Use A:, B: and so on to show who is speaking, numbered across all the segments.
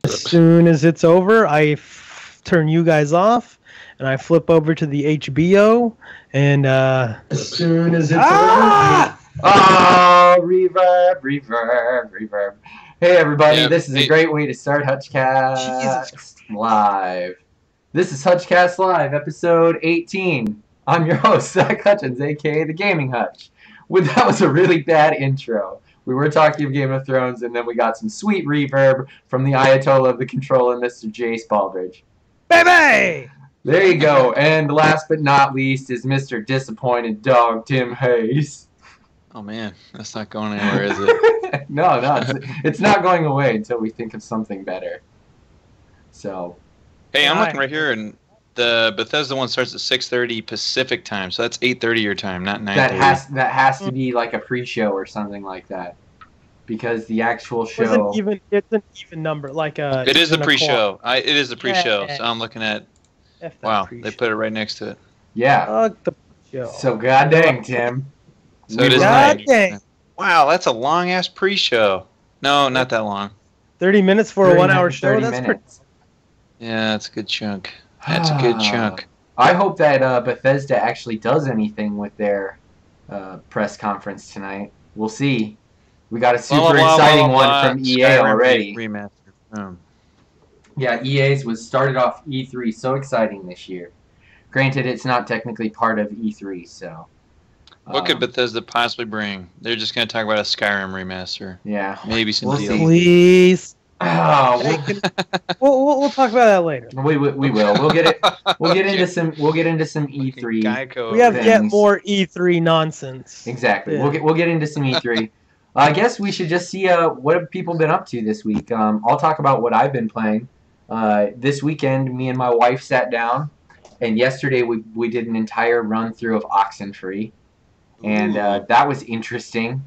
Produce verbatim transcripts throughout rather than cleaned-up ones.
A: As soon as it's over, I f turn you guys off, and I flip over to the H B O, and uh,
B: as soon as it's
A: ah!
B: over. Oh, reverb, reverb, reverb. Hey, everybody,
C: Yeah,
B: this is
C: hey.
B: a great way to start HutchCast Live. This is HutchCast Live, episode eighteen. I'm your host, Zach Hutchins, a k a the Gaming Hutch. Well, that was a really bad intro. We were talking of Game of Thrones, and then we got some sweet reverb from the Ayatollah of the Control, Mister Jace Baldridge.
A: Baby!
B: There you go. And last but not least is Mister Disappointed Dog, Tim Hayes.
C: Oh man, that's not going anywhere, is it?
B: no, no, it's, it's not going away until we think of something better. So.
C: Hey, I'm
A: Hi.
C: looking right here, and the Bethesda one starts at six thirty Pacific time, so that's eight thirty your time, not nine
B: That
C: thirty.
B: has that has to be like a pre-show or something like that, because the actual
A: It's
B: show.
A: an even, it's an even number, like a.
C: It is the
A: even a
C: pre-show. I it is the pre-show.
A: Yeah.
C: So I'm looking at.
A: F that
C: Wow,
A: pre-show.
C: they put it right next to it.
B: Yeah.
A: Fuck the show.
B: So god dang, Tim.
C: So it is
A: God
C: nine.
A: dang.
C: Wow, that's a long ass pre-show. No, not that long.
A: Thirty minutes for a
B: thirty
A: one-hour
B: minutes,
A: show.
B: thirty
A: That's pretty.
B: minutes.
C: Yeah, that's a good chunk. That's a good chunk.
B: I hope that uh, Bethesda actually does anything with their uh, press conference tonight. We'll see. We got a super
C: Blah, blah, blah,
B: exciting
C: blah,
B: one
C: blah,
B: from E A
C: Skyrim
B: already.
C: Remaster. Um,
B: Yeah, E A's was started off E three so exciting this year. Granted, it's not technically part of E three, so.
C: what could
B: um,
C: Bethesda possibly bring? They're just going to talk about a Skyrim remaster.
B: Yeah.
C: Maybe some
B: We'll
C: D
B: see.
C: L C.
A: Please.
B: Oh,
A: Hey,
B: we'll,
A: can- we'll, we'll, we'll talk about that later.
B: we, we we will. We'll get it. We'll get
C: Okay.
B: into some. We'll get into some E three.
C: Geico.
A: We have yet
B: things.
A: more E three nonsense.
B: Exactly.
A: Yeah.
B: We'll get we'll get into some E three. uh, I guess we should just see uh, what have people been up to this week. Um, I'll talk about what I've been playing. Uh, this weekend, me and my wife sat down, and yesterday we we did an entire run through of Oxenfree, and uh,
C: Ooh.
B: that was interesting.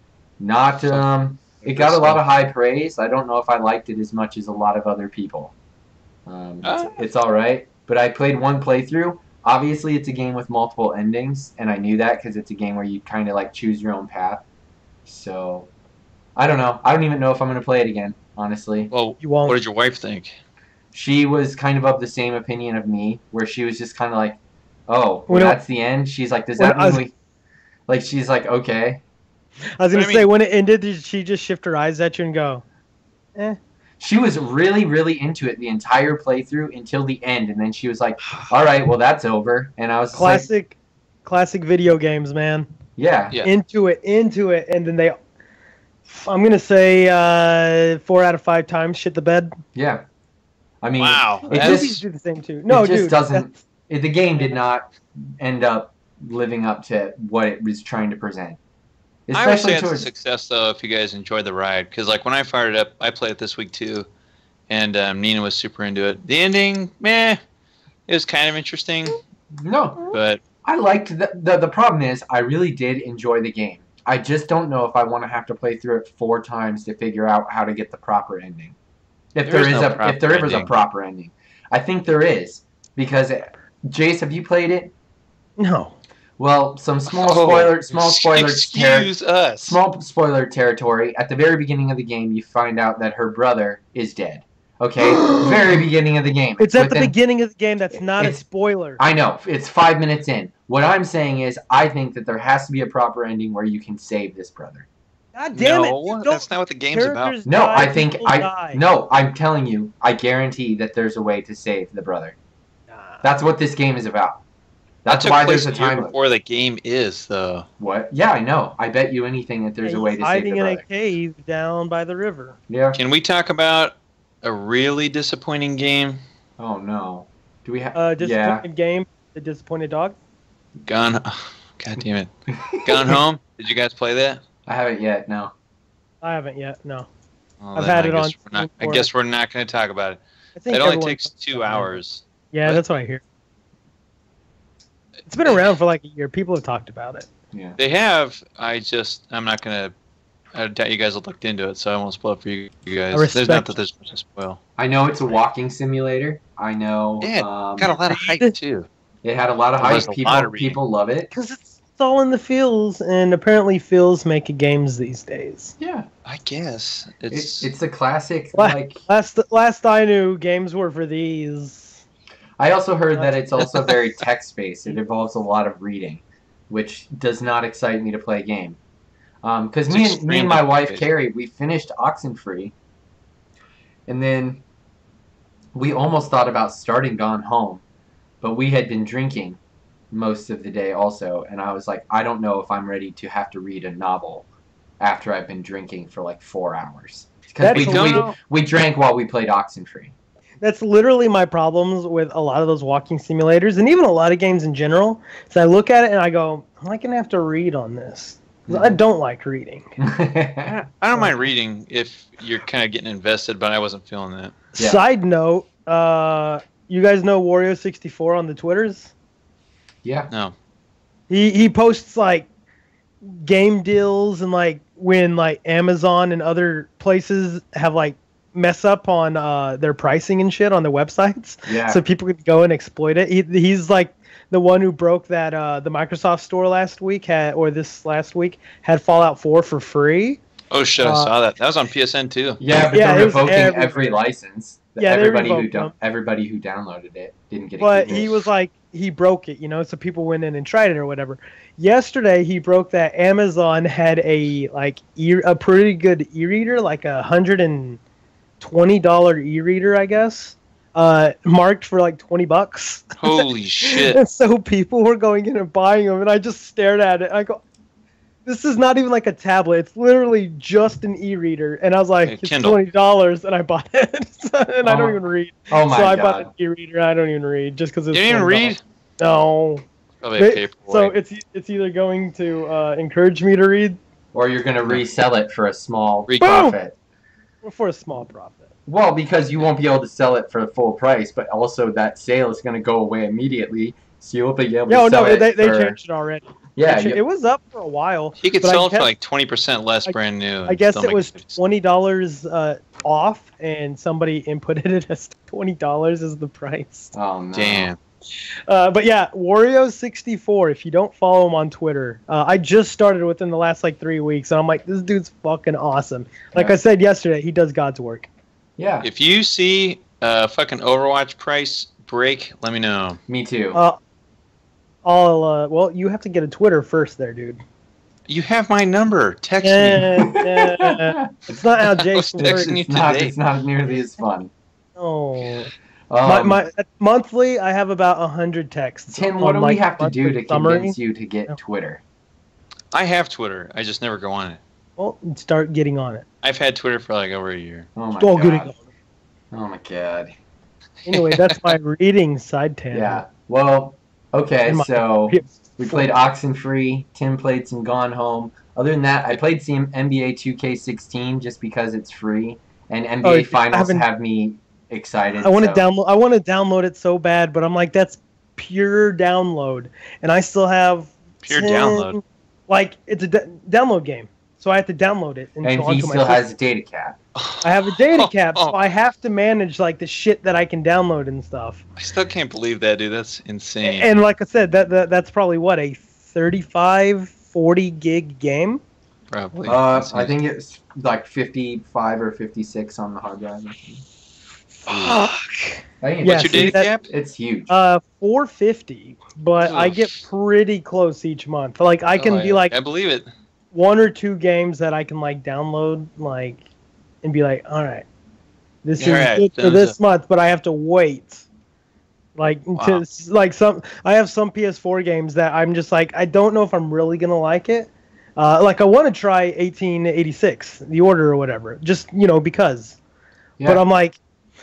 B: Not um, it got a lot of high praise. I don't know if I liked it as much as a lot of other people. Um, it's,
C: Ah.
B: it's all right, but I played one playthrough. Obviously, it's a game with multiple endings, and I knew that because it's a game where you kind of like choose your own path. So, I don't know. I don't even know if I'm going to play it again, honestly.
C: Well,
A: You won't.
C: what did your wife think?
B: She was kind of of the same opinion of me, where she was just kind of like, oh, well,
A: When it-
B: that's the end? She's like, does
A: when
B: that
A: I was-
B: mean we... Like, she's like, okay.
A: I was gonna
C: I mean-
A: say, when it ended, did she just shift her eyes at you and go, "Eh"?
B: She was really, really into it the entire playthrough until the end, and then she was like, all right, well, that's over. And I was just like,
A: Classic, classic video games, man.
B: yeah.
C: Yeah.
A: Into it, into it, and then they. I'm gonna say uh, four out of five times shit the bed.
B: Yeah. I mean,
C: Wow,
B: it
C: that's-
A: Movies
B: just,
A: do the same too. No,
B: it just
A: dude,
B: doesn't.
A: that's-
B: It, the game did not end up living up to what it was trying to present.
C: I would
B: Especially
C: say it's a
B: towards.
C: success though if you guys enjoyed the ride, because like when I fired it up, I played it this week too, and um, Nina was super into it. The ending, meh, it was kind of interesting,
B: No,
C: but
B: I liked the, the the problem is I really did enjoy the game. I just don't know if I want to have to play through it four times to figure out how to get the proper ending. If
C: There
B: there
C: is
B: is
C: no
B: a
C: proper
B: if there is a
C: ending.
B: proper ending, I think there is because it, Jace, have you played it?
A: no.
B: Well, some small
C: Oh,
B: spoiler, small spoiler, ter-
C: excuse us.
B: small spoiler territory. At the very beginning of the game, you find out that her brother is dead. Okay, very beginning of the game.
A: It's at the
B: within-
A: beginning of the game. That's not a
B: It's-
A: spoiler.
B: I know, it's five minutes in. What I'm saying is, I think that there has to be a proper ending where you can save this brother.
A: God damn it!
C: no,
A: you don't-
C: that's not what the game's about.
A: characters
B: No,
A: die,
B: I think
A: people
B: I
A: die.
B: no, I'm telling you, I guarantee that there's a way to save the brother.
A: Nah.
B: That's what this game is about.
C: That
B: That's
C: took
B: why
C: place
B: there's a
C: a year
B: time limit.
C: before the game is though.
B: What? Yeah, I know. I bet you anything that there's
A: Yeah,
B: a way
A: he's
B: to save the
A: hiding in a
B: brother.
A: cave down by the river.
B: Yeah.
C: Can we talk about a really disappointing game?
B: Oh no. Do we have?
A: Uh,
B: yeah.
A: disappointed game. The disappointed dog.
C: Gone. God damn it. Gone Home. Did you guys play that?
B: I haven't yet. No.
A: I haven't yet. No.
C: Well,
A: I've
C: then
A: had
C: I
A: it
C: guess
A: on
C: we're not- I
A: for-
C: guess we're not going to talk about it.
A: I think
C: It only
A: everyone
C: takes
A: talks
C: two
A: about it.
C: hours.
A: Yeah,
C: What?
A: that's what I hear. It's been around for like a year. People have talked about it.
B: Yeah.
C: They have. I just. I'm not going to. I doubt you guys have looked into it, so I won't spoil it for you, you guys. There's
A: respect-
C: not that there's much to spoil.
B: I know it's a walking simulator. I know.
C: Yeah,
B: um,
C: Got a lot of hype too.
B: It had a lot of
C: Well,
B: hype.
C: there's a
B: People,
C: lot of reading.
B: people love it.
A: Because it's all in the feels, and apparently feels make games these days.
B: Yeah,
C: I guess it's
B: it's it's a classic.
A: La-
B: Like
A: Last last I knew, games were for these.
B: I also heard that it's also very text based. It involves a lot of reading, which does not excite me to play a game. Because
C: It's
B: me and me
C: extremely
B: and my wife
C: complicated.
B: Carrie, we finished Oxenfree, and then we almost thought about starting Gone Home, but we had been drinking most of the day also, and I was like, I don't know if I'm ready to have to read a novel after I've been drinking for like four hours. Because
A: That's
B: we,
A: a
C: No,
B: we,
C: no.
B: we drank while we played Oxenfree.
A: That's literally my problems with a lot of those walking simulators, and even a lot of games in general. So I look at it and I go, am I gonna have to read on this? 'Cause I don't like reading.
C: I I don't mind reading if you're kind of getting invested, but I wasn't feeling that.
B: Yeah.
A: Side note, uh, you guys know Wario sixty-four on the Twitters?
B: Yeah.
C: No.
A: He he posts like game deals and like when like Amazon and other places have like mess up on uh, their pricing and shit on their websites,
B: Yeah.
A: so people could go and exploit it. He, he's like the one who broke that uh, the Microsoft Store last week had or this last week had Fallout four for free.
C: Oh shit! I
A: Uh,
C: saw that. That was on P S N too.
B: Yeah, but
A: Yeah,
B: they're
A: it was
B: revoking
A: everywhere.
B: every license.
A: Yeah, they
B: everybody who
A: revoked
B: don't,
A: them.
B: everybody who downloaded it didn't get a
A: But
B: key.
A: he was like, he broke it, you know, so people went in and tried it or whatever. Yesterday, he broke that Amazon had a like e- a pretty good e-reader, like a hundred and twenty dollar e-reader, I guess, uh, marked for like twenty bucks.
C: Holy shit!
A: And so people were going in and buying them, and I just stared at it. I go, this is not even like a tablet. It's literally just an e-reader. And I was like,
C: A
A: it's
C: Kindle.
A: twenty dollars, and I bought it. and I
B: Oh.
A: don't even read.
B: Oh my
A: so I
B: god.
A: bought an e-reader. I don't even read just because
C: You
A: it's
C: didn't even
A: twenty
C: read?
A: dollars. No.
C: Probably a
A: They-
C: paperweight.
A: so it's it's either going to uh, encourage me to read
B: Or you're going to resell it for a small
C: Re-
B: profit.
A: or for a small profit.
B: Well, because you won't be able to sell it for the full price, but also that sale is going to go away immediately, so you'll be able to
A: No,
B: sell
A: no,
B: it
A: they, they
B: for...
A: changed it already.
B: Yeah,
A: They cha-
B: you-
A: it was up for a while.
C: He could
A: but I
C: sell it for
A: guess-
C: like twenty percent less,
A: I-
C: brand new.
A: I
C: and
A: guess
C: still
A: it
C: make
A: was
C: a decent-
A: twenty dollars uh, off, and somebody inputted it as twenty dollars as the price.
B: Oh, no.
C: Damn.
A: Uh, but yeah, Wario sixty-four. If you don't follow him on Twitter, uh, I just started within the last like three weeks, and I'm like, this dude's fucking awesome. Like
B: Yeah.
A: I said yesterday, he does God's work.
B: Yeah,
C: If you see a fucking Overwatch price break, let me know.
B: me too.
A: Uh, I'll uh, well, you have to get a Twitter first, there, dude.
C: You have my number. Text me.
A: Yeah, yeah. It's not how Jason
C: I was
A: works.
C: texting you
B: it's, not,
C: today.
B: it's not nearly as fun.
A: Oh.
B: Um,
A: my, my monthly, I have about a hundred texts.
B: Tim, what
A: on,
B: do
A: like,
B: we have to do
A: monthly
B: to
A: summary.
B: convince you to get
A: No.
B: Twitter?
C: I have Twitter. I just never go on it.
A: Well, start getting on it.
C: I've had Twitter for like over a year.
B: Oh my
A: Start
B: god.
A: getting on it.
B: Oh my god.
A: Anyway, that's my reading side tangent.
B: Yeah. Well, okay,
A: And my-
B: so we played Oxenfree. Tim played some Gone Home. Other than that, I played some N B A two K sixteen just because it's free, and N B A
A: Oh, I
B: Finals
A: haven't-
B: have me excited.
A: I want to
B: so-
A: download. I want to download it so bad, but I'm like, that's pure download, and I still have
C: Pure
A: ten
C: download.
A: Like it's a d- download game, so I have to download it.
B: And
A: go
B: he
A: onto my
B: still
A: system.
B: has a data cap.
A: I have a data cap, so I have to manage like the shit that I can download and stuff.
C: I still can't believe that, dude. That's insane.
A: And like I said, that, that that's probably what a thirty-five, forty gig game.
C: Probably.
B: Uh,
C: Insane.
B: I think it's like fifty-five or fifty-six on the hard drive.
A: Fuck.
B: I think
A: Yeah,
C: What's your
A: see,
C: data
A: that-
C: cap?
B: it's huge.
A: Uh, four fifty, but I
C: Oof.
A: get pretty close each month. Like I can
C: Oh,
A: be
C: yeah.
A: like
C: I believe it.
A: one or two games that I can like download, like, and be like, all right, this
C: All
A: is
C: right,
A: good for
C: thumbs
A: this
C: up.
A: month, but I have to wait. Like to
C: Wow.
A: like some, I have some P S four games that I'm just like, I don't know if I'm really gonna like it. Uh, like I want to try eighteen eighty-six, the order or whatever, just you know because.
B: yeah.
A: But I'm like,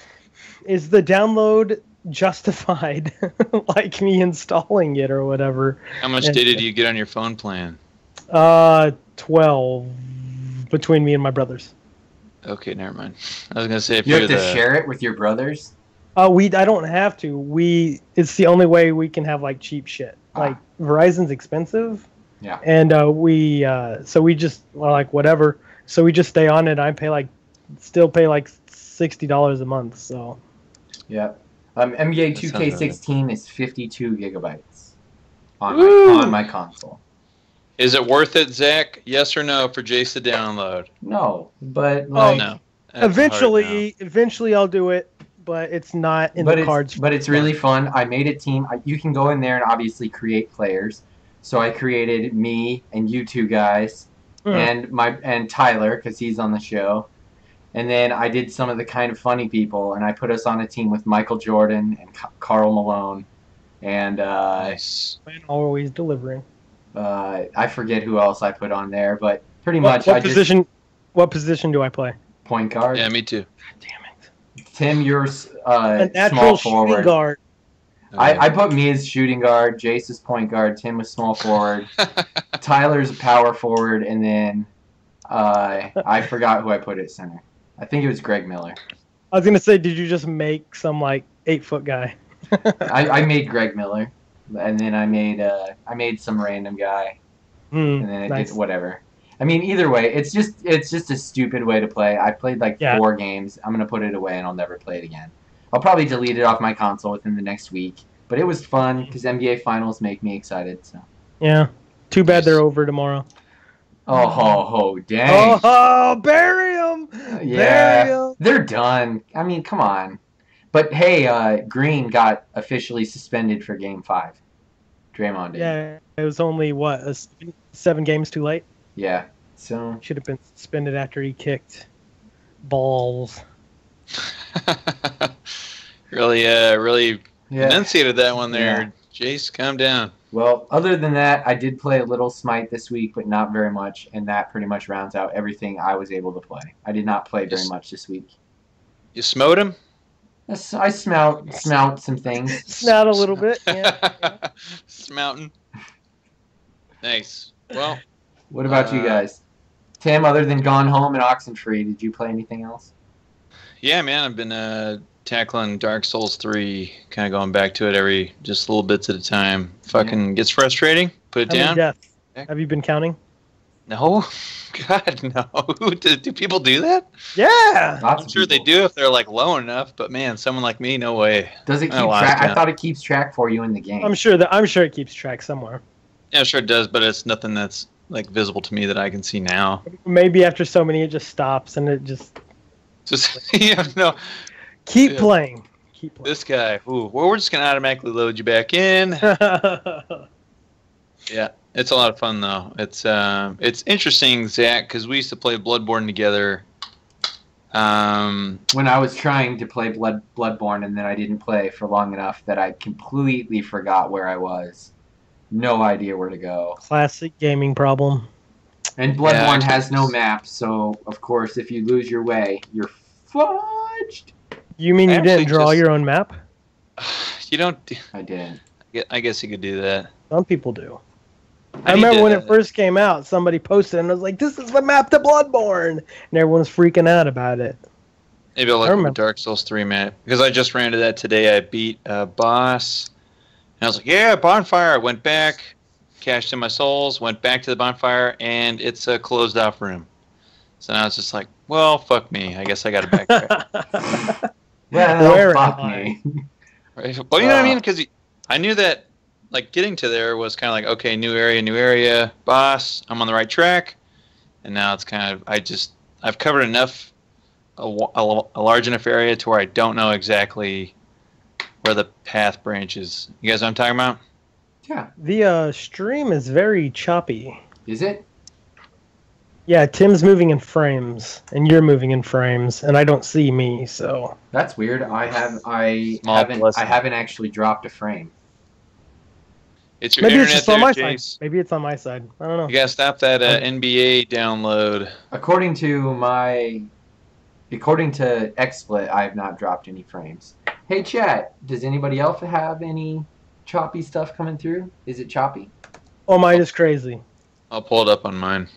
A: is the download justified? Like me installing it or whatever.
C: How much
A: Yeah.
C: data do you get on your phone plan?
A: Uh, twelve between me and my brothers.
C: Okay, never mind. I was gonna say if
B: you
C: you're
B: have to
C: the
B: share it with your brothers.
A: Uh, we I don't have to. We it's the only way we can have like cheap shit.
B: Ah.
A: Like Verizon's expensive.
B: Yeah.
A: And uh, we uh, so we just are like whatever. So we just stay on it. I pay like still pay like sixty dollars a month. So
B: Yeah. Um, N B A
C: That
B: two
C: sounds
B: K
C: right.
B: sixteen is fifty-two gigabytes on
A: Woo!
B: my, on my console.
C: Is it worth it, Zach? Yes or no for Jace to download?
B: No, but
A: Oh,
B: like,
C: no. That's
A: Eventually, eventually I'll do it, but it's not in
B: but
A: the
B: it's
A: cards.
B: but it's really fun. I made a team. I, you can go in there and obviously create players. So I created me and you two guys,
A: Mhm.
B: and my and Tyler because he's on the show, and then I did some of the kind of funny people, and I put us on a team with Michael Jordan and Ca- Karl Malone, and uh,
C: nice.
A: And always delivering.
B: uh, I forget who else I put on there, but pretty
A: What,
B: much
A: what
B: I
A: position? What position do I play?
B: just point guard.
C: Yeah, me too.
A: God damn it!
B: Tim, you're uh,
A: A natural
B: small
A: shooting
B: forward.
A: guard.
B: I, I put me as shooting guard, Jace as point guard, Tim was small forward, Tyler's power forward, and then uh, I forgot who I put at center. I think it was Greg Miller.
A: I was gonna say, did you just make some like eight foot guy?
B: I, I made Greg Miller, and then I made uh, I made some random guy,
A: Hmm,
B: and then it
A: nice.
B: did whatever. I mean, either way, it's just it's just a stupid way to play. I played like
A: Yeah.
B: four games. I'm gonna put it away, and I'll never play it again. I'll probably delete it off my console within the next week. But it was fun because N B A finals make me excited. So.
A: Yeah. Too bad
C: Nice.
A: they're over tomorrow.
B: Oh ho ho! Dang.
A: Oh, bury him!
B: Yeah,
A: Bury him!
B: they're done. I mean, come on. But hey, uh, Green got officially suspended for Game Five. Draymond did.
A: Yeah, it was only what a s- seven games too late.
B: Yeah. So.
A: Should have been suspended after he kicked balls.
C: really, uh, really
B: Yeah.
C: enunciated that one there. Jace, calm down.
B: Well, other than that, I did play a little Smite this week, but not very much, and that pretty much rounds out everything I was able to play. I did not play very
C: Yes.
B: much this week.
C: You smote him?
B: Yes, I smelt smelt some things.
A: Snout a little bit. Yeah. yeah.
C: Smouting. Nice. Well,
B: What about you
C: Uh,
B: guys? Tim, other than Gone Home and Oxenfree, did you play anything else?
C: yeah, man, I've been uh, tackling Dark Souls three, kind of going back to it every, just little bits at a time. Fucking gets frustrating. Put it
A: How many
C: down.
A: deaths?
C: Heck.
A: Have you been counting?
C: No, God, no. do, do people do that?
A: Yeah.
B: Lots
C: I'm
B: of
C: sure they
B: people.
C: do if they're like low enough, but man, someone like me, no way.
B: Does it
C: I
B: keep
C: lost
B: track? I
C: count.
B: thought it keeps track for you in the game.
A: I'm sure that I'm sure it keeps track somewhere.
C: Yeah, sure it does, but it's nothing that's like visible to me that I can see now.
A: Maybe after so many, it just stops and it just
C: Just yeah, no,
A: keep
C: Yeah.
A: playing. Keep playing.
C: this guy. Ooh, well, we're just gonna automatically load you back in. Yeah, it's a lot of fun though. It's um, it's interesting, Zach, because we used to play Bloodborne together. Um,
B: When I was trying to play Blood Bloodborne and then I didn't play for long enough that I completely forgot where I was. No idea where to go.
A: Classic gaming problem.
B: And
C: Yeah,
B: Bloodborne
C: actually-
B: has no map, so of course if you lose your way, you're fudged.
A: You mean
C: I
A: you didn't
C: actually
A: draw
C: just-
A: your own map?
C: you don't.
B: I didn't.
C: I guess you could do that.
A: Some people do.
C: I
A: I,
C: need
A: remember
C: to-
A: when it first came out, somebody posted and I was like, "This is the map to Bloodborne," and everyone was freaking out about it.
C: Maybe I'll
A: I
C: look at
A: remember.
C: Dark Souls three, man. Because I just ran into that today. I beat a boss. And I was like, yeah, bonfire. I went back, cashed in my souls, went back to the bonfire, and it's a closed off room. So now it's just like, well, fuck me. I guess I got to backtrack.
B: Well,
A: Where
B: fuck
A: am I?
B: me.
C: Right? Well, you know what I
B: Uh.
C: mean? Because I knew that, like, getting to there was kind of like, okay, new area, new area, boss. I'm on the right track. And now it's kind of, I just, I've covered enough, a, wa- a, lo- a large enough area to where I don't know exactly where the path branches. You guys know what I'm talking about?
B: Yeah.
A: The uh, stream is very choppy.
B: Is it?
A: Yeah, Tim's moving in frames, and you're moving in frames, and I don't see me, so
B: That's weird. I have I
C: Small
B: haven't
C: blessing.
B: I haven't actually dropped a frame.
C: It's your
A: maybe it's
C: internet
A: just
C: there,
A: on my
C: Jace.
A: side. Maybe it's on my side. I don't know.
C: You gotta stop that uh, N B A download.
B: According to my according to XSplit, I have not dropped any frames. Hey chat, does anybody else have any choppy stuff coming through? Is it choppy?
A: Oh, mine is crazy.
C: I'll pull it up on mine.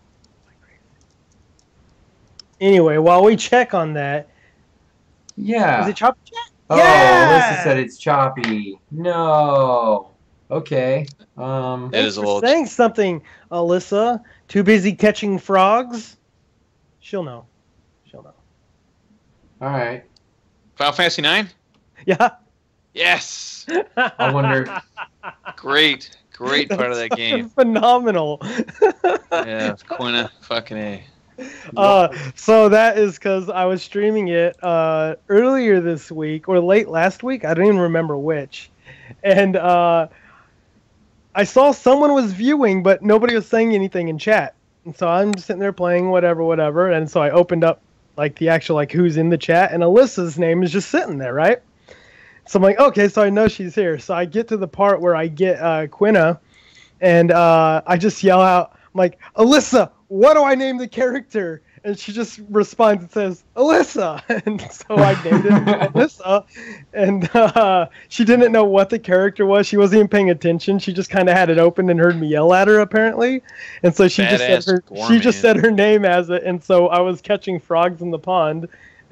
A: Anyway, while we check on that,
B: Yeah.
A: is it choppy? Chat?
B: Oh,
A: Yeah!
B: Alyssa said it's choppy. No. Okay. Um
C: It
A: Thanks
C: is a
A: for
C: little.
A: saying something, Alyssa. Too busy catching frogs? She'll know. She'll know.
B: all right.
C: Final Fantasy nine?
A: Yeah.
C: Yes!
B: I wonder
C: Great. Great part of that game.
A: Phenomenal.
C: Yeah, Quina, fucking A.
A: Uh, so that is because I was streaming it uh, earlier this week or late last week. I don't even remember which. And uh, I saw someone was viewing, but nobody was saying anything in chat. And so I'm just sitting there playing whatever, whatever. And so I opened up like the actual like who's in the chat, and Alyssa's name is just sitting there, right? So I'm like, okay, so I know she's here. So I get to the part where I get uh, Quina, and uh, I just yell out, I'm like, Alyssa, what do I name the character? And she just responds and says, Alyssa. And so I named it Alyssa. And uh, she didn't know what the character was. She wasn't even paying attention. She just kind of had it open and heard me yell at her, apparently. And so she just said her, she just said her name as it. And so I was catching frogs in the pond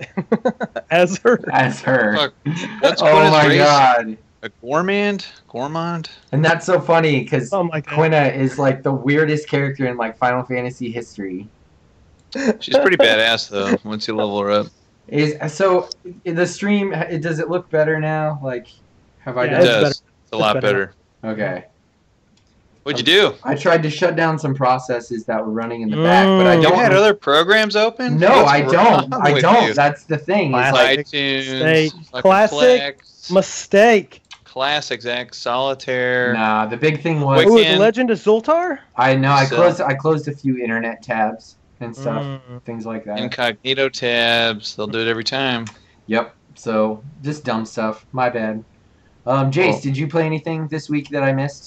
A: as her.
B: As her.
C: Fuck, that's
B: Oh
C: Quina's
B: my
C: race.
B: god.
C: A gourmand? Gourmand?
B: And that's so funny because
A: Something like that.
B: Quina is like the weirdest character in like Final Fantasy history.
C: She's pretty badass, though, once you level her up.
B: Is so in the stream. it- Does it look better now? Like, have I
A: Yeah,
C: It
B: done?
A: it's
C: does.
A: better.
C: It's a lot
A: better.
C: better.
B: Okay.
C: What'd you do?
B: I tried to shut down some processes that were running in the back, but I
A: Mm.
C: You
B: don't.
C: had other programs open?
B: No,
C: What's
B: I don't.
C: wrong
B: I
C: with
B: don't.
C: you?
B: That's the thing. It's
A: Classic.
B: like
C: iTunes,
A: Mistake.
C: fucking
A: Classic.
C: Plex,
A: Mistake.
C: Classic, Zach, Solitaire.
B: nah. The big thing was
A: Ooh,
C: Weekend.
A: the Legend of Zoltar?
B: I know I
C: So-
B: closed. I closed a few internet tabs and stuff,
A: Mm.
B: things like that.
C: Incognito tabs. They'll do it every time.
B: Yep. So just dumb stuff. My bad. Um, Jace,
C: Well-
B: did you play anything this week that I missed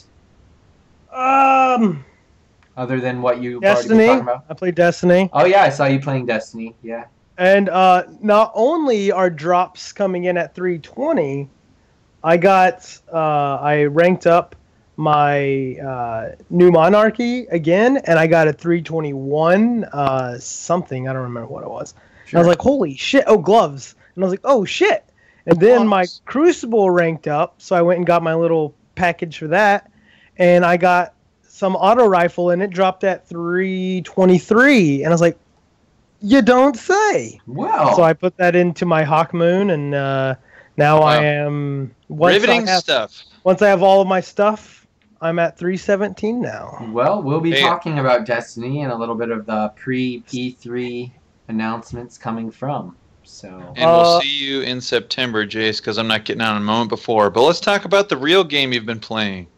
A: Um,
B: other than what you've
A: Destiny.
B: already been talking about?
A: I played Destiny.
B: Oh yeah, I saw you playing Destiny. Yeah.
A: And uh, not only are drops coming in at three twenty, I got uh, I ranked up my uh, new Monarchy again, and I got a three twenty-one uh, something. I don't remember what it was. And I was like, holy shit! Oh, gloves! And I was like, oh shit! And then my
C: Gloves.
A: Crucible ranked up, so I went and got my little package for that, and I got some auto rifle, and it dropped at three twenty-three, and I was like, you don't say.
B: Wow.
A: So I put that into my Hawk Moon, and uh, now I
C: Wow.
A: am once
C: Riveting
A: I have,
C: stuff.
A: Once I have all of my stuff, I'm at three seventeen now.
B: Well, we'll be
C: Hey.
B: talking about Destiny and a little bit of the pre-P three announcements coming from. So.
C: And
A: Uh,
C: we'll see you in September, Jace, because I'm not getting on a moment before. But let's talk about the real game you've been playing.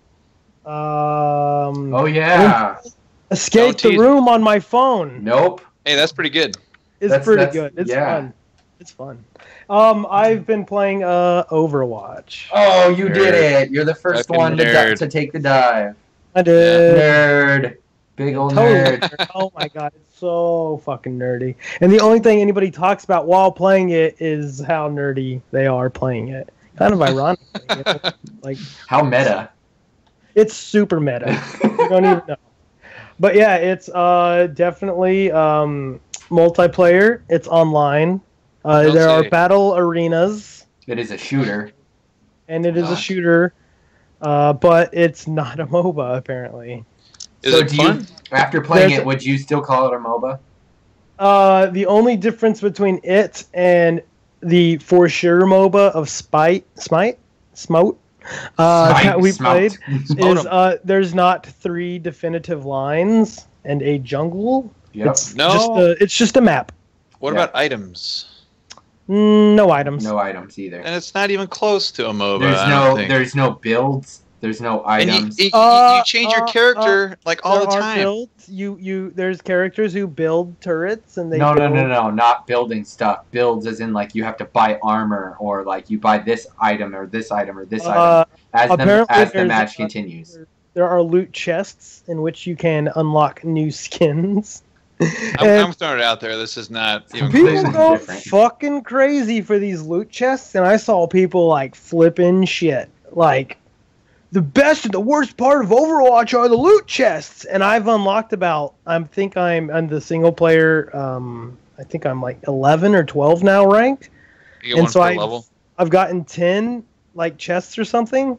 A: Um,
B: Oh yeah.
A: Escape
C: Don't
A: the
C: tease-
A: room on my phone.
B: Nope.
C: Hey, that's pretty good.
A: It's
B: That's-
A: pretty
B: that's-
A: good. It's
B: yeah.
A: fun. It's fun. Um, I've been playing uh Overwatch.
B: Oh, you did
C: Nerd.
B: it. You're the first
C: Fucking
B: one to, di-
C: nerd.
B: to take the dive.
A: I did.
B: Nerd. Big old
A: Totally.
B: nerd.
A: Oh my god, it's so fucking nerdy. And the only thing anybody talks about while playing it is how nerdy they are playing it. Kind of ironic. you know? Like,
B: How meta.
A: it's super meta. You don't even know. But yeah, it's uh definitely um multiplayer. It's online. Uh,
C: Don't
A: there are
C: say.
A: battle arenas,
B: It is a shooter.
A: and it is a
C: Fuck.
A: shooter. Uh, but it's not a MOBA apparently.
C: Is
B: so
C: it
B: do
C: fun?
B: you, after playing
A: There's-
B: it, would you still call it a MOBA?
A: Uh, the only difference between it and the for sure MOBA of Spite, Smite, Smote, uh,
B: Smite,
A: that we
B: smout.
A: played
C: Smote
A: is
C: 'em.
A: uh, there's not three definitive lines and a jungle.
B: Yep.
A: It's
C: No.
A: just a, it's just a map.
C: What
B: Yeah.
C: about items?
A: Mm, no items.
B: No items either.
C: And it's not even close to a MOBA.
B: There's
C: I don't
B: no
C: think.
B: there's no builds. There's no
C: And you,
B: items.
C: you, you-
A: Uh,
C: you change your
A: uh,
C: character like all
A: There
C: the
A: are
C: time.
A: builds. You you there's characters who build turrets and they
B: no, no,
A: build,
B: no, no, not building stuff. Builds as in like you have to buy armor or like you buy this item or this item or this
A: Uh,
B: item as the
A: apparently
B: as the
A: there's,
B: match
A: uh,
B: continues.
A: There are loot chests in which you can unlock new skins.
C: I'm,
A: And-
C: I'm throwing it out there. This is not even
A: People
B: completely
A: go
B: different.
A: fucking crazy for these loot chests, and I saw people like flipping shit. Like, the best and the worst part of Overwatch are the loot chests, and I've unlocked about. I think I'm on the single player. Um, I think I'm like eleven or twelve now ranked.
C: You get
A: and
C: one
A: so
C: per
A: I,
C: level.
A: I've gotten ten like chests or something.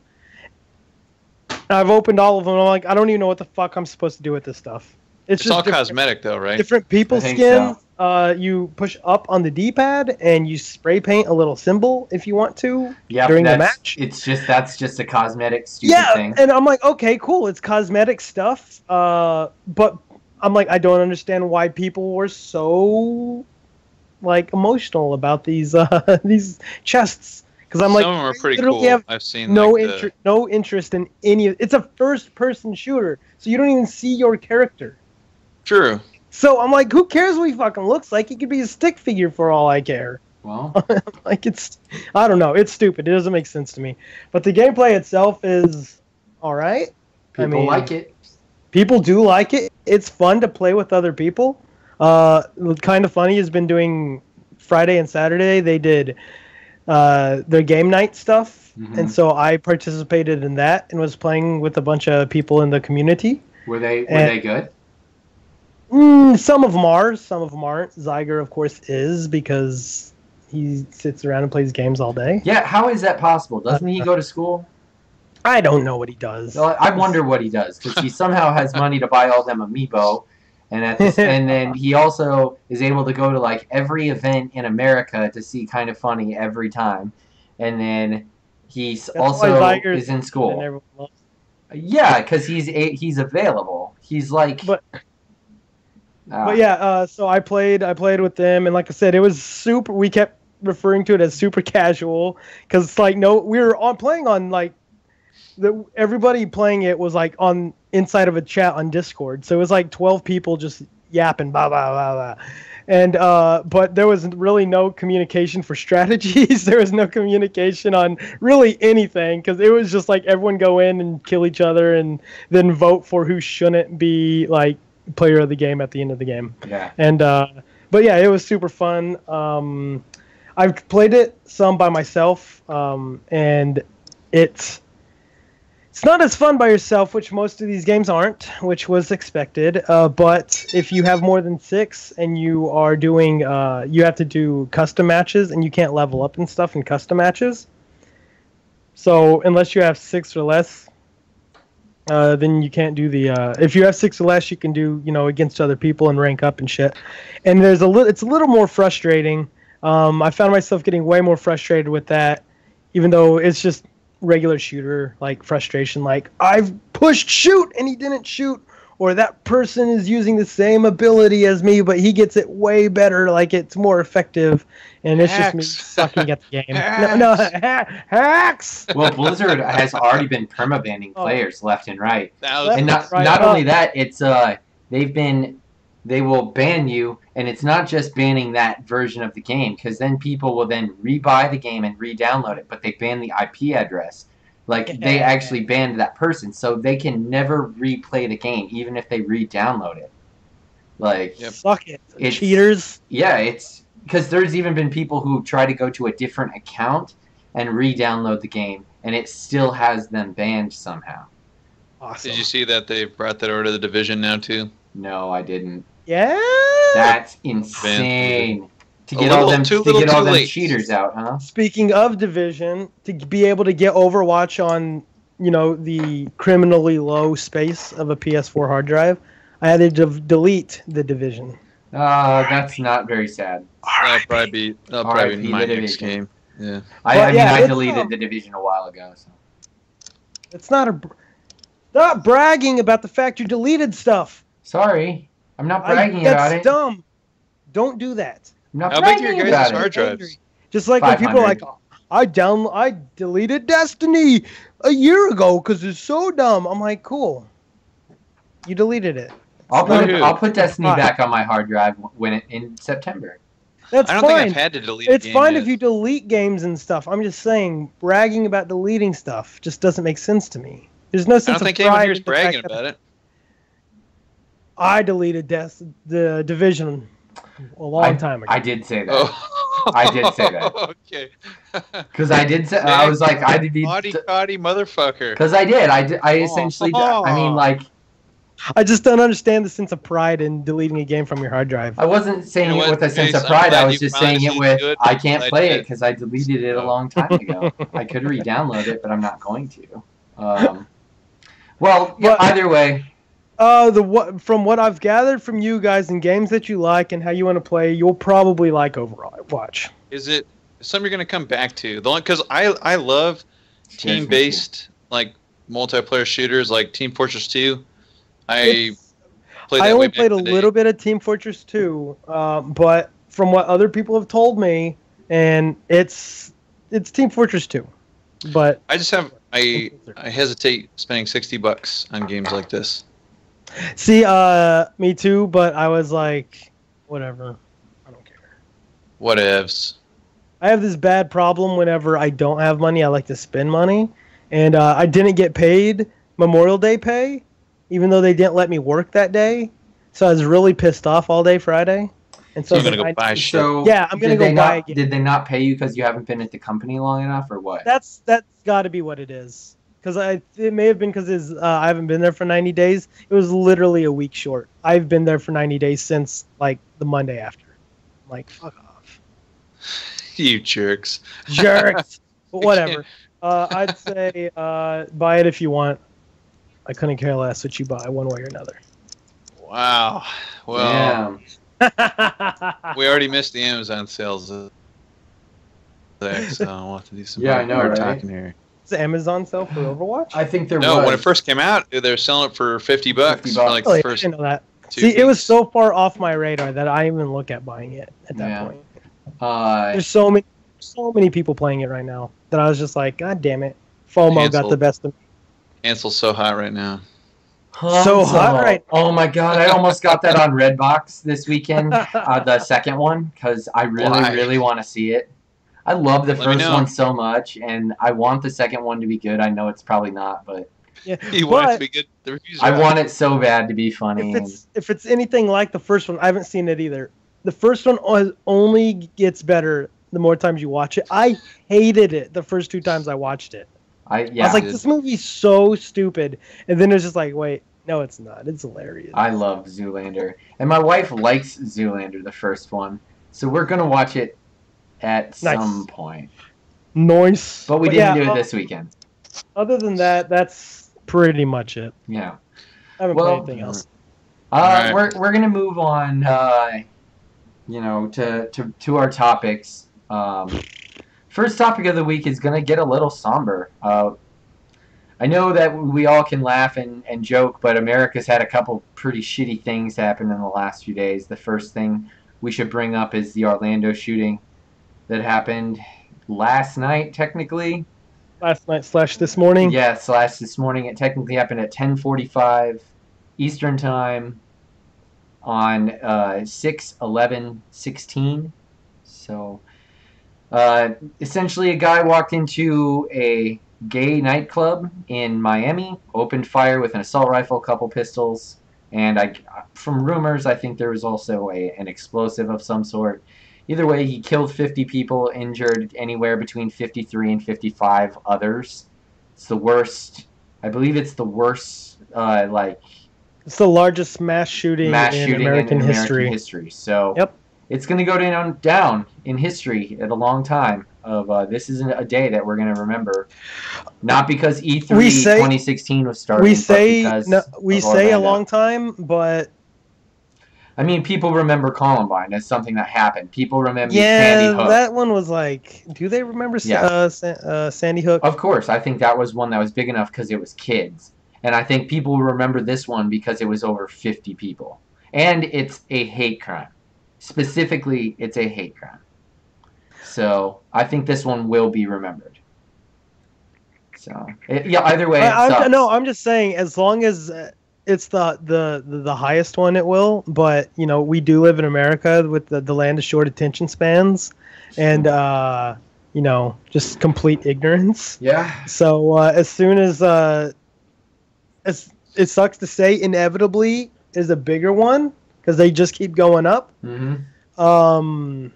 A: And I've opened all of them. And I'm like, I don't even know what the fuck I'm supposed to do with this stuff. It's,
C: It's
A: just
C: all
A: different,
C: cosmetic though, right?
A: different people
B: I think
A: skins.
B: so.
A: uh, you push up on the D-pad and you spray paint a little symbol if you want to
B: yeah,
A: during the
B: that's,
A: match.
B: It's just that's just a cosmetic stupid
A: yeah,
B: thing.
A: and I'm like, okay, cool. It's cosmetic stuff. Uh, but I'm like, I don't understand why people were so like emotional about these uh, these chests. Because I'm
C: Some
A: like,
C: of them are pretty
A: literally
C: cool.
A: have
C: I've seen
A: no
C: like,
A: interest,
C: the...
A: no interest in any of. It's a first-person shooter, so you don't even see your character.
C: True.
A: So I'm like, who cares what he fucking looks like? He could be a stick figure for all I care.
B: Well,
A: like it's, I don't know. It's stupid. It doesn't make sense to me. But the gameplay itself is all right.
B: people
A: I mean,
B: like it.
A: People do like it. It's fun to play with other people. Uh, Kind of Funny has been doing Friday and Saturday. They did uh, their game night stuff,
B: Mhm.
A: and so I participated in that and was playing with a bunch of people in the community.
B: Were they were
A: and,
B: they good?
A: Mm, some of them are, some of them aren't. Zyger, of course, is because he sits around and plays games all day.
B: Yeah, how is that possible? Doesn't he go to school?
A: I don't know what he does.
B: Well, I wonder what he does because he somehow has money to buy all them amiibo, and at this, and then he also is able to go to like every event in America to see Kind of Funny every time, and then he's
A: That's
B: also
A: why Zyger's
B: is in
A: and
B: school.
A: everyone loves
B: Yeah, because he's a, he's available. He's like.
A: But-
B: ah.
A: But yeah, uh, so I played. I played with them, and like I said, it was super. We kept referring to it as super casual because it's like no, we were on playing on like the everybody playing it was like on inside of a chat on Discord. So it was like twelve people just yapping, blah blah blah blah, and uh, but there was really no communication for strategies. There was no communication on really anything because it was just like everyone go in and kill each other and then vote for who shouldn't be like player of the game at the end of the game.
B: Yeah.
A: And uh, but yeah, it was super fun. Um, I've played it some by myself, um, and it's it's not as fun by yourself, which most of these games aren't, which was expected. Uh, but if you have more than six and you are doing, uh, you have to do custom matches, and you can't level up and stuff in custom matches. So unless you have six or less. Uh, then you can't do the. Uh, if you have six or less, you can do you know against other people and rank up and shit. And there's a little. It's a little more frustrating. Um, I found myself getting way more frustrated with that, even though it's just regular shooter like frustration. Like I've pushed shoot and he didn't shoot, or that person is using the same ability as me, but he gets it way better. Like it's more effective, and it's
C: Hacks.
A: just me sucking at the game. No, no, ha- hacks.
B: Well, Blizzard has already been permabanning
A: Oh.
B: players left and right.
C: Thousands.
B: And not
A: Right
B: not
A: up.
B: only that, it's uh they've been they will ban you, and it's not just banning that version of the game, because then people will then rebuy the game and re-download it, but they ban the I P address. Like they actually banned that person, so they can never replay the game, even if they re-download it. Like
C: Yep.
A: Suck it,
B: It's-
A: cheaters.
B: yeah, it's because there's even been people who try to go to a different account and re-download the game, and it still has them banned somehow.
A: Awesome.
C: Did you see that they brought that over to the Division now too?
B: No, I didn't.
A: Yeah.
B: That's insane. To
C: A
B: get all
C: little-
B: them
C: too
B: to
C: little,
B: get all
C: too
B: them
C: late.
B: cheaters out, huh?
A: Speaking of Division, to be able to get Overwatch on, you know, the criminally low space of a P S four hard drive, I had to de- delete the Division.
B: Uh, that's not very sad.
C: That'll probably be that'll probably
B: R I P
C: be my
B: the
C: next
B: Division.
C: game. Yeah.
B: I,
A: Well,
B: I mean,
A: yeah,
B: I
A: it's,
B: deleted
A: um,
B: the division a while ago. So.
A: It's not a. br- Stop bragging about the fact you deleted stuff.
B: Sorry, I'm not
A: I-
B: bragging
A: that's
B: about it.
A: dumb. Don't do that.
B: I'm not
C: How big are
B: bragging
C: your
B: about
C: guys'
B: it.
C: hard drives?
A: Angry. Just like when people are like, I down, I deleted Destiny a year ago because it's so dumb. I'm like, cool. You deleted it.
B: I'll
A: not
B: put
C: a-
B: it, I'll put Destiny
A: Fine.
B: back on my hard drive when it in September.
A: That's
C: I don't
A: fine.
C: think I've had to delete. a
A: It's
C: game
A: fine
C: yet.
A: if you delete games and stuff. I'm just saying, bragging about deleting stuff just doesn't make sense to me. There's no
C: I
A: sense
C: don't think
A: of
C: anyone
A: pride
C: here's
A: in the fact
C: bragging
A: that
C: about it.
A: I deleted Des- the Division a long
B: I,
A: time ago.
B: I did say that.
C: Oh.
B: I did say that.
C: Okay.
B: Because I did say, I was like, I did.
C: Naughty, naughty motherfucker.
B: Because I did. I did. I
C: Oh.
B: essentially. did. I mean, like,
A: I just don't understand the sense of pride in deleting a game from your hard drive.
B: I wasn't saying
C: You know
B: it
C: what,
B: with a sense
C: Chase,
B: of
C: I'm
B: pride.
C: glad
B: I was
C: you
B: just saying it
C: honestly
B: with,
C: do it
B: I can't
C: because I
B: play it
C: did.
B: because I deleted it a
C: Oh.
B: long time ago. I could re-download it, but I'm not going to. Um, well, yeah,
A: But-
B: either way,
A: Uh, the what from what I've gathered from you guys and games that you like and how you want to play, you'll probably like Overwatch.
C: Is it something you're going to come back to? The only because I I love team-based like multiplayer shooters like Team Fortress two. I
A: It's,
C: played
A: I
C: that way
A: only
C: back
A: played a
C: in the day.
A: little bit of Team Fortress two, um, but from what other people have told me, and it's it's Team Fortress two, but
C: I just have I I hesitate spending sixty bucks on games like this.
A: see, uh, me too. But I was like, whatever, I don't care.
C: Whatevs.
A: I have this bad problem whenever I don't have money. I like to spend money, and uh, I didn't get paid Memorial Day pay, even though they didn't let me work that day. So I was really pissed off all day Friday. And so
C: So you're
A: I was
C: gonna
A: like,
C: go
A: I-
C: buy shit.
B: So
A: Yeah, I'm gonna
B: did
A: go
B: they
A: buy
B: not,
A: again.
B: Did they not pay you because you haven't been at the company long enough, or what?
A: That's that's got to be what it is. Because I it may have been because uh, I haven't been there for ninety days. It was literally a week short. I've been there for ninety days since like the Monday after. I'm like, fuck off,
C: You jerks.
A: jerks. But whatever. Uh, I'd say uh, buy it if you want. I couldn't care less what you buy, one way or another.
C: Wow. Well,
B: Damn.
C: we already missed the Amazon sales there, so we'll have to do some
B: Yeah,
C: hard,
B: I know,
C: hard
B: right?
C: talking here.
A: Is Amazon sell for Overwatch?
B: I think there
C: No,
B: was.
C: when it first came out, they were selling it for fifty bucks.
B: fifty
C: For
B: bucks.
C: like
A: Really?
C: the
A: I
C: first
A: didn't know that.
C: two
A: See, it was
C: weeks.
A: so far off my radar that I didn't even look at buying it at that
B: Yeah.
A: point.
B: Uh,
A: There's so many, so many people playing it right now that I was just like, God damn it, FOMO got
C: Canceled.
A: the best of me.
C: Ansel's so hot right now.
A: So hot
B: Hansel.
A: right-
B: Oh my god, I almost got that on Redbox this weekend, uh, the second one, because I really,
C: Why?
B: really want to see it. I love the
C: Let me
B: first
C: know.
B: one so much, and I want the second one to be good. I know it's probably not, but
A: Yeah,
C: You want it to
A: but
C: be good? The reviews
B: I
C: are out.
B: want it so bad to be funny.
A: if it's if it's anything like the first one, I haven't seen it either. The first one o- only gets better the more times you watch it. I hated it the first two times I watched it.
B: I
A: I
B: yeah,
A: was like,
C: Dude.
A: this movie's so stupid, and then it's just like, wait, no, it's not. It's hilarious.
B: I love Zoolander, and my wife likes Zoolander, the first one, so we're gonna watch it at
A: Nice.
B: some point.
A: Noise.
B: But we didn't
A: yeah,
B: do it
A: uh,
B: this weekend.
A: Other than that, that's pretty much it.
B: Yeah.
A: I haven't
B: Well,
A: played anything else.
B: Uh,
C: Alright.
B: We're we're gonna move on. Uh, you know, to to to our topics. Um, first topic of the week is gonna get a little somber. Uh, I know that we all can laugh and, and joke, but America's had a couple pretty shitty things happen in the last few days. The first thing we should bring up is the Orlando shooting that happened last night, technically.
A: Last night slash this morning.
B: Yeah, slash this morning. It technically happened at ten forty-five Eastern Time on uh, six eleven sixteen. So, uh, essentially, a guy walked into a gay nightclub in Miami, opened fire with an assault rifle, a couple pistols, and I, from rumors, I think there was also a, an explosive of some sort. Either way, he killed fifty people, injured anywhere between fifty-three and fifty-five others. It's the worst. I believe it's the worst, uh, like,
A: It's the largest mass shooting
B: mass
A: in
B: shooting
A: American
B: in
A: history.
B: American history. So
A: Yep.
B: it's going to go down down in history at a long time. Of uh, this is a day that we're going to remember, not because E three
A: We say-
B: twenty sixteen was starting.
A: We
B: but
A: say
B: because
A: no, we
B: of
A: say a
B: Orlando.
A: long time, but
B: I mean, people remember Columbine as something that happened. People remember Sandy
A: yeah,
B: Hook.
A: that one was like. Do they remember Sa-
B: Yeah.
A: uh, Sa- uh, Sandy Hook?
B: Of course, I think that was one that was big enough because it was kids. And I think people will remember this one because it was over fifty people. And it's a hate crime. Specifically, it's a hate crime. So, I think this one will be remembered. So, it, yeah, either way, it
A: I, I'm,
B: sucks.
A: no, I'm just saying, as long as uh, it's the, the the the highest one, it will. But you know, we do live in America with the, the land of short attention spans, and uh, you know, just complete ignorance.
B: Yeah.
A: So uh, as soon as uh, as it sucks to say, inevitably is a bigger one because they just keep going up.
B: Mm-hmm.
A: Um,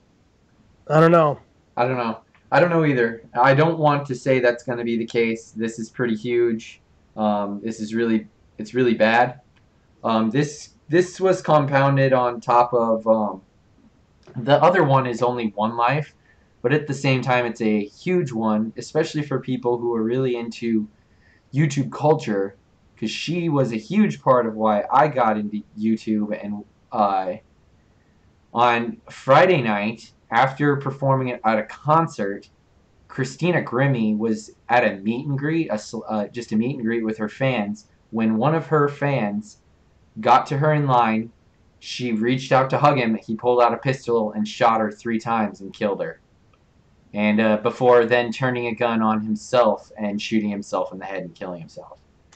A: I don't know.
B: I don't know. I don't know either. I don't want to say that's going to be the case. This is pretty huge. Um, this is really, it's really bad. Um, this this was compounded on top of um, the other one is only one life, but at the same time it's a huge one, especially for people who are really into YouTube culture, because she was a huge part of why I got into YouTube. And uh, on Friday night, after performing at a concert, Christina Grimmie was at a meet and greet, a, uh, just a meet and greet with her fans, when one of her fans got to her in line. She reached out to hug him. He pulled out a pistol and shot her three times and killed her. And uh, before then turning a gun on himself and shooting himself in the head and killing himself.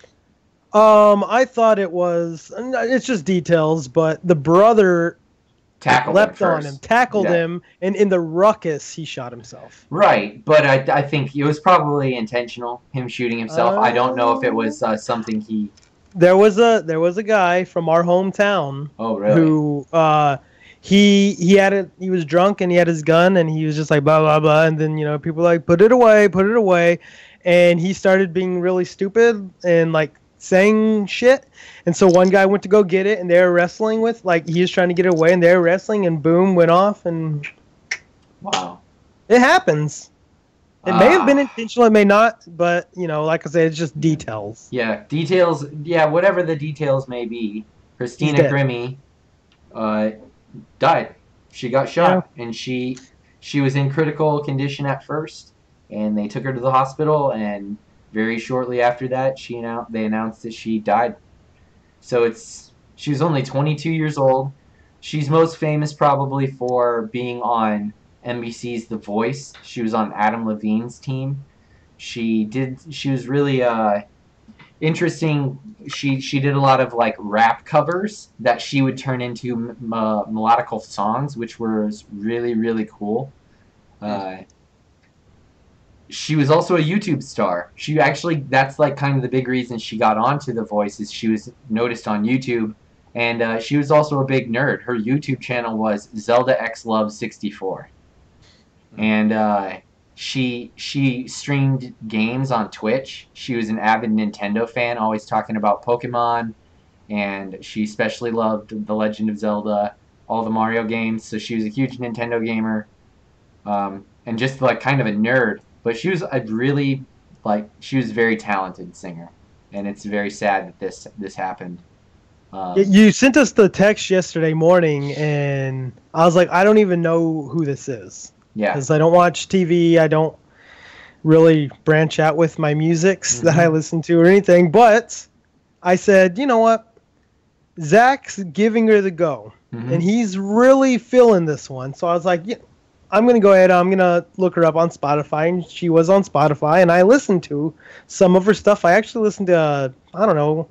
A: Um, I thought it was, it's just details, but the brother
B: Tackled
A: leapt
B: him
A: on
B: first.
A: him, tackled
B: Yeah.
A: him, and in the ruckus, he shot himself.
B: Right, but I, I think it was probably intentional, him shooting himself.
A: Uh,
B: I don't know if it was uh, something he...
A: There was a there was a guy from our hometown
B: Oh, really?
A: who uh he he had it he was drunk and he had his gun and he was just like blah blah blah, and then you know people were like put it away, put it away, and he started being really stupid and like saying shit, and so one guy went to go get it and they were wrestling with like he was trying to get it away and they were wrestling and boom, went off. And
B: Wow.
A: it happens. It may have been
B: Ah.
A: intentional, it may not, but you know, like I said, it's just details.
B: Yeah, details. Yeah, whatever the details may be, Christina
A: dead.
B: Grimmie uh, died. She got shot, and she she was in critical condition at first, and they took her to the hospital, and very shortly after that, she announced they announced that she died. So it's she was only twenty-two years old. She's most famous probably for being on N B C's The Voice. She was on Adam Levine's team. She did. She was really uh, interesting. She she did a lot of like rap covers that she would turn into m- uh, melodical songs, which was really really cool. Uh, she was also a YouTube star. She actually that's like kind of the big reason she got onto The Voice is she was noticed on YouTube, and uh, she was also a big nerd. Her YouTube channel was Zelda X Love sixty-four. And uh, she she streamed games on Twitch. She was an avid Nintendo fan, always talking about Pokemon, and she especially loved The Legend of Zelda, all the Mario games. So she was a huge Nintendo gamer, um, and just like kind of a nerd. But she was a really like she was a very talented singer, and it's very sad that this this happened. Um,
A: You sent us the text yesterday morning, and I was like, I don't even know who this is.
B: yeah,
A: Because I don't watch T V. I don't really branch out with my musics
B: Mm-hmm.
A: that I listen to or anything. But I said, you know what? Zach's giving her the go.
B: Mhm.
A: And he's really feeling this one. So I was like, yeah, I'm going to go ahead. I'm going to look her up on Spotify. And she was on Spotify. And I listened to some of her stuff. I actually listened to, uh, I don't know,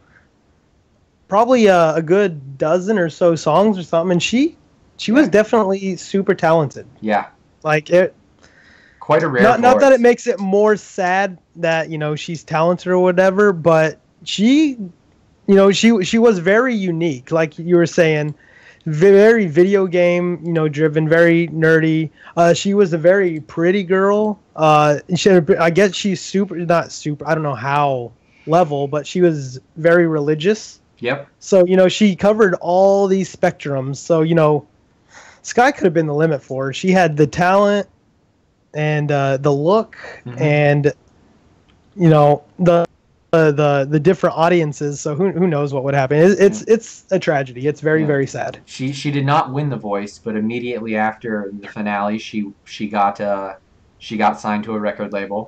A: probably a, a good dozen or so songs or something. And she, she was
B: Yeah.
A: definitely super talented.
B: yeah,
A: Like it.
B: quite a rare.
A: Not, not that
B: voice.
A: it makes it more sad that you know she's talented or whatever, but she, you know, she she was very unique, like you were saying, very video game, you know, driven, very nerdy. Uh, she was a very pretty girl. Uh, and she had, a- I guess she's super, not super. I don't know how level, but she was very religious.
B: Yep.
A: So you know, she covered all these spectrums. So you know, sky could have been the limit for her. She had the talent and uh, the look,
B: Mhm.
A: and you know the uh, the the different audiences. So who who knows what would happen? It's it's, it's a tragedy. It's very
B: Yeah.
A: very sad.
B: She she did not win The Voice, but immediately after the finale, she she got uh she got signed to a record label.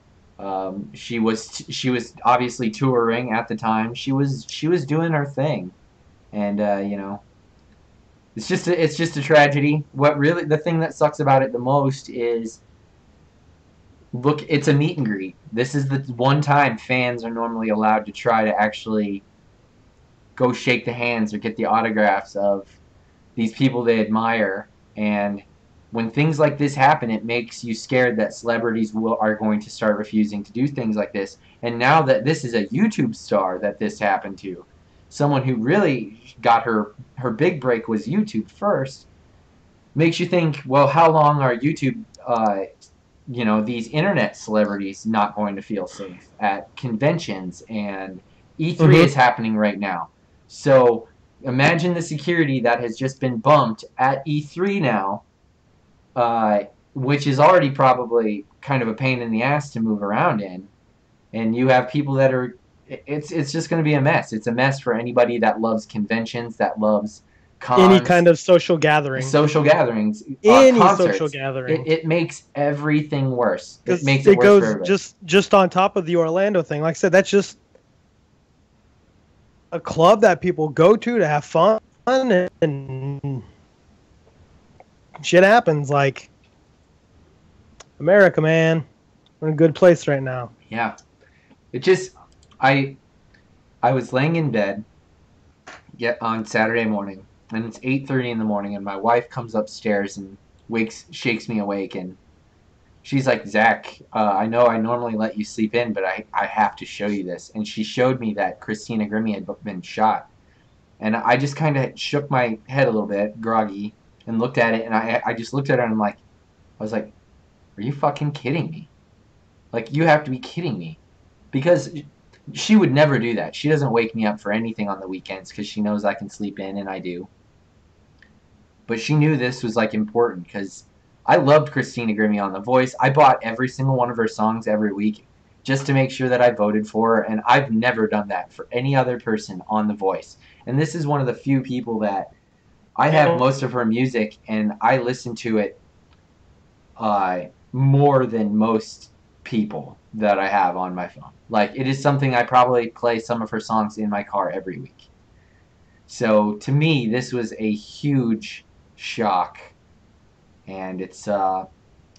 B: Um, she was she was obviously touring at the time. She was she was doing her thing, and uh, you know, it's just a, it's just a tragedy. What really the thing that sucks about it the most is, look, it's a meet and greet. This is the one time fans are normally allowed to try to actually go shake the hands or get the autographs of these people they admire. And when things like this happen, it makes you scared that celebrities will are going to start refusing to do things like this. And now that this is a YouTube star that this happened to, someone who really got her her big break was YouTube first, makes you think, well, how long are YouTube uh, you know, these internet celebrities not going to feel safe at conventions? And E three
A: Mhm.
B: is happening right now. So imagine the security that has just been bumped at E three now, uh, which is already probably kind of a pain in the ass to move around in. And you have people that are it's it's just going to be a mess. It's a mess for anybody that loves conventions, that loves cons,
A: any kind of social gathering,
B: social gatherings,
A: any
B: uh,
A: social gathering.
B: It, it makes everything worse. It makes
A: it,
B: it worse
A: goes
B: for everybody.
A: just just on top of the Orlando thing. Like I said, that's just a club that people go to to have fun, and, and shit happens. Like America, man, we're in a good place right now.
B: Yeah, it just I I was laying in bed yet on Saturday morning, and it's eight thirty in the morning, and my wife comes upstairs and wakes shakes me awake, and she's like, Zach, uh, I know I normally let you sleep in, but I, I have to show you this. And she showed me that Christina Grimmie had been shot. And I just kind of shook my head a little bit, groggy, and looked at it. And I, I just looked at her and I'm like, I was like, are you fucking kidding me? Like, you have to be kidding me. Because she would never do that. She doesn't wake me up for anything on the weekends because she knows I can sleep in, and I do. But she knew this was, like, important because I loved Christina Grimmie on The Voice. I bought every single one of her songs every week just to make sure that I voted for her, and I've never done that for any other person on The Voice. And this is one of the few people that I have most of her music, and I listen to it uh, more than most people that I have on my phone. Like, it is something I probably play some of her songs in my car every week. So, to me, this was a huge shock. And it's uh,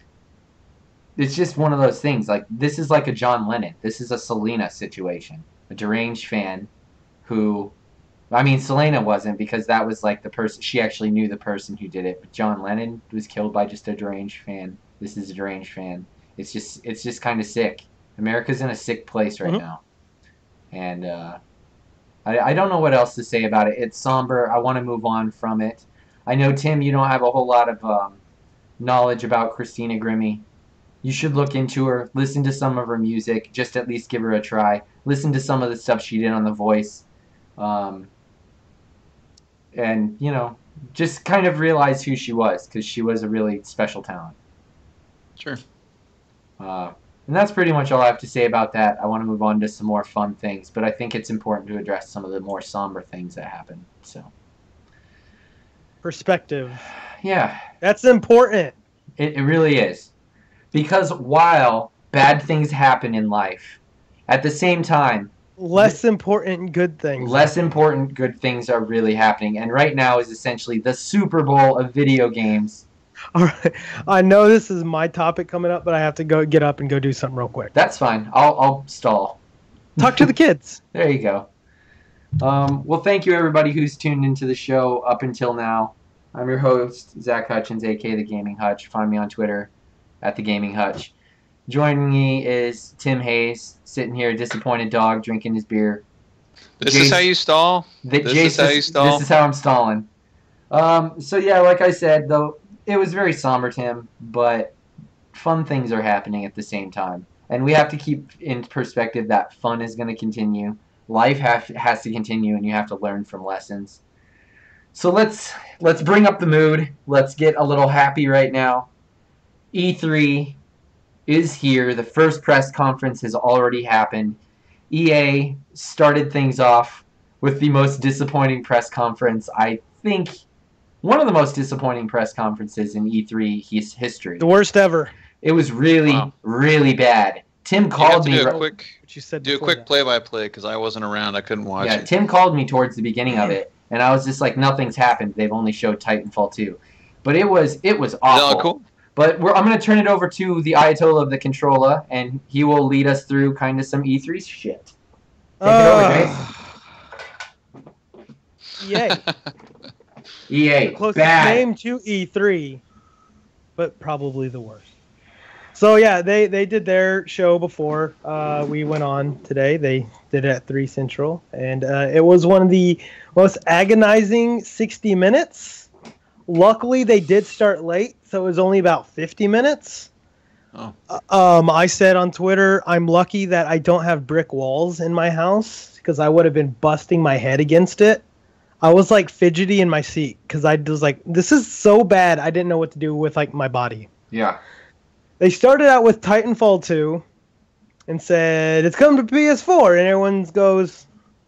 B: it's just one of those things. Like, this is like a John Lennon. This is a Selena situation. A deranged fan who, I mean, Selena wasn't, because that was like the person, she actually knew the person who did it. But John Lennon was killed by just a deranged fan. This is a deranged fan. It's just, it's just kind of sick. America's in a sick place right mm-hmm. now. And uh, I, I don't know what else to say about it. It's somber. I want to move on from it. I know, Tim, you don't have a whole lot of um, knowledge about Christina Grimmie. You should look into her, listen to some of her music, just at least give her a try. Listen to some of the stuff she did on The Voice. Um, and, you know, just kind of realize who she was, because she was a really special talent.
C: Sure.
B: Uh, and that's pretty much all I have to say about that. I want to move on to some more fun things, but I think it's important to address some of the more somber things that happen. So,
A: perspective.
B: Yeah.
A: That's important.
B: It, it really is. Because while bad things happen in life, at the same time,
A: less important good things.
B: Less important good things are really happening. And right now is essentially the Super Bowl of video games.
A: All right. I know this is my topic coming up, but I have to go get up and go do something real quick.
B: That's fine. I'll, I'll stall.
A: Talk to the kids.
B: There you go. Um, well, thank you, everybody who's tuned into the show up until now. I'm your host, Zach Hutchins, a k a. The Gaming Hutch. Find me on Twitter at The Gaming Hutch. Joining me is Tim Hayes, sitting here, disappointed dog, drinking his beer.
C: This Jace, is how you stall?
B: The,
C: this
B: Jace,
C: is how you stall?
B: This is how I'm stalling. Um, so, yeah, like I said, though, it was very somber, Tim, but fun things are happening at the same time. And we have to keep in perspective that fun is going to continue. Life have, has to continue, and you have to learn from lessons. So let's let's bring up the mood. Let's get a little happy right now. E three is here. The first press conference has already happened. E A started things off with the most disappointing press conference, I think, one of the most disappointing press conferences in E three history.
A: The worst ever.
B: It was really, wow. really bad. Tim called
C: you
B: me.
C: Do a quick,
A: you said
C: do a quick play-by-play because I wasn't around. I couldn't watch
B: yeah,
C: it.
B: Tim called me towards the beginning of it, and I was just like, nothing's happened. They've only showed Titanfall two. But it was it was awful.
C: Is that cool?
B: But we're, I'm going to turn it over to the Ayatollah of the controller, and he will lead us through kind of some E three shit. Take uh, it over, Jace.
A: E A.
B: E A.
A: The closest
B: bad.
A: name to E three, but probably the worst. So yeah, they, they did their show before uh, we went on today. They did it at three Central, and uh, it was one of the most agonizing sixty minutes. Luckily, they did start late, so it was only about fifty minutes.
C: Oh.
A: Um, I said on Twitter, I'm lucky that I don't have brick walls in my house because I would have been busting my head against it. I was like fidgety in my seat because I was like, this is so bad. I didn't know what to do with like my body.
B: Yeah.
A: They started out with Titanfall two, and said, it's come to P S four, and everyone goes...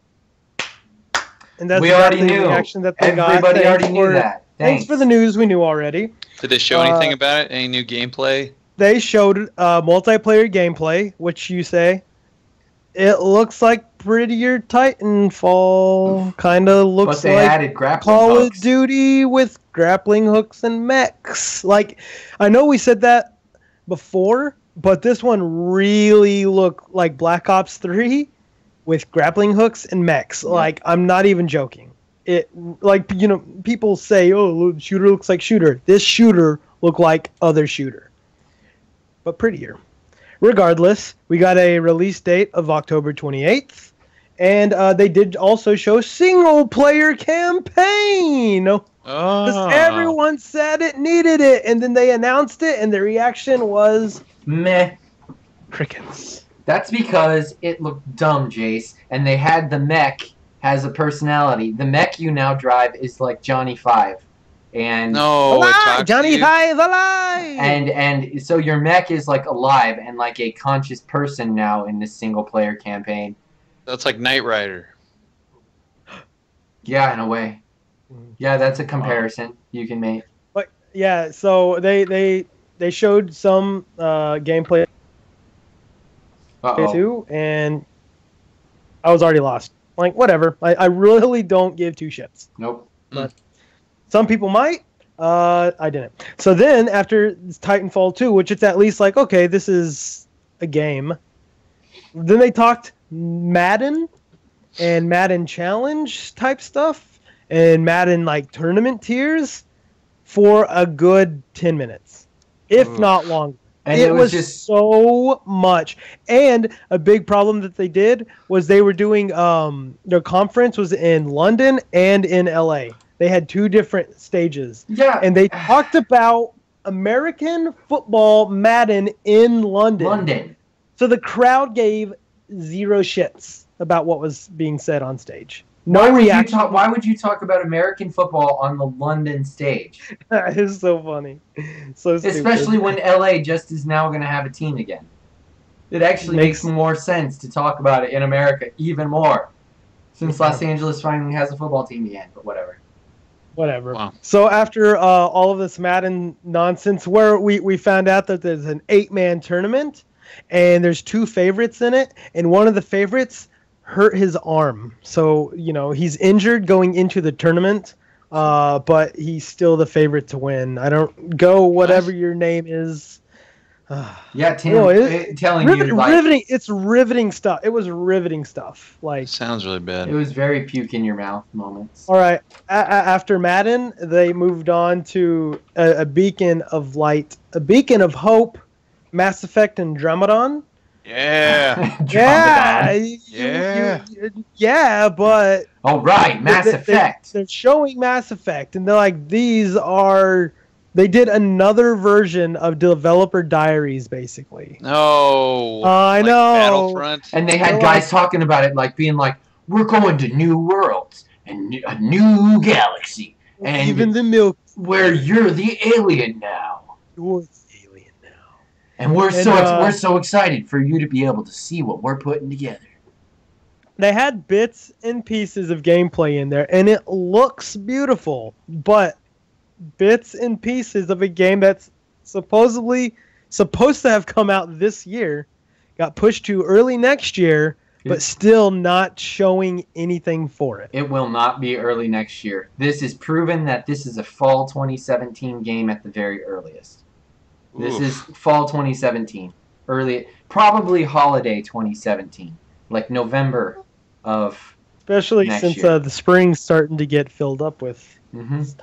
A: And that's
B: we already
A: the
B: knew.
A: reaction that they got.
B: Everybody
A: Thanks
B: already
A: for,
B: knew that. Thanks.
A: Thanks for the news. We knew already.
C: Did they show
A: Uh,
C: anything about it? Any new gameplay?
A: They showed uh, multiplayer gameplay, which you say it looks like prettier Titanfall. Kind of looks
B: but they
A: like
B: added grappling
A: Call
B: hooks.
A: of Duty with grappling hooks and mechs. Like, I know we said that before, but this one really looked like Black Ops three with grappling hooks and mechs. Yeah. Like, I'm not even joking. It, like, you know, people say, oh, shooter looks like shooter. This shooter looked like other shooter, but prettier. Regardless, we got a release date of October twenty-eighth, and uh, they did also show single-player campaign. Because
C: Oh.
A: everyone said it needed it, and then they announced it, and the reaction was...
B: Meh.
A: Crickets.
B: That's because it looked dumb, Jace, and they had the mech has a personality. The mech you now drive is like Johnny Five, and
C: No, it
A: alive!
C: talks to
A: Johnny
C: you.
A: Five alive!
B: and and so your mech is like alive and like a conscious person now in this single player campaign.
C: That's like Knight Rider.
B: Yeah, in a way. Yeah, that's a comparison you can make.
A: But yeah, so they they they showed some uh, gameplay
B: Uh-oh.
A: too, and I was already lost. Like, whatever. I, I really don't give two shits.
B: Nope.
A: But some people might. Uh, I didn't. So then, after Titanfall two, which it's at least like, okay, this is a game. Then they talked Madden and Madden Challenge type stuff and Madden like tournament tiers for a good ten minutes, if
C: Ugh.
A: not longer.
B: And
A: it,
B: it
A: was,
B: was just
A: so much. And a big problem that they did was they were doing um, their conference was in London and in L A. They had two different stages.
B: yeah.
A: And they talked about American football Madden in London.
B: London.
A: So the crowd gave zero shits about what was being said on stage. No
B: why would you
A: reaction.
B: talk? Why would you talk about American football on the London stage?
A: That is so funny. So stupid.
B: Especially when L A just is now going to have a team again. It actually makes,
A: Makes-
B: more sense to talk about it in America even more. Since
A: Yeah.
B: Los Angeles finally has a football team again, but whatever.
A: Whatever.
C: Wow.
A: So after uh, all of this Madden nonsense, where we, we found out that there's an eight-man tournament, and there's two favorites in it, and one of the favorites hurt his arm. So, you know, he's injured going into the tournament, uh, but he's still the favorite to win. I don't go whatever your name is.
B: Yeah, Tim,
A: Oh, it-
B: eh, telling
A: Rivet,
B: you, like,
A: riveting. It's riveting stuff. It was riveting stuff. Like,
C: Sounds really bad.
B: it was very puke in your mouth moments.
A: all right. A- a- after Madden, they moved on to a, a beacon of light, a beacon of hope, Mass Effect Andromedon.
C: Yeah.
A: Yeah,
B: Dromedon.
A: you-
C: Yeah.
A: you- you- yeah, but
B: All right, Mass
A: they- they-
B: Effect.
A: They're showing Mass Effect, and they're like, these are. They did another version of Developer Diaries, basically.
C: No.
A: I
C: Like
A: know.
C: Battlefront.
B: And they had
A: They're
B: guys
A: like-
B: talking about it, like being like, "We're going to new worlds and new- a new galaxy, and
A: Even the milk
B: where you're the alien now."
A: was alien now.
B: And we're
A: And,
B: so ex-
A: uh,
B: we're so excited for you to be able to see what we're putting together.
A: They had bits and pieces of gameplay in there, and it looks beautiful, but bits and pieces of a game that's supposedly supposed to have come out this year got pushed to early next year, but
B: It's-
A: still not showing anything for it.
B: It will not be early next year. This is proven that this is a fall twenty seventeen game at the very earliest. This
C: Oof.
B: is fall twenty seventeen. Early, probably holiday twenty seventeen, like November of.
A: Especially
B: Next
A: since
B: year.
A: uh, the spring's starting to get filled up with
B: Mhm.
A: stuff.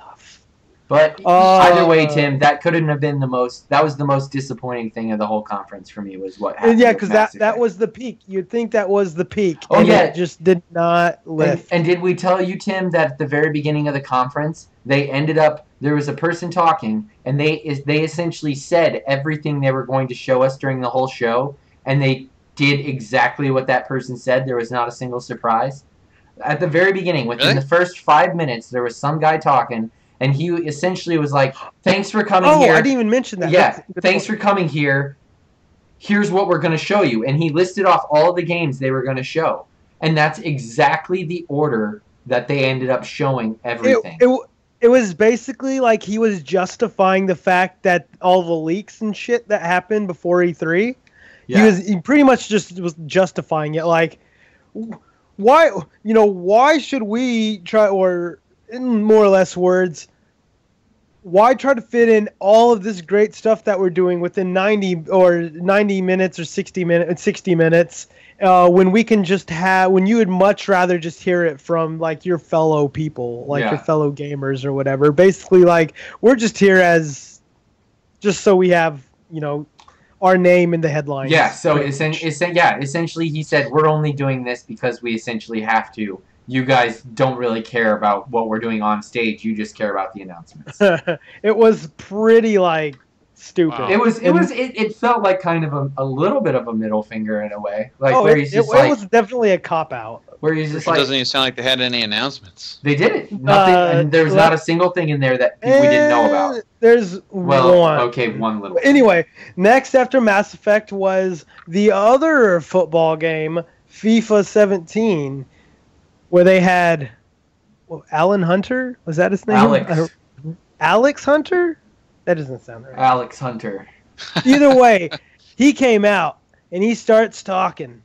B: But
A: Uh,
B: either way, Tim, that couldn't have been the most. That was the most disappointing thing of the whole conference for me. Was what happened.
A: Yeah,
B: with
A: because
B: Mass
A: that, that
B: Effect.
A: was the peak. You'd think that was the peak.
B: Oh,
A: and
B: yeah.
A: it just did not
B: And,
A: lift.
B: and did we tell you, Tim, that at the very beginning of the conference, they ended up there was a person talking, and they is they essentially said everything they were going to show us during the whole show, and they did exactly what that person said. There was not a single surprise. At the very beginning, within
C: Really?
B: the first five minutes, there was some guy talking, and he essentially was like, "Thanks for coming
A: Oh,
B: here."
A: I didn't even mention that.
B: Yeah,
A: That's a good
B: thanks
A: point.
B: for coming here. here's what we're going to show you. And he listed off all the games they were going to show. And that's exactly the order that they ended up showing everything.
A: It, it, it was basically like he was justifying the fact that all the leaks and shit that happened before E three. Yeah. He was he pretty much just was justifying it. Like, why, you know, why should we try, or in more or less words, why try to fit in all of this great stuff that we're doing within ninety or ninety minutes or sixty minutes, sixty minutes, uh, when we can just have, when you would much rather just hear it from like your fellow people, like yeah. your fellow gamers or whatever. Basically, like, we're just here as, just so we have, you know, our name in the headlines.
B: Yeah. So essen- essen- yeah, essentially he said, we're only doing this because we essentially have to. You guys don't really care about what we're doing on stage. You just care about the announcements.
A: It was pretty like stupid.
B: Wow. It was. It and, was. It, it felt like kind of a, a little bit of a middle finger in a way. Like
A: oh,
B: where
A: it,
B: he's just
A: it,
B: like.
A: It was definitely a cop out.
B: Where he's just
C: it
B: like.
C: Doesn't even sound like they had any announcements.
B: They didn't. Nothing. Uh, and there was not a single thing in there that we didn't know about.
A: There's
B: well,
A: one.
B: Okay, one little.
A: Anyway, next after Mass Effect was the other football game, FIFA seventeen. Where they had well, Alan Hunter? Was that his name?
B: Alex.
A: Alex Hunter? That doesn't sound right.
B: Alex Hunter.
A: Either way, he came out and he starts talking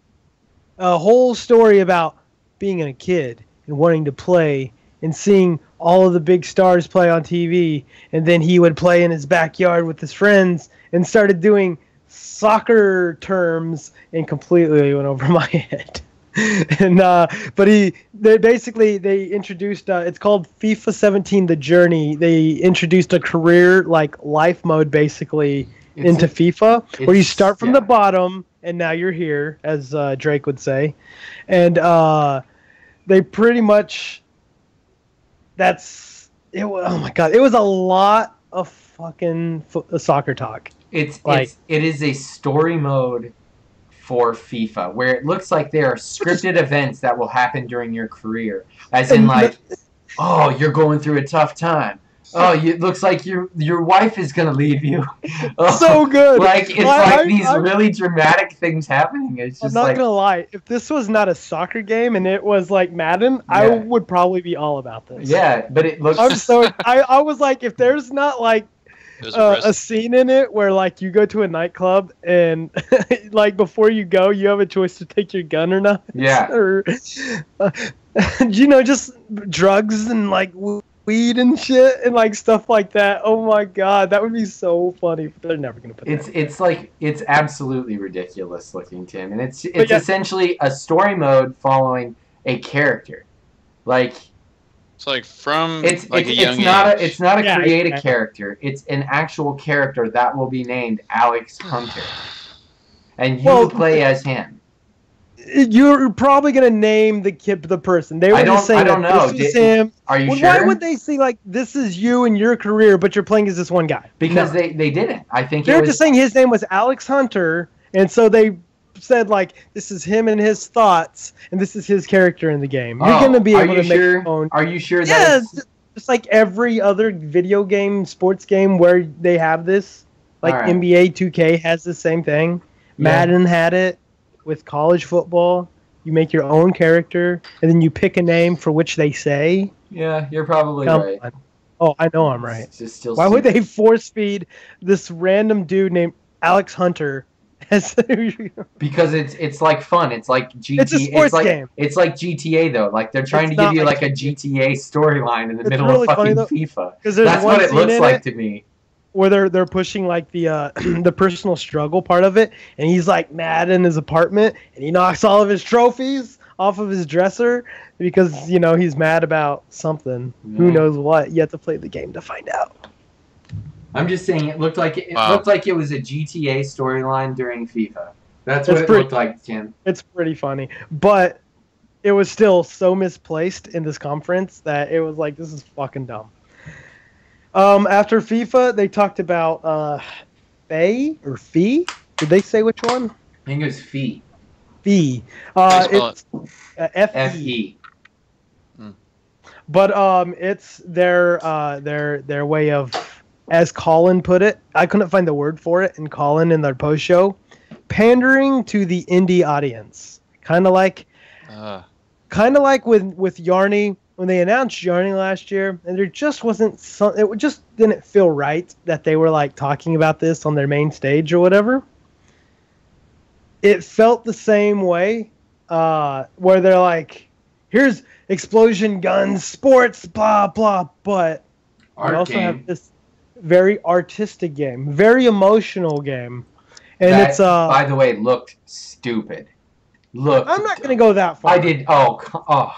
A: a whole story about being a kid and wanting to play and seeing all of the big stars play on T V. And then he would play in his backyard with his friends and started doing soccer terms and completely went over my head. and uh, but he they basically they introduced uh, it's called FIFA seventeen The Journey. They introduced a career like life mode basically it's into a, FIFA where you start from yeah. the bottom and now you're here, as uh, Drake would say, and uh, they pretty much that's it. Oh my god, it was a lot of fucking fo- soccer talk.
B: It's like it's, it is a story mode for FIFA, where it looks like there are scripted events that will happen during your career. As in, like, oh, you're going through a tough time. Oh, you, it looks like your your wife is going to leave you. Oh,
A: so good.
B: Like, it's
A: I,
B: like
A: I,
B: these
A: I,
B: really dramatic things happening. It's just
A: I'm not
B: like,
A: going to lie. If this was not a soccer game and it was like Madden, yeah. I would probably be all about this.
B: Yeah, but it looks...
A: I'm so... I, I was like, if there's not, like, Uh, a scene in it where like you go to a nightclub and like before you go you have a choice to take your gun or not,
B: yeah,
A: or uh, you know, just drugs and like weed and shit and like stuff like that. Oh my god, that would be so funny, but they're never gonna put
B: it's
A: that
B: it's like it's absolutely ridiculous looking, Tim, and it's it's yeah. essentially a story mode following a character. Like
C: It's like from
B: it's
C: like
B: it's,
C: a young
B: it's not
C: age.
B: a it's not a
A: yeah,
B: created
A: yeah.
B: character. It's an actual character that will be named Alex Hunter, and you
A: well,
B: will play as him.
A: You're probably gonna name the kid the person. They were
B: I don't,
A: just saying
B: I don't
A: that
B: know.
A: this is
B: Did,
A: him.
B: Are you
A: well,
B: sure?
A: Why would they say like this is you in your career, but you're playing as this one guy?
B: Because
A: no.
B: they, they didn't. I think
A: they're
B: it was,
A: just saying his name was Alex Hunter, and so they said like this is him and his thoughts, and this is his character in the game. You're
B: oh,
A: gonna be able to
B: sure?
A: make your own.
B: Are you sure?
A: Yeah,
B: that
A: it's just like every other video game, sports game where they have this. Like right. N B A two K has the same thing. Yeah. Madden had it with college football. You make your own character, and then you pick a name for which they say.
B: Yeah, you're probably
A: Come
B: right.
A: on. Oh, I know I'm right.
B: It's just still
A: Why
B: stupid.
A: would they force feed this random dude named Alex Hunter?
B: Because it's it's like fun. It's like G T A.
A: It's a sports
B: it's like,
A: game.
B: It's like G T A though. Like they're trying
A: It's
B: to give you
A: like
B: like a G T A storyline in the
A: it's
B: middle
A: really
B: of fucking
A: though,
B: FIFA.
A: That's
B: what it looks like
A: it
B: to me.
A: Where they're they're pushing like the uh, the personal struggle part of it, and he's like mad in his apartment, and he knocks all of his trophies off of his dresser because you know he's mad about something. Yeah. Who knows what? You have to play the game to find out.
B: I'm just saying it looked like it, it
C: wow.
B: looked like it was a G T A storyline during FIFA. That's what
A: it's
B: it
A: pretty,
B: looked like, Tim.
A: It's pretty funny, but it was still so misplaced in this conference that it was like this is fucking dumb. Um, after FIFA, they talked about uh, Fee or Fee. Did they say which one?
B: I think it was Fee.
A: Fee. Uh, it's uh, F E.
B: F E.
A: But um, it's their uh, their their way of as Colin put it, I couldn't find the word for it, and Colin in their post show, pandering to the indie audience, kind of like,
C: Uh,
A: kind of like with with Yarny when they announced Yarny last year, and there just wasn't some, it just didn't feel right that they were like talking about this on their main stage or whatever. It felt the same way, uh, where they're like, here's explosion guns, sports, blah blah, but
B: Art
A: we also
B: game.
A: have this very artistic game, very emotional game, and
B: That,
A: it's uh.
B: by the way, looked stupid. Looked.
A: I'm not gonna go that far.
B: I did. Oh, c- oh.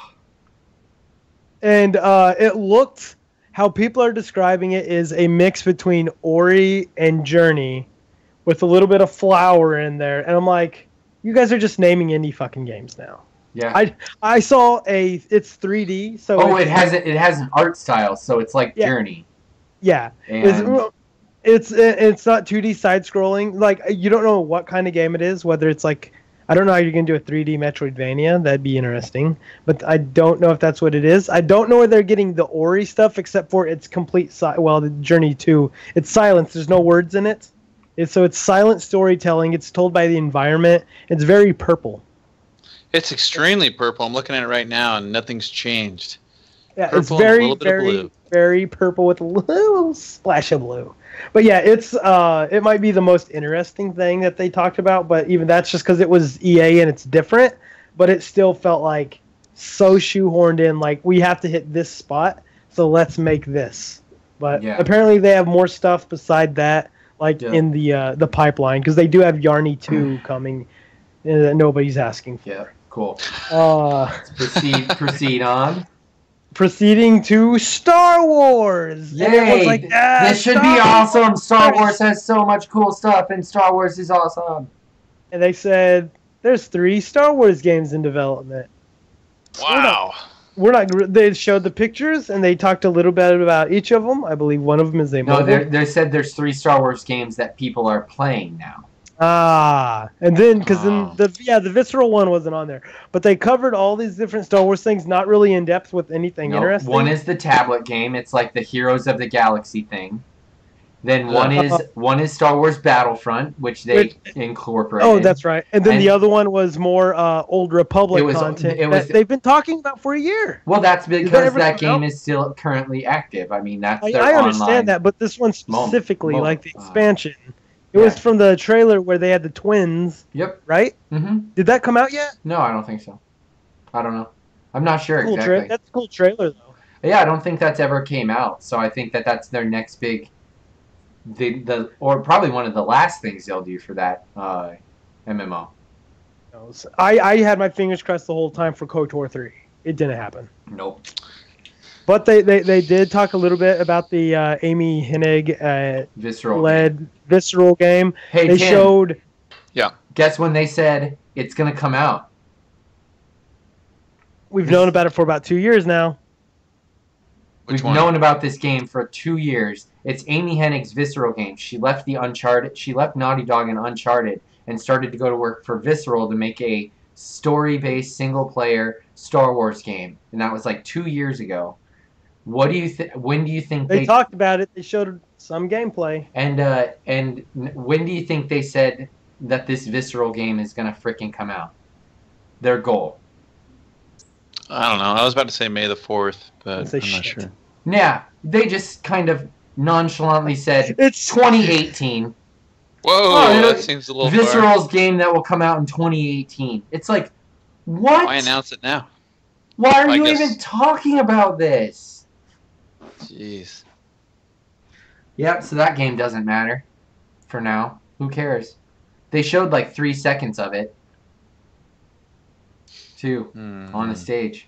A: And uh, it looked, how people are describing it is a mix between Ori and Journey, with a little bit of flower in there, and I'm like, you guys are just naming indie fucking games now.
B: Yeah.
A: I I saw a it's three D, so
B: oh,
A: it's,
B: it has a, it has an art style, so it's like
A: Yeah.
B: Journey.
A: yeah.
B: And
A: It's, it's it's not two D side scrolling. Like, you don't know what kind of game it is. Whether it's like, I don't know how you're gonna do a three D Metroidvania. That'd be interesting, but I don't know if that's what it is. I don't know where they're getting the Ori stuff, except for it's complete. Si- well, the Journey two, it's silence. There's no words in it. It's, so it's silent storytelling. It's told by the environment. It's very purple.
C: it's extremely purple. I'm looking at it right now, and nothing's changed.
A: Yeah,
C: Purple
A: it's
C: and a
A: very,
C: little bit of
A: very,
C: blue.
A: very purple with a little splash of blue. But yeah, it's uh, it might be the most interesting thing that they talked about. But even that's just because it was E A and it's different. But it still felt like so shoehorned in. Like, we have to hit this spot, so let's make this. But
B: Yeah.
A: apparently they have more stuff beside that, like
B: Yeah.
A: in the uh, the pipeline, because they do have Yarny two coming. Uh, that nobody's asking for.
B: yeah, cool.
A: Uh,
B: Proceed. proceed on.
A: proceeding to Star Wars. And everyone's
B: Yay!
A: like, "Ah,
B: this should
A: Star
B: be awesome. Star
A: Wars."
B: Wars has so much cool stuff, and Star Wars is awesome.
A: And they said there's three Star Wars games in development.
C: Wow.
A: We're not. They showed the pictures and they talked a little bit about each of them. I believe one of them is a
B: No,
A: mobile.
B: they they said there's three Star Wars games that people are playing now.
A: Ah, and then because
C: Oh.
A: then the yeah the visceral one wasn't on there, but they covered all these different Star Wars things, not really in depth with anything
B: No,
A: interesting.
B: one is the tablet game. It's like the Heroes of the Galaxy thing. Then one is one is Star Wars Battlefront, which they
A: Which-
B: incorporated.
A: Oh, that's right. And then
B: And-
A: the other one was more uh, Old Republic
B: It was-
A: content
B: it was-
A: that they've been talking about for a year.
B: Well, that's
A: that
B: because
A: ever
B: that
A: come
B: game
A: out?
B: is still currently active. I mean, that's
A: I,
B: their
A: I
B: online.
A: understand that, but this one
B: Mom-
A: specifically,
B: mom-
A: like the
B: uh,
A: expansion, it was
B: yeah.
A: from the trailer where they had the twins,
B: Yep.
A: right?
B: Mm-hmm.
A: Did that come out yet?
B: No, I don't think so. I don't know. I'm not sure
A: Cool
B: exactly.
A: tra- that's a cool trailer, though.
B: Yeah, I don't think that's ever came out. So I think that that's their next big, the the or probably one of the last things they'll do for that uh, M M O.
A: No, so I, I had my fingers crossed the whole time for KOTOR three. It didn't happen.
B: Nope.
A: But they, they, they did talk a little bit about the uh, Amy Hennig uh,
B: Visceral.
A: led Visceral game.
B: Hey
A: They
B: Tim,
A: showed.
B: guess when they said it's gonna come out?
A: We've known about it for about two years now.
C: Which
B: We've
C: one?
B: known about this game for two years. It's Amy Hennig's Visceral game. She left the Uncharted. She left Naughty Dog and Uncharted and started to go to work for Visceral to make a story-based single-player Star Wars game, and that was like two years ago. What do you think? When do you think
A: They
B: they?
A: talked about it. They showed some gameplay.
B: and uh, and n- when do you think they said that this Visceral game is gonna freaking come out? Their goal.
C: I don't know. I was about to say May the fourth, but
A: Say
C: I'm not
A: shit.
C: sure.
B: Yeah, they just kind of nonchalantly said
A: It's
B: twenty eighteen.
C: Whoa,
B: Oh,
C: that
B: yeah.
C: seems a little far.
B: Visceral's game that will come out in twenty eighteen. It's like, what?
C: Why announce it now?
B: Why are
C: I
B: you
C: guess-
B: even talking about this?
C: Jeez.
B: Yep, so that game doesn't matter for now. Who cares? They showed like three seconds of it, too,
C: Hmm.
B: on the stage.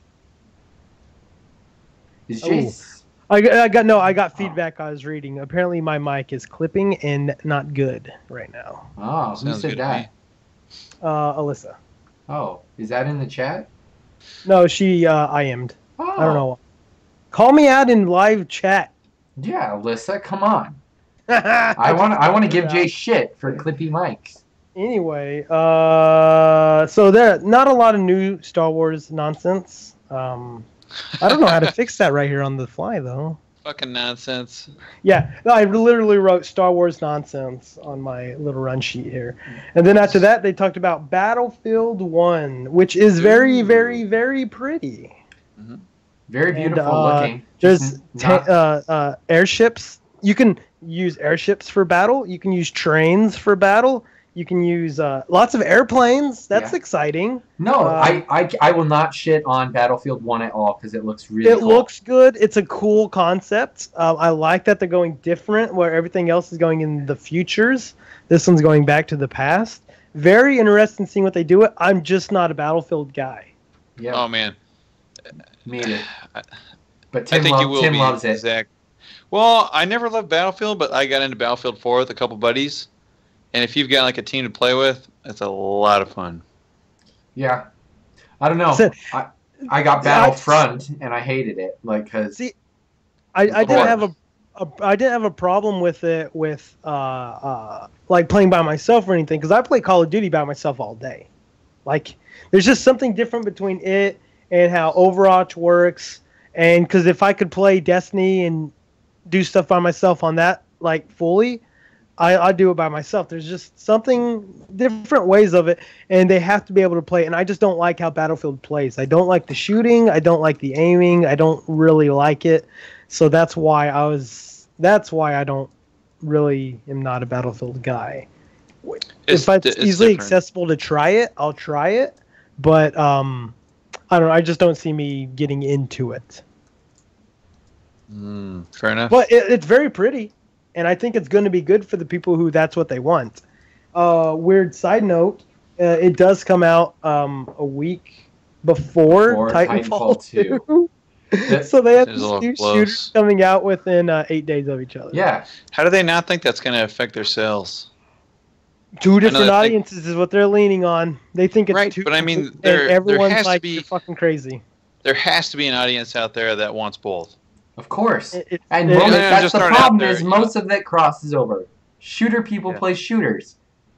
B: Is
A: Oh.
B: Jace...
A: I, got- I got no. I got feedback. I was reading. Apparently, my mic is clipping and not good right now.
B: Oh, who
C: Sounds
B: said
C: good to
B: that?
C: me.
A: Uh, Alyssa.
B: Oh, is that in the chat?
A: No, she uh, I M'd.
B: Oh.
A: I don't know. Call me out in live chat.
B: Yeah, Alyssa, come on. I want I want to give Jay shit for clippy mics.
A: Anyway, uh, so there not a lot of new Star Wars nonsense. Um, I don't know how to fix that right here on the fly though.
C: Fucking nonsense.
A: Yeah, no, I literally wrote Star Wars nonsense on my little run sheet here. And then after that, they talked about Battlefield one, which is very,
B: Ooh.
A: very, very pretty.
C: Mm-hmm.
B: Very beautiful
A: and, uh,
B: looking.
A: There's
B: not...
A: ta- uh, uh, airships. You can use airships for battle. You can use trains for battle. You can use uh, lots of airplanes. That's
B: yeah.
A: exciting.
B: No,
A: um,
B: I, I, I will not shit on Battlefield one at all because it looks really
A: It
B: cool.
A: looks good. It's a cool concept. Uh, I like that they're going different where everything else is going in the futures. This one's going back to the past. Very interesting seeing what they do. It. I'm just not a Battlefield guy.
B: Yeah.
C: Oh, man.
B: Me either. But Tim,
C: I think
B: lo-
C: you will
B: Tim
C: be
B: loves it.
C: Zach. Well, I never loved Battlefield, but I got into Battlefield four with a couple buddies. And if you've got like a team to play with, it's a lot of fun.
B: Yeah, I don't know.
A: So,
B: I I got Battlefront and I hated it, like because
A: see, I, I didn't have a, a I didn't have a problem with it with uh uh like playing by myself or anything because I play Call of Duty by myself all day. Like, there's just something different between it and how Overwatch works. And because if I could play Destiny and do stuff by myself on that like fully. I, I do it by myself. There's just something different ways of it, and they have to be able to play. And I just don't like how Battlefield plays. I don't like the shooting. I don't like the aiming. I don't really like it. So that's why I was. That's why I don't really am not a Battlefield guy.
C: It's,
A: if it's,
C: it's
A: easily
C: different.
A: accessible to try it, I'll try it. But um, I don't know. I just don't see me getting into it.
C: Mm, fair enough.
A: But it, it's very pretty. And I think it's going to be good for the people who that's what they want. Uh, weird side note, uh, it does come out um, a week before,
B: Before
A: Titanfall,
B: Titanfall two.
A: two. So they have
C: There's a
A: these
C: little
A: two
C: close.
A: shooters coming out within uh, eight days of each other.
B: Yeah.
C: How do they not think that's going to affect their sales?
A: Two different
C: think-
A: audiences is what they're leaning on. They think it's
C: Right,
A: two,
C: but I mean,
A: and
C: there- there
A: everyone's
C: has to
A: like,
C: be-
A: you're fucking crazy.
C: There has to be an audience out there that wants both.
B: Of course.
A: It- it-
B: And
A: it-
B: most,
C: Yeah,
B: that's
C: just
B: the
C: throwing it out
B: problem
C: there,
B: is
C: you
B: most of it crosses over. Shooter people
C: Yeah.
B: play shooters.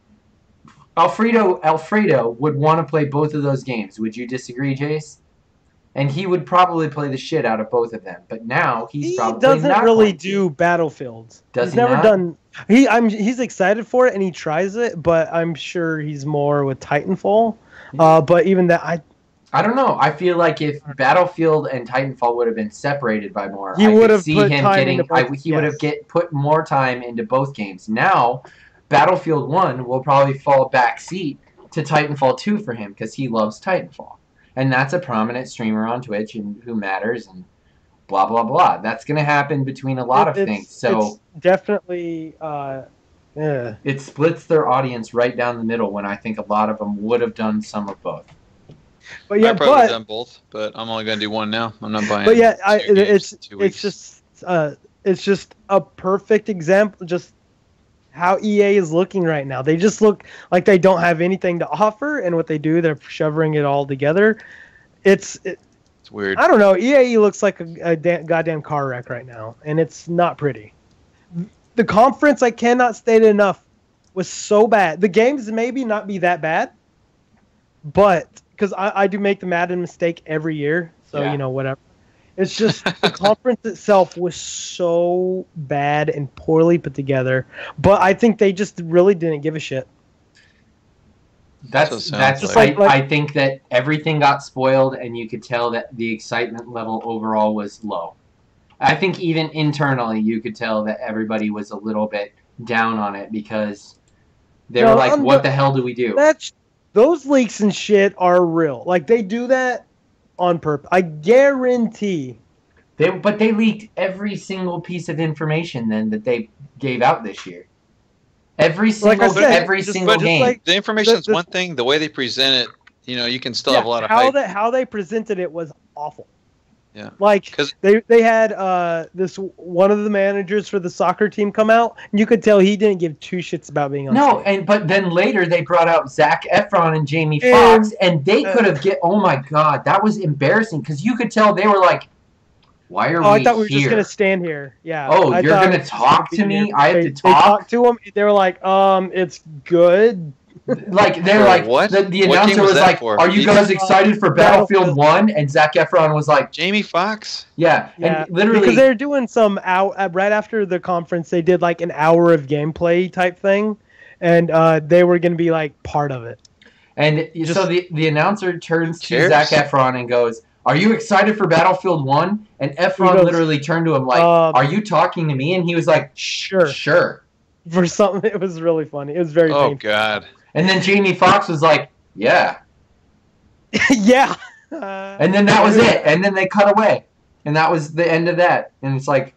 B: Alfredo Alfredo would want to play both of those games. Would you disagree, Jace? And he would probably play the shit out of both of them. But now he's
A: he
B: probably
A: doesn't
B: not
A: really
B: going to.
A: do Battlefields.
B: Does
A: he's
B: he
A: never
B: not?
A: done. He I'm he's excited for it and he tries it, but I'm sure he's more with Titanfall. Uh, but even that, I
B: I don't know. I feel like if Battlefield and Titanfall would have been separated by more,
A: He
B: I
A: would
B: could
A: have
B: see
A: put
B: him
A: time
B: getting.
A: into
B: I,
A: both,
B: he would have
A: yes.
B: get put more time into both games. Now, Battlefield One will probably fall back seat to Titanfall Two for him because he loves Titanfall, and that's a prominent streamer on Twitch and who matters and blah blah blah. That's gonna happen between a lot
A: it-
B: of
A: it's-
B: things. So
A: it's definitely. Uh, yeah.
B: it splits their audience right down the middle. When I think a lot of them would have done some of both.
A: But yeah,
C: I've probably
A: but
C: done both, but I'm only going to do one now. I'm not buying.
A: but yeah, I,
C: two games
A: it's
C: in two
A: it's
C: weeks.
A: just uh, it's just a perfect example. Just how E A is looking right now. They just look like they don't have anything to offer, and what they do, they're shoving it all together. It's it,
C: It's weird.
A: I don't know. E A looks like a, a da- goddamn car wreck right now, and it's not pretty. The conference, I cannot state it enough, was so bad. The games maybe not be that bad, but because I, I do make the Madden mistake every year, so
B: Yeah.
A: you know whatever. It's just the conference itself was so bad and poorly put together. But I think they just really didn't give a shit.
B: That's
C: So it sounds
B: that's
A: like-
B: I,
A: Like- like-
B: I think that everything got spoiled and you could tell that the excitement level overall was low. I think even internally you could tell that everybody was a little bit down on it because they
A: No,
B: were like,
A: I'm
B: what
A: the-
B: the hell do we do?
A: That's those leaks and shit are real. Like they do that on purpose. I guarantee.
B: They but they leaked every single piece of information then that they gave out this year. Every
A: Like I
B: single
A: said,
B: every
A: just-
B: single
A: but just
B: game.
A: like-
C: The information's
A: the-
C: one thing. The way they present it, you know, you can still
A: Yeah,
C: have a lot of
A: how
C: hype.
A: they how they presented it was awful.
C: Yeah.
A: Like
C: 'Cause-
A: they they had uh this one of the managers for the soccer team come out, and you could tell he didn't give two shits about being on
B: No,
A: stage.
B: and but then later they brought out Zac Efron and Jamie
A: And-
B: Foxx, and they
A: uh,
B: could have get. Oh my god, that was embarrassing because you could tell they were like, "Why are
A: Oh,
B: we
A: I thought we were
B: here?"
A: just gonna stand here. Yeah.
B: Oh,
A: I
B: you're
A: thought
B: gonna
A: we were just
B: talk
A: be
B: to me?
A: here.
B: I have
A: they,
B: to
A: They
B: talk?
A: talked to him. They were like, "Um, it's good."
B: Like they're
C: For
B: like
C: what?
B: the, the
C: What
B: announcer
C: game was
B: was
C: that
B: like,
C: for?
B: "Are you
C: Did-
B: guys excited for Battlefield One?" And Zac Efron was like,
C: Jamie Foxx?
B: "Yeah."
A: Yeah,
B: And literally,
A: because they're doing some out uh, right after the conference. They did like an hour of gameplay type thing, and uh, they were going to be like part of it.
B: and
A: Just-
B: so the the announcer turns
C: Who
B: to
C: cares?
B: Zac Efron and goes, "Are you excited for Battlefield One?" And Efron
A: goes,
B: literally turned to him like,
A: um,
B: "Are you talking to me?" And he was like,
A: Sure.
B: "Sure."
A: For something, it was really funny. It was very
C: Oh,
A: painful.
C: God.
B: And then Jamie Foxx was like, "Yeah."
A: Yeah. Uh,
B: And then that was it. And then they cut away. And that was the end of that. And it's like,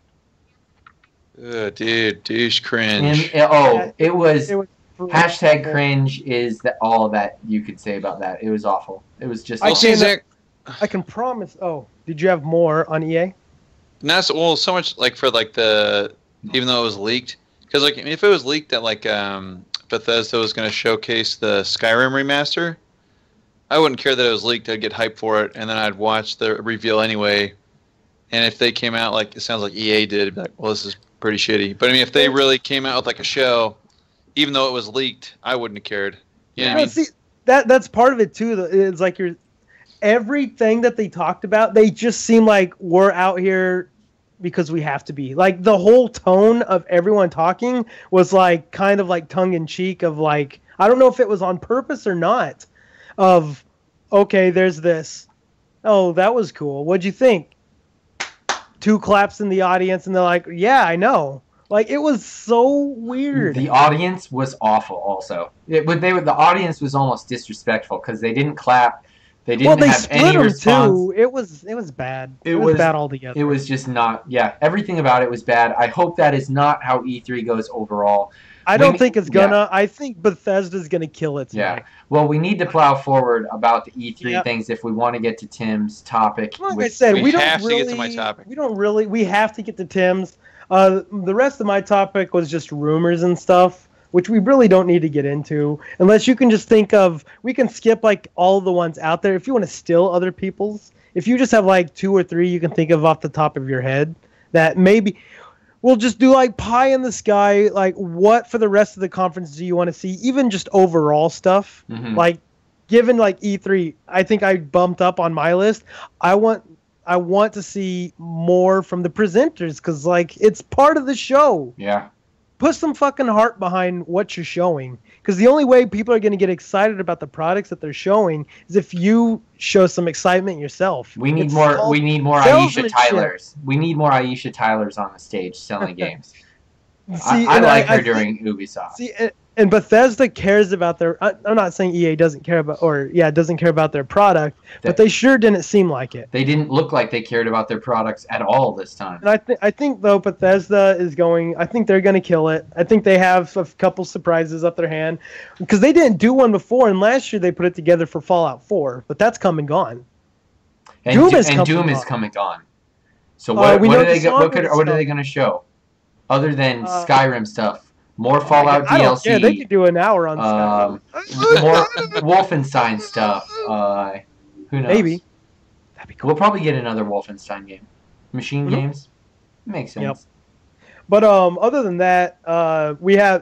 C: Ugh, dude, douche
B: and,
C: cringe.
B: oh, it was,
A: it was really
B: hashtag
A: awful.
B: cringe is that all that you could say about that. It was awful. It was just,
A: I
C: Well, see,
A: can't-
C: Zach,
A: I can promise. Oh, did you have more on E A?
C: not so, well, so much like for like the, even though it was leaked, because like if it was leaked that like um, Bethesda was going to showcase the Skyrim remaster, I wouldn't care that it was leaked. I'd get hyped for it, and then I'd watch the reveal anyway. And if they came out like it sounds like E A did, I'd be like, well, this is pretty shitty. But I mean, if they really came out with like a show, even though it was leaked, I wouldn't have cared. You know what I
A: No,
C: mean?
A: see, that that's part of it too. though. It's like you're everything that they talked about. They just seem like we're out here because we have to be. Like the whole tone of everyone talking was like kind of like tongue in cheek. Of like I don't know if it was on purpose or not. Of okay, there's this. Oh, that was cool. What'd you think? Two claps in the audience, and they're like, "Yeah, I know." Like it was so weird.
B: the audience was awful also. It would, they, the audience was almost disrespectful because they didn't clap. They didn't
A: well, they
B: have
A: split
B: any
A: them
B: response.
A: too. It was it was bad.
B: It
A: It, was,
B: was-
A: bad altogether.
B: It was just not, yeah, everything about it was bad. I hope that is not how E three goes overall.
A: I
B: we
A: don't
B: ne-
A: think it's
B: yeah.
A: gonna. I think Bethesda's gonna kill it
B: Yeah.
A: tonight.
B: Well, we need to plow forward about the E three
A: Yeah.
B: things if we want to get to Tim's topic.
A: Like I
B: with-
A: said,
C: We
A: we, don't
C: have to
A: really.
C: get to my topic.
A: We don't really. We have to get to Tim's. Uh, the rest of my topic was just rumors and stuff, which we really don't need to get into, unless you can just think of. We can skip like all the ones out there if you want to steal other people's. If you just have like two or three you can think of off the top of your head, that maybe. We'll just do like pie in the sky. Like, what for the rest of the conference do you want to see? Even just overall stuff.
B: Mhm.
A: Like, given like E three, I think I bumped up on my list. I want, I want to see more from the presenters because like it's part of the show.
B: Yeah.
A: Put some fucking heart behind what you're showing. Because the only way people are going to get excited about the products that they're showing is if you show some excitement yourself.
B: We need
A: It's
B: more.
A: called
B: We need more Aisha
A: salesmanship.
B: Tylers. We need more Aisha Tylers on the stage selling games.
A: See,
B: I, I
A: and
B: like her
A: I
B: during
A: think-
B: Ubisoft.
A: See, and- and Bethesda cares about their. I, I'm not saying E A doesn't care about, or yeah, doesn't care about their product, but they sure didn't seem like it.
B: They didn't look like they cared about their products at all this time.
A: And I think I think though Bethesda is going. I think they're going to kill it. I think they have a couple surprises up their hand because they didn't do one before, and last year they put it together for Fallout four, but that's come and gone.
B: And
A: Doom
B: Do-
A: is
B: and
A: coming
B: Doom is
A: on.
B: coming on. So
A: Uh,
B: what,
A: we
B: what
A: know
B: are they?
A: the
B: go- What could?
A: Sonic
B: What are they
A: stuff.
B: going to show? Other than
A: Uh,
B: Skyrim stuff, more Fallout
A: I
B: D L
A: don't
B: C.
A: care. They could do an hour on
B: Um,
A: Skyrim.
B: more Wolfenstein stuff. Uh, who knows?
A: Maybe. That'd be cool.
B: We'll probably get another Wolfenstein game. Machine
A: Mhm.
B: games. Makes sense.
A: Yep. But um, other than that, uh, we have.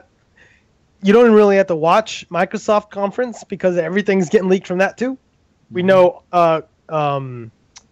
A: You don't really have to watch Microsoft conference because everything's getting leaked from that too. We
B: Mhm.
A: know. Uh, um,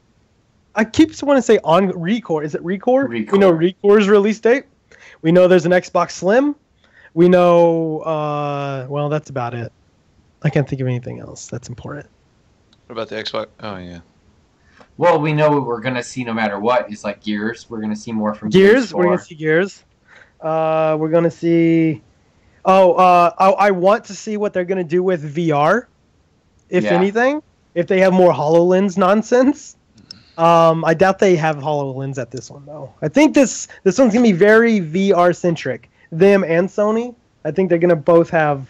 A: I keep wanting to say on Recore. Is it Recore?
B: Recore.
A: We know Recore's release date. We know there's an Xbox Slim. We know. Uh, well, that's about it. I can't think of anything else that's important.
C: What about the Xbox? Oh, yeah.
B: Well, we know what we're gonna see no matter what is like Gears. We're gonna see more from
A: Gears. We're
B: four.
A: gonna see Gears. Uh, we're gonna see. Oh, uh, I, I want to see what they're gonna do with V R, if
B: Yeah.
A: anything. If they have more HoloLens nonsense. Um, I doubt they have HoloLens at this one though. I think this this one's gonna be very V R centric. Them and Sony. I think they're gonna both have.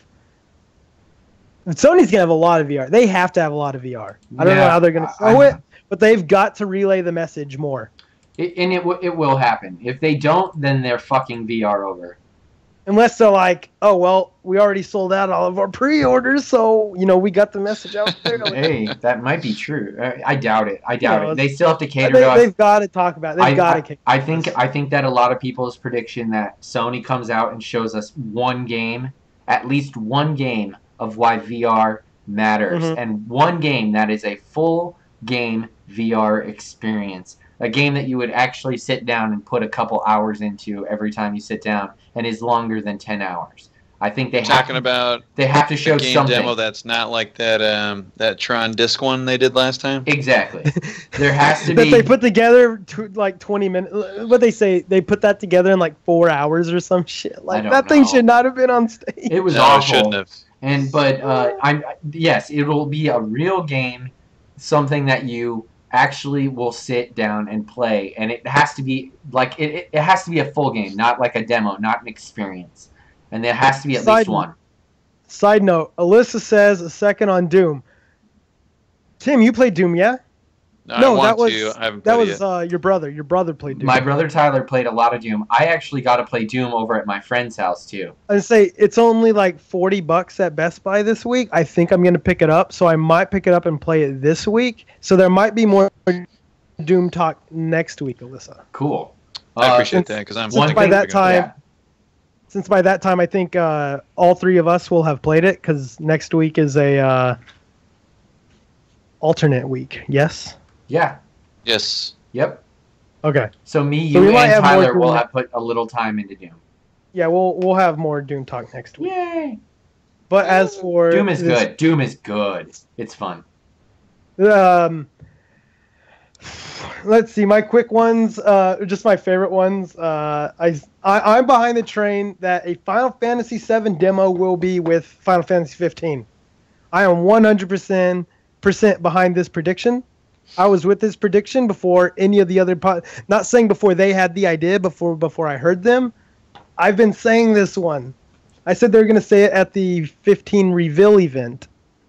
A: Sony's gonna have a lot of V R. They have to have a lot of V R. I don't know
B: Yeah,
A: how they're gonna
B: I-
A: show
B: I-
A: it, but they've got to relay the message more.
B: It, and it w- it will happen. If they don't, then they're fucking V R over.
A: Unless they're like, oh, well, we already sold out all of our pre-orders, so, you know, we got the message out there.
B: Hey, that might be true. I, I doubt it. I doubt
A: know,
B: it. They still have to cater
A: they,
B: to us.
A: they've got to talk about it. They've
B: I,
A: got
B: I,
A: to
B: I think I think that a lot of people's prediction that Sony comes out and shows us one game, at least one game of why V R matters.
A: Mhm.
B: And one game that is a full game V R experience, a game that you would actually sit down and put a couple hours into every time you sit down, and is longer than ten hours. I think they have
C: Talking
B: to,
C: about
B: they have to show
C: a game
B: something.
C: demo that's not like that um, that Tron disc one they did last time.
B: Exactly. There has to
A: that
B: be.
A: they put together to like twenty minutes. What they say, they put that together in like four hours or some shit. Like
B: don't
A: that thing
B: know.
A: should not have been on stage.
B: It was
C: No, it
B: awful.
C: shouldn't have.
B: And but uh, I'm yes, it'll be a real game, something that you actually will sit down and play, and it has to be like it. It, it has to be a full game, not like a demo, not an experience, and there has to be at
A: Side
B: least one.
A: Side note: Alyssa says a second on Doom. Tim, you played Doom, yeah?
C: No,
A: no,
C: I want
A: that was
C: to. I haven't
A: that
C: played
A: was
C: it yet.
A: uh, your brother. Your brother played Doom.
B: My brother Tyler played a lot of Doom. I actually got to play Doom over at my friend's house too.
A: I say it's only like forty bucks at Best Buy this week. I think I'm gonna pick it up, so I might pick it up and play it this week. So there might be more Doom talk next week, Alyssa.
B: Cool.
C: I
B: Uh,
C: appreciate
A: since-
C: that because I'm
A: since
C: thinking
A: by
C: of
A: that
C: picking it up.
A: time-
B: yeah.
A: Since by that time I think uh, all three of us will have played it, because next week is a uh, alternate week. Yes.
B: Yeah.
C: Yes.
B: Yep.
A: Okay.
B: So me,
A: So
B: you,
A: we might
B: and
A: have more
B: Tyler
A: Doom
B: will
A: ne-
B: have put a little time into Doom.
A: Yeah, we'll we'll have more Doom talk next week.
B: Yay!
A: But as for
B: Doom is
A: this-
B: good. Doom is good. It's fun.
A: Um, let's see, my quick ones, uh, just my favorite ones. Uh, I, I I'm behind the train that a Final Fantasy seven demo will be with Final Fantasy fifteen. I am one hundred percent percent behind this prediction. I was with this prediction before any of the other po- not saying before they had the idea, before before I heard them. I've been saying this one. I said they were going to say it at the fifteen reveal event.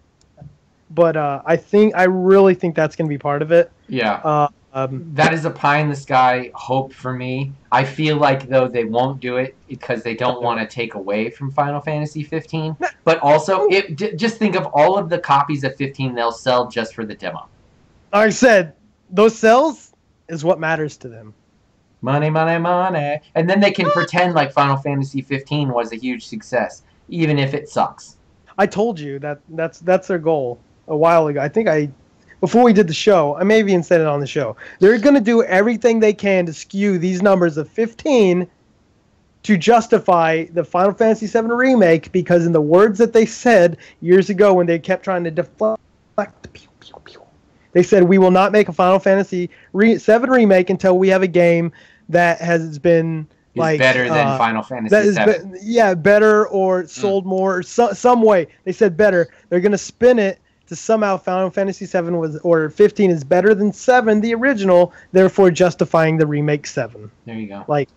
A: But uh, I think I really think that's going to be part of it.
B: Yeah.
A: Uh, um,
B: That is a pie in the sky hope for me. I feel like though they won't do it because they don't want to take away from Final Fantasy fifteen. But also, it j- just think of all of the copies of fifteen they'll sell just for the demo.
A: like I said, those sales is what matters to them.
B: Money, money, money, and then they can pretend like Final Fantasy fifteen was a huge success, even if it sucks.
A: I told you that that's that's their goal a while ago. I think I before we did the show, I may have even said it on the show. They're going to do everything they can to skew these numbers of fifteen to justify the Final Fantasy seven remake, because in the words that they said years ago when they kept trying to deflect the pew, pew, pew, they said we will not make a Final Fantasy re- seven remake until we have a game that has been
B: It's
A: like
B: better than
A: uh,
B: Final Fantasy
A: that is
B: seven.
A: be- yeah, better or sold more or so, some way. They said better. They're going to spin it to somehow Final Fantasy seven was or fifteen is better than seven, the original, therefore justifying the remake seven.
B: There you go.
A: Like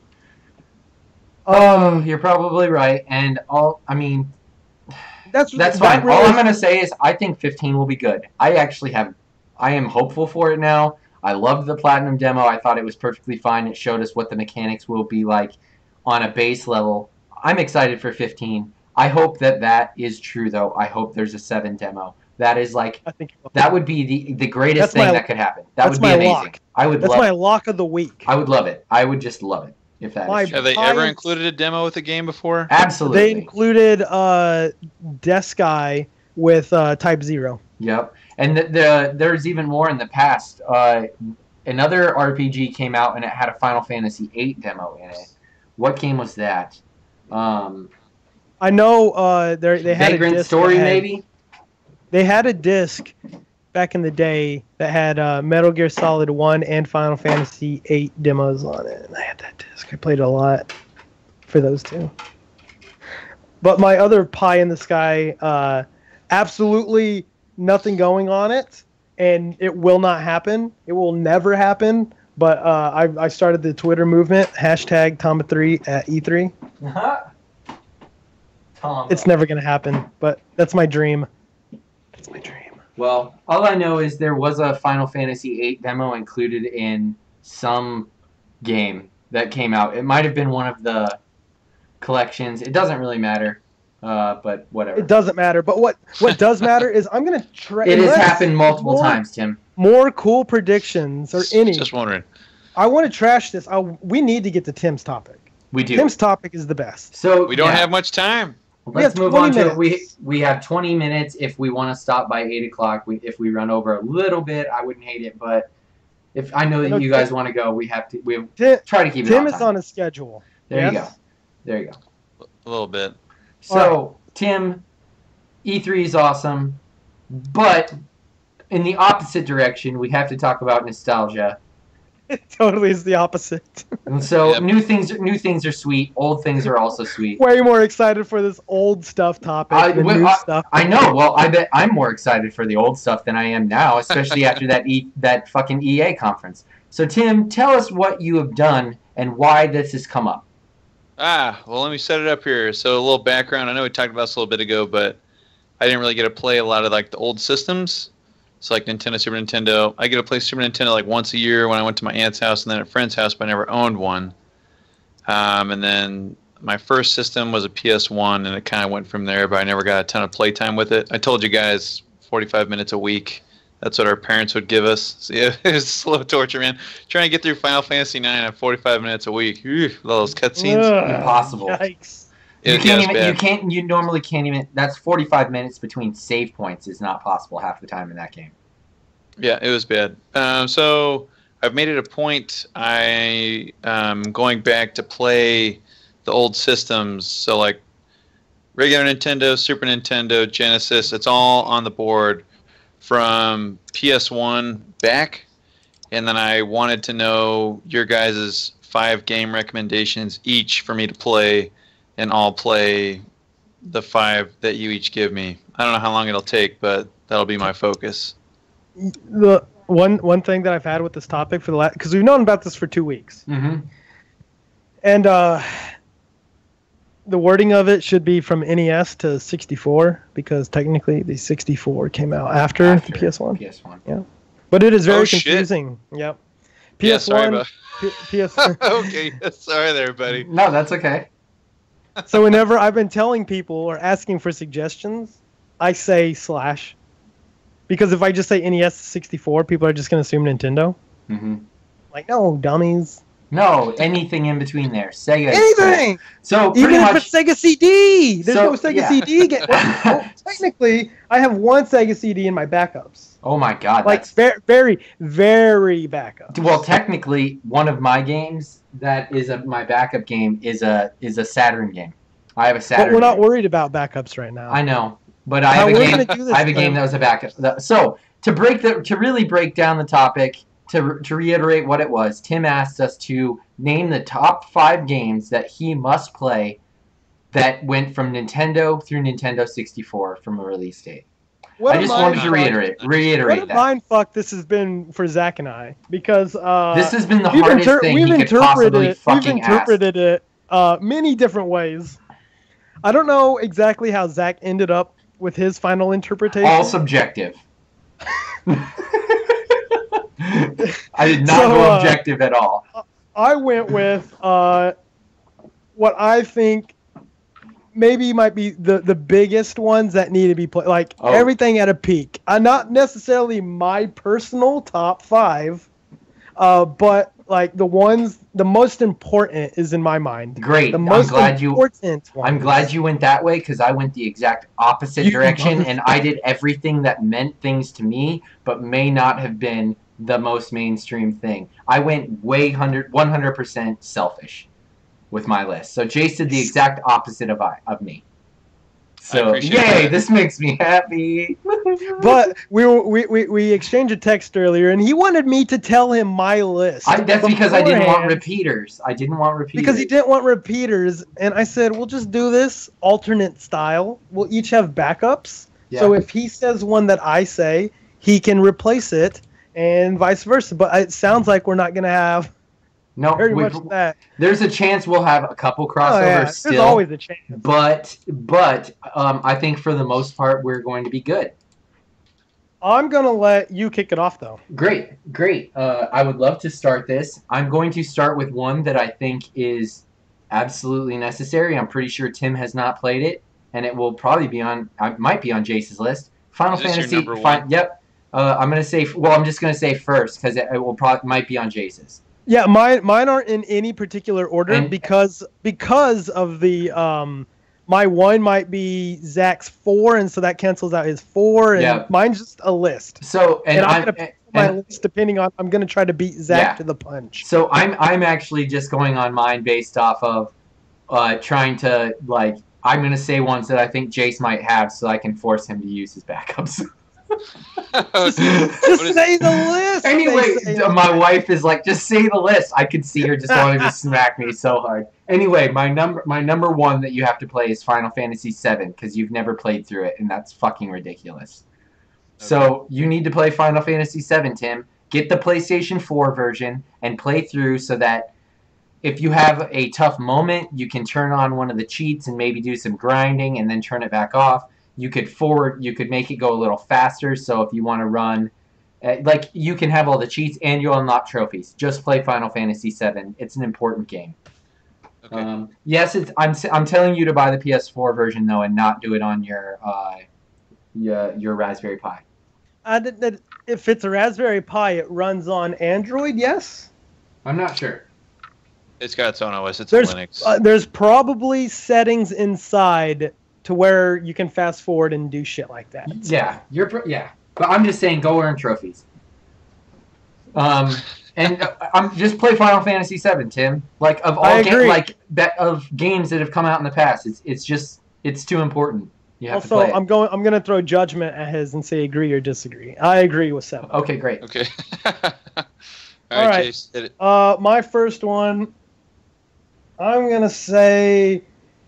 B: Oh,
A: um
B: you're probably right. And all, I mean,
A: that's
B: that's
A: that
B: fine.
A: really
B: All I'm
A: is-
B: gonna say is I think fifteen will be good. I actually have, I am hopeful for it now. I loved the Platinum demo. I thought it was perfectly fine. It showed us what the mechanics will be like on a base level. I'm excited for fifteen. I hope that that is true, though. I hope there's a seven demo. That is like,
A: I think
B: that would be the the greatest
A: That's
B: thing
A: my-
B: that could happen. That
A: that's
B: would be
A: my
B: amazing.
A: lock.
B: I would
A: that's
B: love
A: my
B: it.
A: lock of the week.
B: I would love it. I would just love it if that
A: My-
B: is true.
C: Have they
A: I-
C: ever included a demo with a game before?
B: Absolutely.
A: They included uh Deskai with uh Type Zero.
B: Yep. And the, the there's even more in the past. Uh, another R P G came out and it had a Final Fantasy eight demo in it. What game was that? Um,
A: I know uh they they had a
B: Vagrant
A: disc
B: Story,
A: that had-
B: maybe?
A: They had a disc back in the day that had uh, Metal Gear Solid one and Final Fantasy eight demos on it. And I had that disc. I played a lot for those two. But my other pie in the sky, uh, absolutely nothing going on it, and it will not happen. It will never happen. But uh, I, I started the Twitter movement, hashtag Tama three at E three.
B: Tom.
A: It's never going to happen, but that's my dream. That's my dream.
B: Well, all I know is there was a Final Fantasy eight demo included in some game that came out. It might have been one of the collections. It doesn't really matter, uh, but whatever.
A: It doesn't matter. But what, what does matter is I'm going to try.
B: It has
A: unless
B: happened multiple
A: more,
B: times, Tim.
A: More cool predictions or any.
C: Just wondering.
A: I want to trash this. I, we need to get to Tim's topic.
B: We do.
A: Tim's topic is the best.
B: So
C: We don't
B: yeah.
C: have much time.
B: let's move on to it. We we have twenty minutes if we want to stop by eight o'clock. We if we run over a little bit, I wouldn't hate it. But if I know that you guys want to go, we have to. We
A: Tim,
B: try to keep it.
A: Tim
B: on
A: is
B: time.
A: on a schedule.
B: There
A: yes?
B: you go. There you go.
C: A little bit.
B: So
A: right.
B: Tim, E three is awesome, but in the opposite direction, we have to talk about nostalgia.
A: It totally is the opposite.
B: And so
C: Yep.
B: new things, new things are sweet. Old things are also sweet.
A: Way more excited for this old stuff topic
B: I,
A: than
B: well,
A: new
B: I,
A: stuff.
B: I know. Well, I bet I'm more excited for the old stuff than I am now, especially after that e, that fucking E A conference. So Tim, tell us what you have done and why this has come up.
C: Ah, well, let me set it up here. So a little background. I know we talked about this a little bit ago, but I didn't really get to play a lot of like the old systems. So like Nintendo, Super Nintendo. I get to play Super Nintendo like once a year when I went to my aunt's house and then at a friend's house, but I never owned one. Um, and then my first system was a P S one, and it kind of went from there, but I never got a ton of playtime with it. I told you guys forty-five minutes a week. That's what our parents would give us. So yeah, it was slow torture, man. Trying to get through Final Fantasy nine at forty-five minutes a week. Ew, those cutscenes.
A: Ugh,
B: Impossible.
A: Yikes.
B: You
C: It,
B: can't
C: yeah, it's
B: even.
C: bad.
B: You can't. You normally can't even. That's forty-five minutes between save points is not possible half the time in that game.
C: Yeah, it was bad. Um, so I've made it a point. I um going back to play the old systems. So like regular Nintendo, Super Nintendo, Genesis. It's all on the board from P S one back. And then I wanted to know your guys' five game recommendations each for me to play, and I'll play the five that you each give me. I don't know how long it'll take, but that'll be my focus.
A: The one one thing that I've had with this topic for the last, because we've known about this for two weeks,
B: Mm-hmm.
A: and uh, the wording of it should be from N E S to sixty-four, because technically the sixty-four came out after,
B: After
A: the P S one.
B: P S one.
A: Yeah, but it is very
C: Oh, shit.
A: confusing. Yep.
C: Yeah,
A: P S
C: sorry
A: one.
C: about-
A: P- PS.
C: Okay, sorry there, buddy.
B: No, that's okay.
A: So whenever I've been telling people or asking for suggestions, I say slash. Because if I just say N E S sixty-four, people are just going to assume Nintendo.
B: Mm-hmm.
A: Like, no, dummies.
B: No, anything in between there. Sega.
A: Anything!
B: So pretty
A: Even
B: much.
A: if it's Sega C D! There's
B: So,
A: no Sega
B: yeah.
A: C D. Game. Well, well, technically, I have one Sega C D in my backups.
B: Oh my God.
A: Like,
B: That's,
A: very, very, very backup.
B: well, technically, one of my games that is a, my backup game is a is a Saturn game. I have a Saturn.
A: But we're not
B: game.
A: worried about backups right now.
B: I know, but I
A: How
B: have a
A: we're
B: game.
A: gonna do this,
B: I have a game
A: though.
B: that was a backup. So to break the to really break down the topic, to to reiterate what it was, Tim asked us to name the top five games that he must play that went from Nintendo through Nintendo sixty-four from a release date.
A: What
B: I
A: a
B: just
A: mind
B: wanted to
A: fuck-
B: reiterate
A: What
B: reiterate
A: a
B: that.
A: mind fuck this has been for Zach and I, because uh,
B: This has been the
A: we've,
B: hardest
A: inter-
B: thing
A: we've
B: he could
A: interpreted
B: possibly
A: it. We've
B: fucking ask.
A: interpreted it uh, many different ways. I don't know exactly how Zach ended up with his final interpretation.
B: All subjective. I did not
A: So,
B: go
A: uh,
B: objective at all.
A: I went with uh, what I think maybe might be the, the biggest ones that need to be played. Like,
B: Oh.
A: everything at a peak. Uh, not necessarily my personal top five, uh, but like the ones, the most important is in my mind.
B: Great.
A: The
B: I'm
A: most
B: glad you.
A: important ones.
B: I'm glad you went that way because I went the exact opposite
A: You-
B: direction, and I did everything that meant things to me, but may not have been the most mainstream thing. I went way one hundred percent selfish with my list. So Jace did the exact opposite of I of me. So
C: appreciate
B: yay,
C: that.
B: this makes me happy.
A: But we, were, we we we exchanged a text earlier, and he wanted me to tell him my list.
B: I, that's because I didn't want
A: beforehand,
B: repeaters. I didn't want repeaters.
A: Because he didn't want repeaters, and I said, we'll just do this alternate style. We'll each have backups.
B: Yeah.
A: So if he says one that I say, he can replace it, and vice versa. But it sounds like we're not going to have
B: no,
A: very
B: we-
A: much that.
B: there's a chance we'll have a couple crossovers
A: Oh, yeah.
B: still.
A: There's always a chance.
B: But but um, I think for the most part we're going to be good.
A: I'm going to let you kick it off, though.
B: Great, great. Uh, I would love to start this. I'm going to start with one that I think is absolutely necessary. I'm pretty sure Tim has not played it, and it will probably be on. I might be on Jace's list. Final
C: Is this your
B: Fantasy.
C: number
B: fi-
C: one?
B: Yep. Uh, I'm gonna say. Well, I'm just gonna say first because it, it will probably might be on Jace's.
A: Yeah, mine mine aren't in any particular order
B: And-
A: because because of the um my one might be Zach's four, and so that cancels out his four, and
B: Yeah.
A: mine's just a list.
B: So and,
A: And I'm,
B: I'm
A: gonna pick
B: and,
A: my list depending on. I'm gonna try to beat Zach
B: Yeah.
A: to the punch.
B: so I'm I'm actually just going on mine based off of uh, trying to like I'm gonna say ones that I think Jace might have, so I can force him to use his backups.
A: Just, just
C: is-
A: say the list.
B: Anyway,
A: They say
B: d- my wife is like, just say the list. I could see her just wanting to smack me so hard. Anyway, my number my number one that you have to play is Final Fantasy seven because you've never played through it, and that's fucking ridiculous. So you need to play Final Fantasy seven, Tim. Get the PlayStation four version and play through so that if you have a tough moment, you can turn on one of the cheats and maybe do some grinding and then turn it back off. You could forward, you could make it go a little faster. So if you want to run, uh, like you can have all the cheats and you'll unlock trophies. Just play Final Fantasy seven. It's an important game.
C: Okay.
B: Um, yes, it's. I'm. I'm telling you to buy the P S four version though, and not do it on your uh, your, your Raspberry Pi.
A: I did, that if it's a Raspberry Pi, it runs on Android. Yes.
B: I'm not sure.
C: It's got its own O S. It's
A: There's
C: a Linux.
A: uh, there's probably settings inside to where you can fast forward and do shit like that.
B: Yeah, you're. Pro- yeah, but I'm just saying, go earn trophies. Um, and uh, I'm just play Final Fantasy seven, Tim. Like of all
A: I
B: ga-
A: agree.
B: like that of games that have come out in the past, it's it's just it's too important. You have to
A: Also,
B: play it.
A: I'm going. I'm going to throw judgment at his and say agree or disagree. I agree with seven.
B: Okay, great.
C: Okay. All right,
A: All right.
C: Chase, hit it.
A: Uh, my first one, I'm gonna say.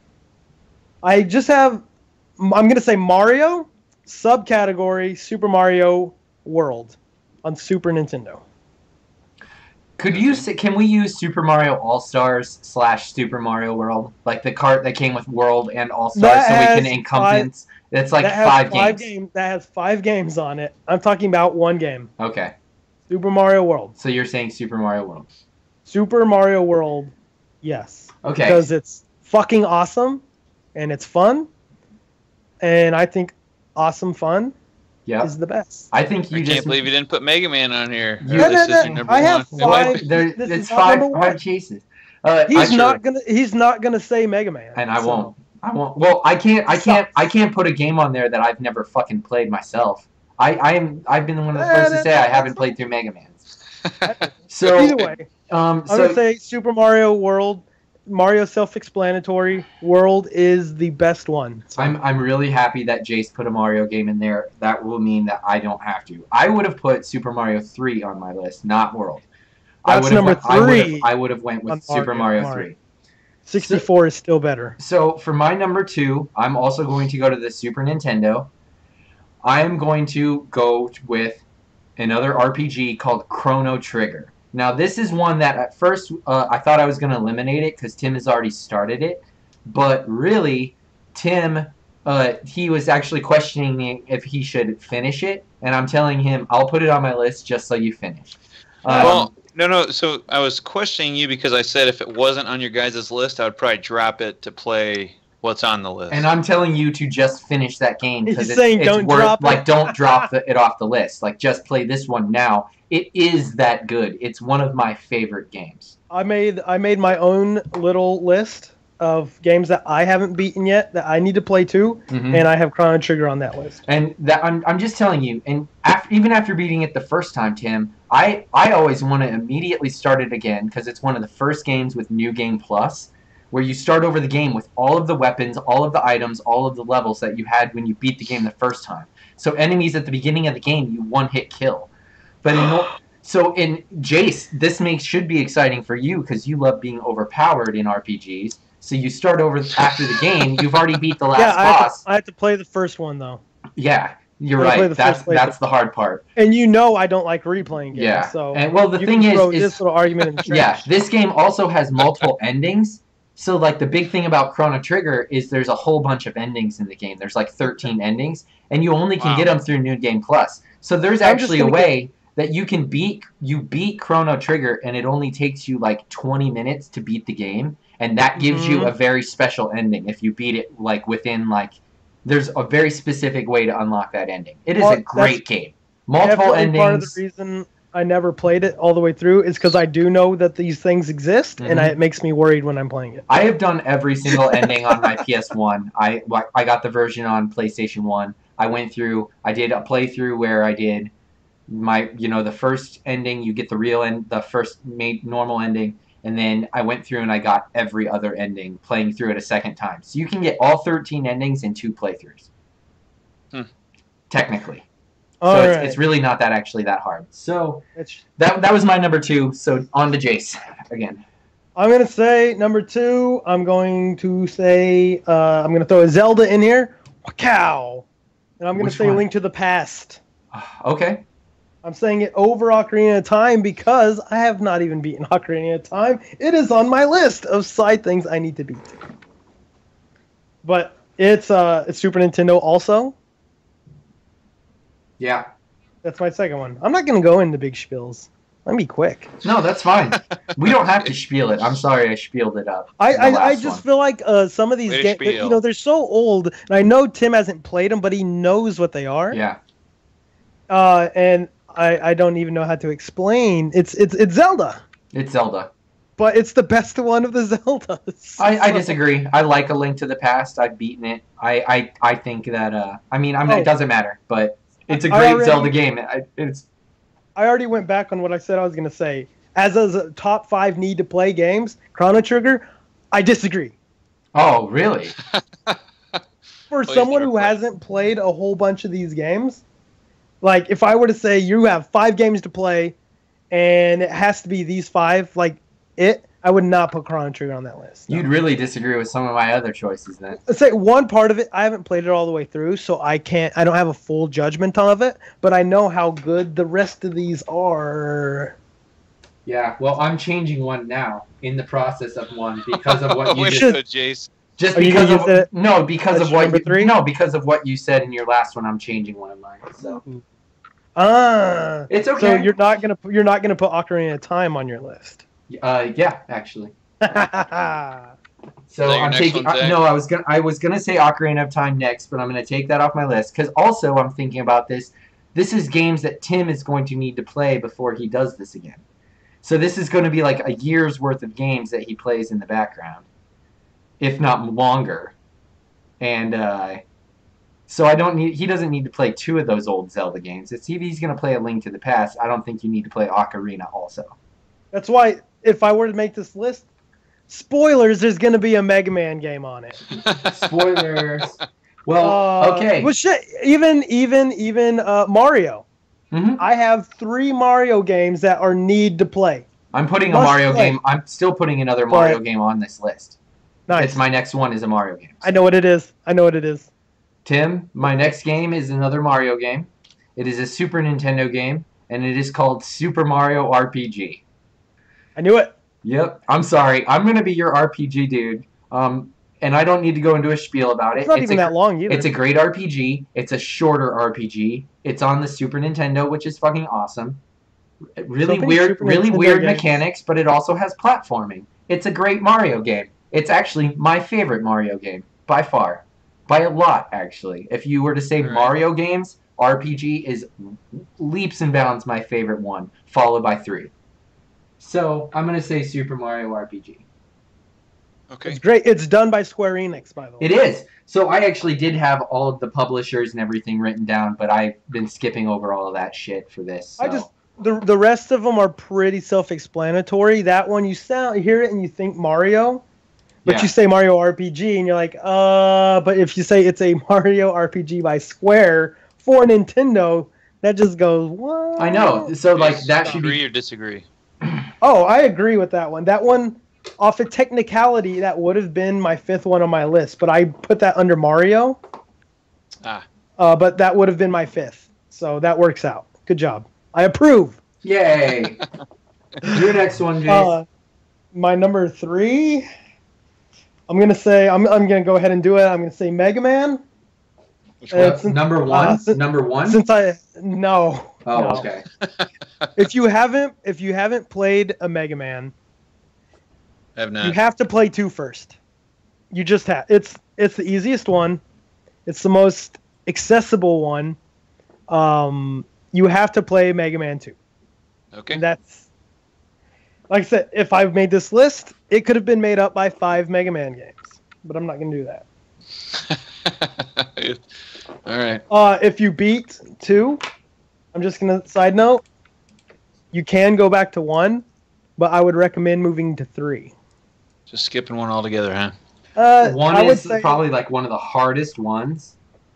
A: I just have. I'm gonna say Mario, subcategory Super Mario World, on Super Nintendo.
B: Could you say, can we use Super Mario All Stars slash Super Mario World, like the cart that came with World and All Stars,
A: That
B: so we can
A: has
B: encompass? It's like
A: that has
B: five,
A: five
B: games.
A: games. That has five games on it. I'm talking about one game.
B: Okay,
A: Super Mario World.
B: so you're saying Super Mario World?
A: Super Mario World, yes.
B: Okay.
A: Because it's fucking awesome, and it's fun, and I think awesome fun
B: Yeah.
A: is the best.
B: I think you
C: I
B: just.
C: can't believe you didn't put Mega Man on here.
B: You-
C: Or
A: No,
C: this
A: no,
C: is
A: no,
C: your number
A: I have
C: one.
B: It might-
A: five.
B: there,
A: This
B: it's
A: is not
B: five,
A: number one.
B: five chases. Uh, I
A: He's
B: sure-
A: not gonna. He's not gonna say Mega Man.
B: And I
A: so-
B: won't. I won't. Well, I can't. I can't.
A: Sucks.
B: I can't put a game on there that I've never fucking played myself. I. I am. I've been one of the
A: Eh,
B: first to
A: that-
B: say I
A: that's
B: haven't
A: not-
B: played through Mega Man. So.
A: Either way,
B: Um.
A: I'm
B: So.
A: gonna say Super Mario World. Mario self-explanatory. World is the best one. So-
B: I'm. I'm really happy that Jace put a Mario game in there. That will mean that I don't have to. I would have put Super Mario three on my list, not World. I
A: That's
B: would have
A: number
B: went- I would have-
A: three
B: I would have went with
A: on
B: Super
A: Mario-
B: Mario
A: Mario.
B: three.
A: sixty-four is still better.
B: So for my number two, I'm also going to go to the Super Nintendo. I am going to go with another R P G called Chrono Trigger. Now this is one that at first uh, I thought I was going to eliminate it because Tim has already started it, but really Tim, uh, he was actually questioning me if he should finish it, and I'm telling him I'll put it on my list just so you finish. Um,
C: Well, no, no. So I was questioning you because I said if it wasn't on your guys' list, I would probably drop it to play what's on the list.
B: And I'm telling you to just finish that game because
A: He's
B: it's,
A: saying
B: it's
A: don't
B: worth,
A: drop it.
B: like don't drop the, it off the list. Like just play this one now. It is that good. It's one of my favorite games.
A: I made I made my own little list of games that I haven't beaten yet that I need to play too,
B: Mhm.
A: and I have Chrono Trigger on that list.
B: And that I'm I'm just telling you. And after, even after beating it the first time, Tim, I I always want to immediately start it again because it's one of the first games with New Game Plus, where you start over the game with all of the weapons, all of the items, all of the levels that you had when you beat the game the first time. So enemies at the beginning of the game, you one hit kill. But in o- so in Jace, this makes should be exciting for you because you love being overpowered in R P Gs. So you start over after the game. You've already beat the last
A: yeah, I have,
B: boss.
A: to, I have to play the first one though,
B: Yeah, you're
A: I play
B: right.
A: the
B: That's
A: first playthrough.
B: that's the hard part.
A: and you know I don't like replaying games.
B: Yeah.
A: So
B: And well, the
A: you
B: thing
A: can
B: is,
A: throw
B: is
A: this little argument in the trash.
B: yeah, this game also has multiple endings. So like the big thing about Chrono Trigger is there's a whole bunch of endings in the game. There's like thirteen endings, and you only can
C: Wow.
B: get them through New Game Plus. So there's
A: I'm just
B: actually a
A: gonna
B: way that you can beat you beat Chrono Trigger, and it only takes you like twenty minutes to beat the game, and that gives you
A: Mhm.
B: a very special ending if you beat it like within like. There's a very specific way to unlock that ending. It is
A: Well,
B: a great
A: that's
B: game. Multiple
A: Definitely
B: endings.
A: part of the reason I never played it all the way through is because I do know that these things exist,
B: Mm-hmm.
A: and I, it makes me worried when I'm playing it.
B: I have done every single ending on my P S one. I I got the version on PlayStation one. I went through. I did a playthrough where I did my, you know, the first ending. You get the real end, the first made normal ending, and then I went through and I got every other ending, playing through it a second time. So you can get all thirteen endings in two playthroughs.
C: Hmm.
B: Technically.
A: All
B: so
A: right.
B: it's, it's really not that actually that hard. So
A: It's,
B: that that was my number two. So on to Jace again.
A: I'm going to say number two, I'm going to say, uh, I'm going to throw a Zelda in here. Cow. And I'm going to
B: Which
A: say
B: one?
A: Link to the Past.
B: Okay.
A: I'm saying it over Ocarina of Time because I have not even beaten Ocarina of Time. It is on my list of side things I need to beat. But it's uh, it's Super Nintendo also.
B: Yeah.
A: That's my second one. I'm not going to go into big spiels. Let me be quick.
B: No, that's fine. We don't have to spiel it. I'm sorry I spieled it up.
A: I,
B: in the
A: I, I
B: last
A: just
B: one.
A: feel like uh, some of these
C: Way to
A: games,
C: spiel.
A: you know, they're so old, and I know Tim hasn't played them, but he knows what they are.
B: Yeah.
A: Uh, and I, I don't even know how to explain. It's it's it's Zelda,
B: It's Zelda.
A: but it's the best one of the Zeldas.
B: I, I
A: So-
B: disagree. I like A Link to the Past. I've beaten it. I, I, I think that, uh, I mean, I mean,
A: Oh.
B: it doesn't matter, but it's a
A: I
B: great
A: already-
B: Zelda game. I, it's
A: I already went back on what I said I was going to say. As a top five need to play games, Chrono Trigger, I disagree.
B: Oh, really?
A: For
C: he's
A: someone
C: never
A: who
C: played.
A: hasn't played a whole bunch of these games, like if I were to say you have five games to play and it has to be these five, like it, I would not put Chrono Trigger on that list. No.
B: You'd really disagree with some of my other choices then.
A: Let's say one part of it, I haven't played it all the way through, so I can't, I don't have a full judgment of it, but I know how good the rest of these are.
B: Yeah, well, I'm changing one now in the process of one because of what you
C: Way to
B: just
C: go, Jace.
B: just
A: Are you
B: because
A: gonna
B: of
A: use it-
B: no because
A: That's
B: of
A: your
B: what
A: number
B: you,
A: three?
B: no because of what you said in your last one. I'm changing one of mine. So
A: Ah,
B: it's okay.
A: so you're not gonna, you're not gonna put Ocarina of Time on your list.
B: uh yeah, actually.
C: Is
B: So
C: that your
B: I'm
C: next
B: taking.
C: one,
B: Uh,
C: Zach?
B: no, I was gonna. I was gonna say Ocarina of Time next, but I'm gonna take that off my list because also I'm thinking about this. This is games that Tim is going to need to play before he does this again. So this is going to be like a year's worth of games that he plays in the background, if not longer. And uh, so I don't need. He doesn't need to play two of those old Zelda games. If he's going to play A Link to the Past, I don't think you need to play Ocarina also.
A: That's why if I were to make this list, spoilers, there's gonna be a Mega Man game on it.
B: Spoilers. Well,
A: Uh,
B: okay.
A: Well, shit. Even even even uh, Mario.
B: hmm
A: I have three Mario games that are need to play.
B: I'm putting a
A: Must
B: Mario
A: play.
B: game. I'm still putting another
A: But-
B: Mario game on this list.
A: Nice.
B: It's my next one is a Mario game.
A: I know what it is. I know what it is.
B: Tim, my next game is another Mario game. It is a Super Nintendo game, and it is called Super Mario R P G.
A: I knew it.
B: Yep. I'm sorry. I'm gonna be your R P G dude. Um, and I don't need to go into a spiel about it.
A: It's not even
B: a,
A: that long either.
B: It's a great R P G. It's a shorter R P G. It's on the Super Nintendo, which is fucking awesome. Really
A: many
B: weird,
A: Super
B: really
A: Nintendo
B: weird
A: games.
B: mechanics, but it also has platforming. It's a great Mario game. It's actually my favorite Mario game by far, by a lot actually. If you were to say
C: Right.
B: Mario games, R P G is leaps and bounds my favorite one, followed by three. So I'm gonna say Super Mario R P G.
C: Okay.
A: It's great. It's done by Square Enix, by the way.
B: It is. So I actually did have all of the publishers and everything written down, but I've been skipping over all of that shit for this. So.
A: I just the the rest of them are pretty self-explanatory. That one you sound you hear it and you think Mario, but
B: Yeah.
A: you say Mario R P G and you're like, uh. But if you say it's a Mario R P G by Square for Nintendo, that just goes what?
B: I know. So like
C: Jace,
B: that should
C: agree
B: be.
C: or disagree?
A: Oh, I agree with that one. That one, off of technicality, that would have been my fifth one on my list, but I put that under Mario.
C: Ah.
A: Uh, but that would have been my fifth, so that works out. Good job. I approve.
B: Yay! Your next one, Jace.
A: Uh, my number three. I'm gonna say I'm I'm gonna go ahead and do it. I'm gonna say Mega Man.
C: Which
A: uh,
C: one?
B: Uh,
A: since-
B: number one.
A: uh, since-
B: number one.
A: Since I no.
B: oh,
A: no.
B: okay.
A: If you haven't if you haven't played a Mega Man,
C: I have
A: you
C: not.
A: have to play two first. You just have. It's it's the easiest one. It's the most accessible one. Um, you have to play Mega Man two.
C: Okay.
A: And that's, like I said, if I've made this list, it could have been made up by five Mega Man games. But I'm not going to do that.
C: All right.
A: Uh, if you beat two, I'm just going to, side note, you can go back to one, but I would recommend moving to three.
C: Just skipping one altogether, huh?
A: Uh,
B: one
A: I would
B: is
A: say,
B: probably like one of the hardest ones.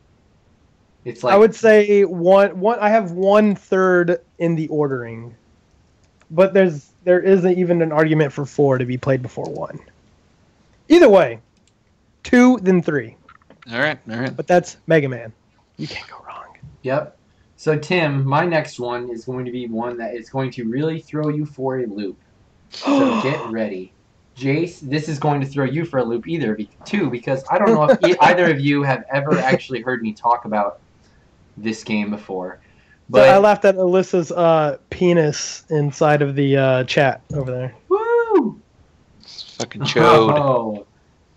B: It's like
A: I would say one, one. I have one third in the ordering, but there's there isn't even an argument for four to be played before one. Either way, two then three.
C: All right, all right.
A: But that's Mega Man. You can't go wrong.
B: Yep. So Tim, my next one is going to be one that is going to really throw you for a loop. So get ready. Jace, this is going to throw you for a loop either, too, because I don't know if e either of you have ever actually heard me talk about this game before. But
A: So I laughed at Alyssa's uh, penis inside of the uh, chat over there.
B: Woo!
C: It's fucking chode.
B: Oh.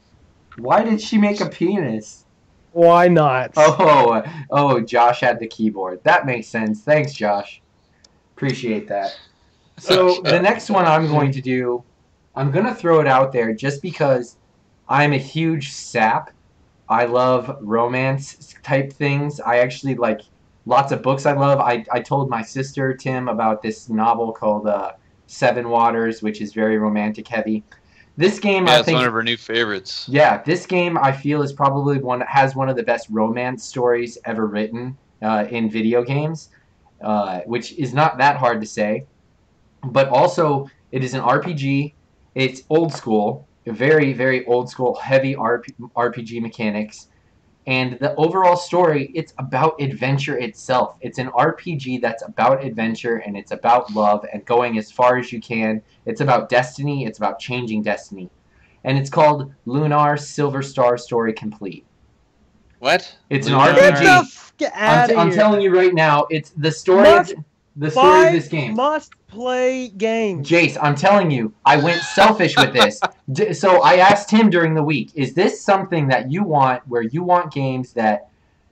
B: Why did she make a penis?
A: Why not?
B: Oh, oh, Josh had the keyboard. That makes sense. Thanks, Josh. Appreciate that. So the next one I'm going to do, I'm going to throw it out there just because I'm a huge sap. I love romance type things. I actually like lots of books I love. I, I told my sister, Tim, about this novel called uh, Seven Waters, which is very romantic heavy. This game,
C: Yeah,
B: I
C: it's
B: think,
C: one of her new favorites.
B: yeah, this game I feel is probably one has one of the best romance stories ever written uh, in video games, uh, which is not that hard to say. But also, it is an R P G. It's old school, very, very old school, heavy R P G mechanics. And the overall story, it's about adventure itself. It's an R P G that's about adventure, and it's about love and going as far as you can. It's about destiny. It's about changing destiny. And it's called Lunar Silver Star Story Complete.
C: What?
B: It's
C: Lunar?
B: an
A: Get
B: R P G.
A: the f-
B: I'm,
A: out
B: t
A: of
B: I'm
A: here.
B: telling you right now, it's the story
A: Must
B: of the story of this game.
A: Must play games.
B: Jace, I'm telling you, I went selfish with this. D so I asked him during the week, is this something that you want, where you want games that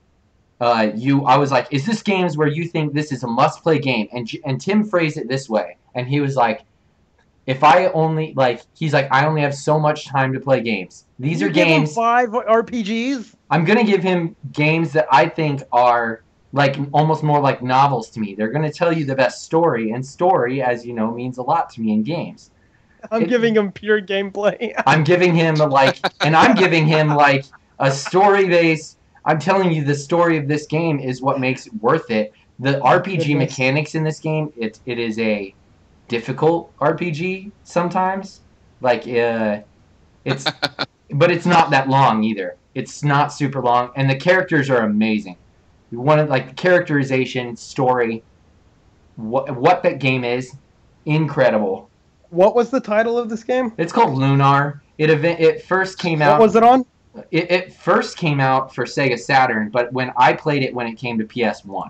B: uh, you, I was like, is this games where you think this is a must-play game? And, J and Tim phrased it this way, and he was like, if I only, like, he's like, I only have so much time to play games. These
A: You
B: are
A: give him
B: games,
A: five R P Gs.
B: I'm going to give him games that I think are like almost more like novels to me. They're going to tell you the best story, and story, as you know, means a lot to me in games.
A: I'm
B: It-
A: giving him pure gameplay.
B: I'm giving him like, and I'm giving him like a story base. I'm telling you, the story of this game is what makes it worth it. The R P G
A: Goodness.
B: mechanics in this game, it it is a difficult R P G sometimes. Like, uh, it's, but it's not that long either. It's not super long, and the characters are amazing. You want to like characterization, story, what what that game is, incredible.
A: What was the title of this game?
B: It's called Lunar. It event it first came out.
A: What was it on?
B: It, it first came out for Sega Saturn, but when I played it when it came to P S one.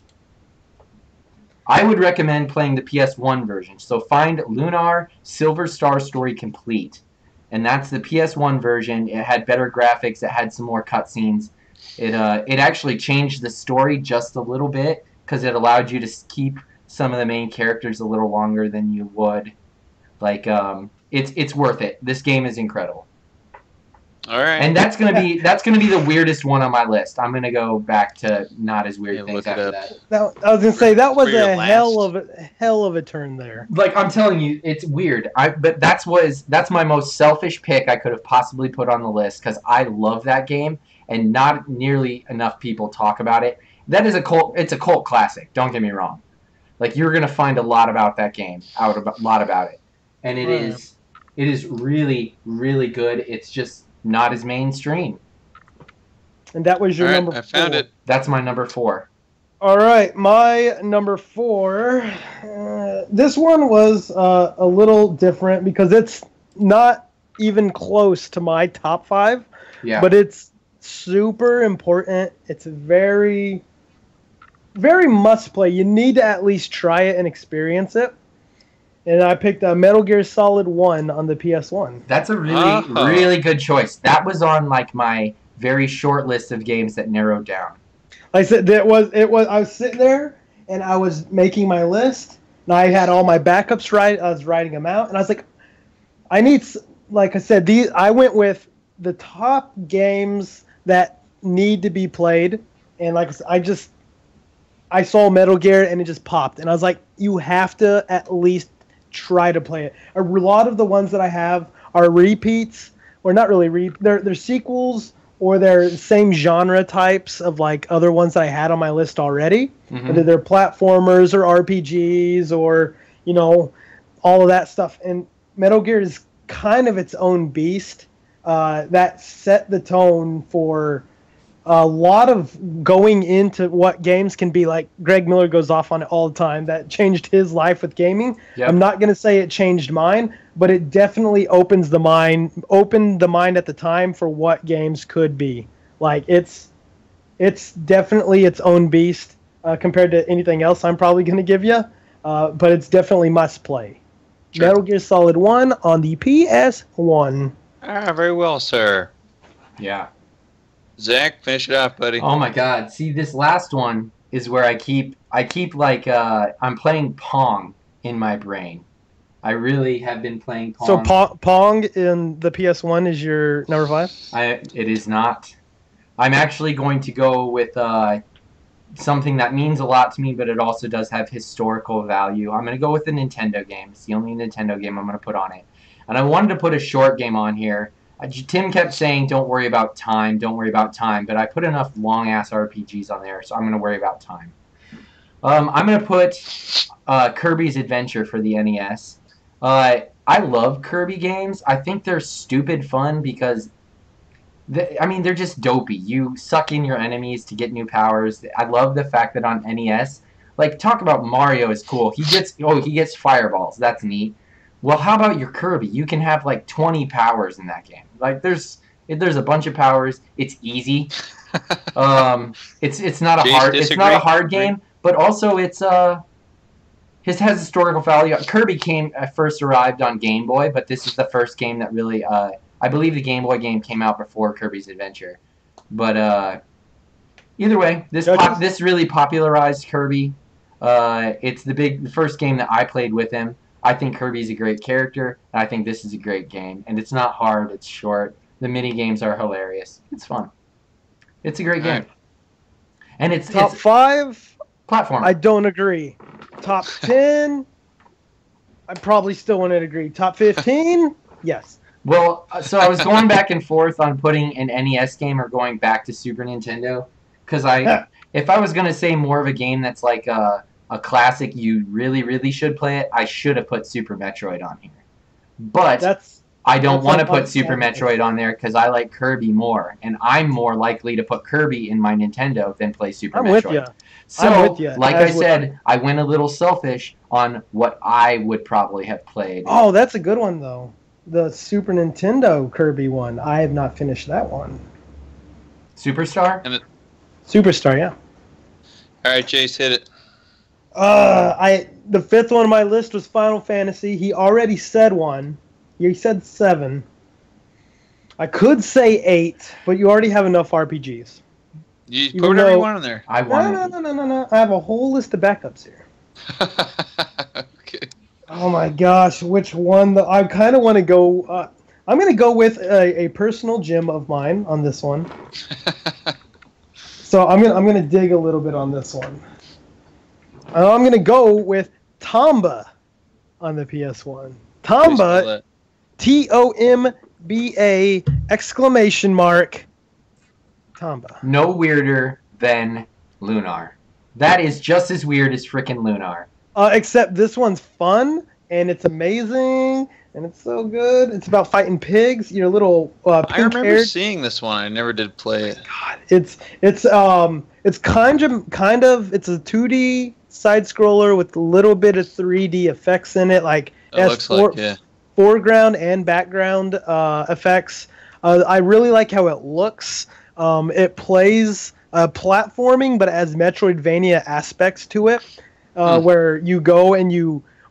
B: I would recommend playing the P S one version. So find Lunar Silver Star Story Complete. And that's the P S one version. It had better graphics. It had some more cutscenes. It, uh, it actually changed the story just a little bit because it allowed you to keep some of the main characters a little longer than you would. Like, um, it's it's worth it. This game is incredible.
C: All right.
B: And that's gonna be that's gonna be the weirdest one on my list. I'm gonna go back to not as weird
C: Yeah,
B: things
C: look it
B: after
C: up.
B: that.
A: That, I was gonna say that was
C: For your
A: a
C: last.
A: hell of a hell of a turn there.
B: Like I'm telling you, it's weird. I but that's what is that's my most selfish pick I could have possibly put on the list because I love that game and not nearly enough people talk about it. That is a cult. It's a cult classic. Don't get me wrong. Like you're gonna find a lot about that game, out a lot about it, and it
A: Right.
B: is it is really really good. It's just not as mainstream.
A: And that was your
C: All right,
A: number
C: I found
A: four.
C: it.
B: That's my number four.
A: All right, my number four. Uh, this one was uh, a little different because it's not even close to my top five,
B: Yeah.
A: but it's super important. It's very, very must play. You need to at least try it and experience it. And I picked a Metal Gear Solid one on the P S one.
B: That's a really,
C: Uh-huh.
B: really good choice. That was on like my very short list of games that narrowed down.
A: Like I said, that was it was. I was sitting there and I was making my list, and I had all my backups right. I was writing them out, and I was like, I need, like I said, these. I went with the top games that need to be played, and like I said, I just, I saw Metal Gear and it just popped, and I was like, you have to at least try to play it. A lot of the ones that I have are repeats, or not really re. They're they're sequels. Or they're same genre types of like other ones that I had on my list already.
B: Mm-hmm.
A: Whether they're platformers or R P Gs or, you know, all of that stuff. And Metal Gear is kind of its own beast uh, that set the tone for a lot of going into what games can be like. Greg Miller goes off on it all the time. That changed his life with gaming. Yep. I'm not going to say it changed mine, but it definitely opens the mind, opened the mind at the time for what games could be. Like it's, it's definitely its own beast uh, compared to anything else I'm probably going to give you. Uh, but it's definitely must play. Sure. Metal Gear Solid one on the P S one.
C: Ah, very well, sir.
B: Yeah.
C: Zach, finish it off, buddy.
B: Oh my God! See, this last one is where I keep, I keep like, uh, I'm playing Pong in my brain. I really have been playing Pong.
A: So Pong, Pong in the P S one is your number five?
B: I, it is not. I'm actually going to go with uh, something that means a lot to me, but it also does have historical value. I'm going to go with the Nintendo game. It's the only Nintendo game I'm going to put on it. And I wanted to put a short game on here. Tim kept saying, don't worry about time, don't worry about time, but I put enough long-ass R P Gs on there, so I'm going to worry about time. Um, I'm going to put uh, Kirby's Adventure for the N E S. Uh, I love Kirby games. I think they're stupid fun because, they, I mean, they're just dopey. You suck in your enemies to get new powers. I love the fact that on N E S, like, talk about Mario is cool. He gets, oh, he gets fireballs. That's neat. Well, how about your Kirby? You can have like twenty powers in that game. Like there's there's a bunch of powers. It's easy. um, it's it's not a
C: Jeez,
B: hard
C: disagree.
B: it's not a hard game, but also it's uh his has historical value. Kirby came uh, first arrived on Game Boy, but this is the first game that really uh I believe the Game Boy game came out before Kirby's Adventure. But uh, either way, this pop, this really popularized Kirby. Uh, it's the big the first game that I played with him. I think Kirby's a great character, and I think this is a great game. And it's not hard, it's short. The mini games are hilarious. It's fun. It's a great game. Right. And it's
A: top
B: it's
A: five
B: platform.
A: I don't agree. Top ten, I probably still wouldn't agree. Top fifteen, yes.
B: Well, so I was going back and forth on putting an N E S game or going back to Super Nintendo, because I, if I was gonna say more of a game that's like a a classic, you really, really should play it, I should have put Super Metroid on here. But
A: that's,
B: I don't want to
A: like
B: put Super Metroid on there because I like Kirby more, and I'm more likely to put Kirby in my Nintendo than play Super
A: I'm
B: Metroid.
A: with you.
B: So,
A: I'm with you.
B: like
A: As
B: I said, I went a little selfish on what I would probably have played.
A: Oh, that's a good one, though. The Super Nintendo Kirby one. I have not finished that one.
B: Superstar?
C: And it,
A: Superstar, yeah.
C: all right, Jace, hit it.
A: Uh, I the fifth one on my list was Final Fantasy. He already said one. He said seven. I could say eight, but you already have enough R P Gs.
C: You
A: Even
C: put whatever
A: though-
C: you want in there.
B: I
A: No,
B: wanted.
A: no, no, no, no, no. I have a whole list of backups here.
C: Okay.
A: Oh my gosh, which one? The, I kind of want to go. Uh, I'm going to go with a, a personal gem of mine on this one. So I'm gonna I'm gonna dig a little bit on this one. Uh, I'm gonna go with Tomba on the P S one. Tomba, T O M B A exclamation mark. Tomba.
B: No weirder than Lunar. That is just as weird as frickin' Lunar.
A: Uh, except this one's fun and it's amazing and it's so good. It's about fighting pigs. Your little uh,
C: I remember
A: pink-haired.
C: seeing this one. I never did play it.
A: God, it's it's um it's kind of kind of it's a two D side scroller with a little bit of three D effects in it, like
C: It
A: has
C: looks
A: fore-
C: like, yeah.
A: foreground and background uh, effects. Uh, I really like how it looks. Um, it plays uh, platforming, but it has Metroidvania aspects to it, uh,
C: Hmm.
A: where you go and you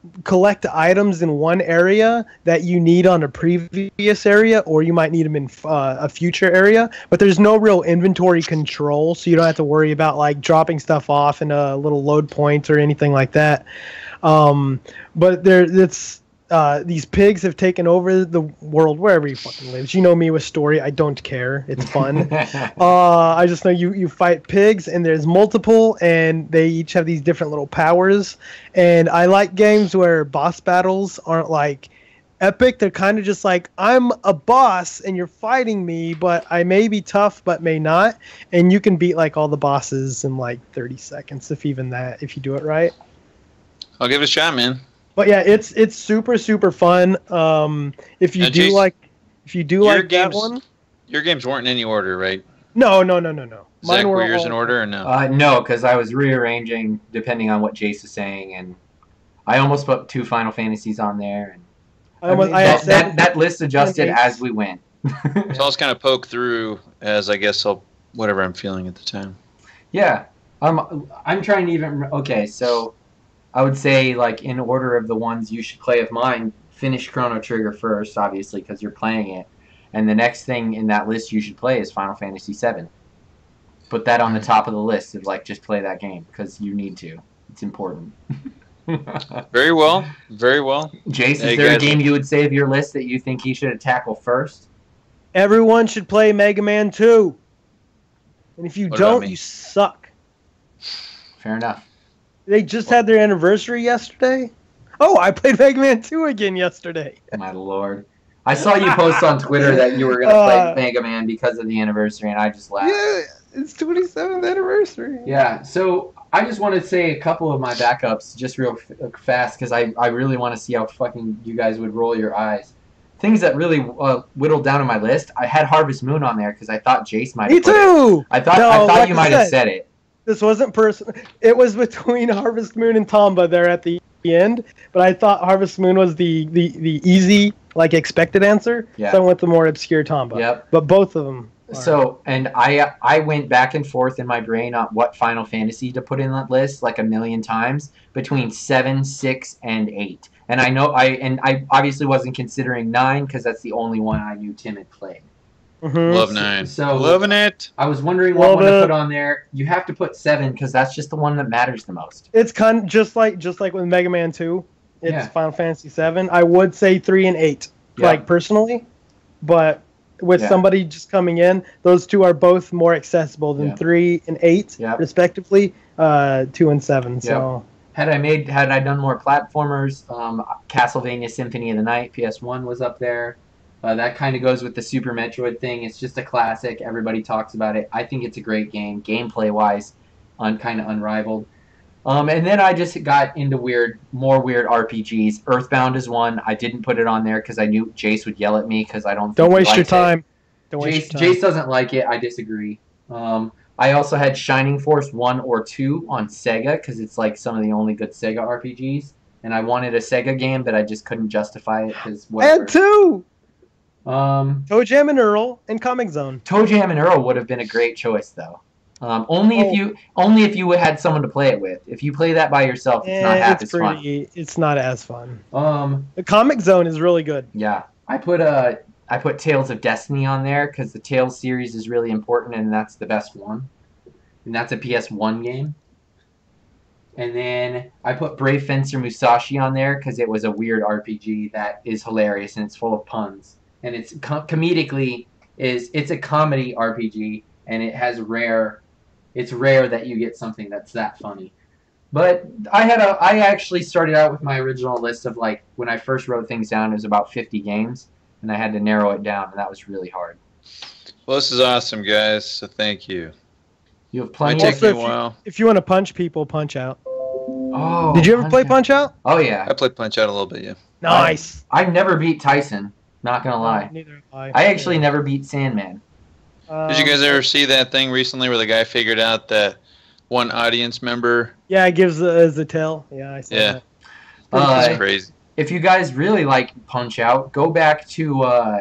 A: collect items in one area that you need on a previous area, or you might need them in uh, a future area. But there's no real inventory control, so you don't have to worry about like dropping stuff off in a little load point or anything like that. Um, but there, it's. Uh, these pigs have taken over the world wherever you fucking lives. You know me with story. I don't care. It's fun. uh, I just know you, you fight pigs, and there's multiple, and they each have these different little powers. And I like games where boss battles aren't like epic. They're kind of just like, I'm a boss, and you're fighting me, but I may be tough, but may not. And you can beat like all the bosses in like thirty seconds, if even that, if you do it right.
C: I'll give it a shot, man.
A: But yeah, it's it's super super fun. Um, if you
C: Now,
A: do
C: Jason,
A: like, if you do
C: your
A: like
C: games,
A: that one.
C: Your games weren't in any order, right?
A: No, no, no, no, no.
C: Zach,
A: Mine
C: were
A: were
C: yours
A: all-
C: in order or no?
B: Uh, no, because I was rearranging depending on what Jace is saying, and I almost put two Final Fantasies on there. And
A: I almost, I
B: that,
A: had
B: that,
A: seven-
B: that list adjusted
A: eight.
B: as we went.
C: So I'll just kind of poke through as I guess I'll whatever I'm feeling at the time.
B: Yeah, um, I'm trying to even. Okay, so I would say like in order of the ones you should play of mine, finish Chrono Trigger first, obviously, because you're playing it, and the next thing in that list you should play is Final Fantasy seven. Put that on the top of the list of like just play that game because you need to. It's important.
C: Very well, very well.
B: Jace,
C: Hey,
B: is there
C: guys.
B: a game you would say of your list that you think he should tackle first?
A: Everyone should play Mega Man two. And if you
C: What about
A: don't,
C: me?
A: you suck.
B: Fair enough.
A: They just had their anniversary yesterday. Oh, I played Mega Man two again yesterday.
B: My lord. I saw you post on Twitter that you were going to
A: Uh,
B: play Mega Man because of the anniversary, and I just laughed.
A: Yeah, it's twenty-seventh anniversary.
B: Yeah, so I just want to say a couple of my backups just real f- fast because I, I really want to see how fucking you guys would roll your eyes. Things that really uh, whittled down on my list, I had Harvest Moon on there because I thought Jace might
A: Me
B: have put it.
A: too.
B: I thought,
A: No,
B: I thought
A: like
B: you
A: I
B: might have
A: said,
B: said it.
A: This wasn't personal. It was between Harvest Moon and Tomba there at the end, but I thought Harvest Moon was the, the, the easy, like expected answer.
B: Yeah.
A: So I went the more obscure Tomba.
B: Yep.
A: But both of them. are-
B: So, and I I went back and forth in my brain on what Final Fantasy to put in that list like a million times between seven, six, and eight. And I know I and I obviously wasn't considering nine because that's the only one I knew Tim had played.
A: Mhm.
C: Love nine.
B: So-
C: Loving it.
B: I was wondering what
A: Love
B: one to
A: it.
B: put on there. You have to put seven because that's just the one that matters the most.
A: It's kind of just like just like with Mega Man two. It's
B: Yeah.
A: Final Fantasy seven. I would say three and eight,
B: Yeah.
A: like personally, but with
B: Yeah.
A: somebody just coming in, those two are both more accessible than
B: Yeah.
A: three and eight,
B: Yeah.
A: respectively. Uh, two and seven. So
B: Had I made had I done more platformers, um, Castlevania Symphony of the Night P S one was up there. Uh, that kind of goes with the Super Metroid thing. It's just a classic. Everybody talks about it. I think it's a great game, gameplay wise, un kind of unrivaled. Um, and then I just got into weird, more weird R P Gs. Earthbound is one. I didn't put it on there because I knew Jace would yell at me because I don't. Think
A: don't
B: he
A: waste your
B: likes it.
A: time. Don't
B: Jace,
A: waste your time.
B: Jace doesn't like it. I disagree. Um, I also had Shining Force one or two on Sega because it's like some of the only good Sega R P Gs. And I wanted a Sega game, but I just couldn't justify it because
A: I
B: whatever.
A: had two.
B: Um,
A: Toe Jam and Earl and Comic Zone.
B: Toe Jam and Earl would have been a great choice, though. Um, only
A: Oh.
B: if you only if you had someone to play it with. If you play that by yourself, it's not
A: Eh,
B: half
A: it's
B: as fun.
A: pretty. It's not as fun.
B: Um,
A: The Comic Zone is really good.
B: yeah, I put uh, I put Tales of Destiny on there because the Tales series is really important, and that's the best one. And that's a P S one game. And then I put Brave Fencer Musashi on there because it was a weird R P G that is hilarious and it's full of puns. And it's com- comedically is it's a comedy R P G and it has rare. It's rare that you get something that's that funny. But I had a I actually started out with my original list of like when I first wrote things down it was about fifty games and I had to narrow it down and that was really hard.
C: Well, this is awesome, guys. So thank you.
B: You have
C: Might
B: plenty
C: take
B: of
C: me a
A: if you-
C: while.
A: If you want to punch people, Punch Out.
B: Oh,
A: Did you ever play Punch Out?
B: Oh yeah.
C: I played Punch Out a little bit, yeah.
A: Nice.
B: I never beat Tyson. Not gonna lie.
A: Neither have I.
B: I actually never beat Sandman.
C: Did you guys
A: Um,
C: ever see that thing recently where the guy figured out that one audience member?
A: Yeah, it gives the, as the tail. Yeah, I saw
C: Yeah.
A: that.
B: Uh,
C: That's crazy.
B: If you guys really like Punch Out, go back to uh,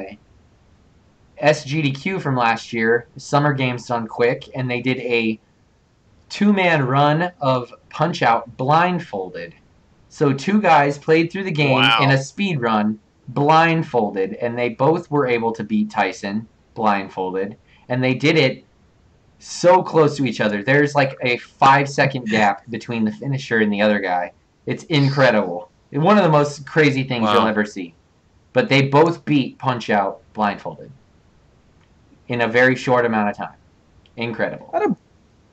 B: S G D Q from last year, Summer Games Done Quick, and they did a two-man run of Punch Out blindfolded. So two guys played through the game
C: Wow.
B: in a speed run, blindfolded, and they both were able to beat Tyson blindfolded, and they did it so close to each other. There's like a five second gap between the finisher and the other guy. It's incredible. It's one of the most crazy things
C: Wow.
B: you'll ever see. But they both beat Punch-Out blindfolded in a very short amount of time. Incredible.
A: I had a,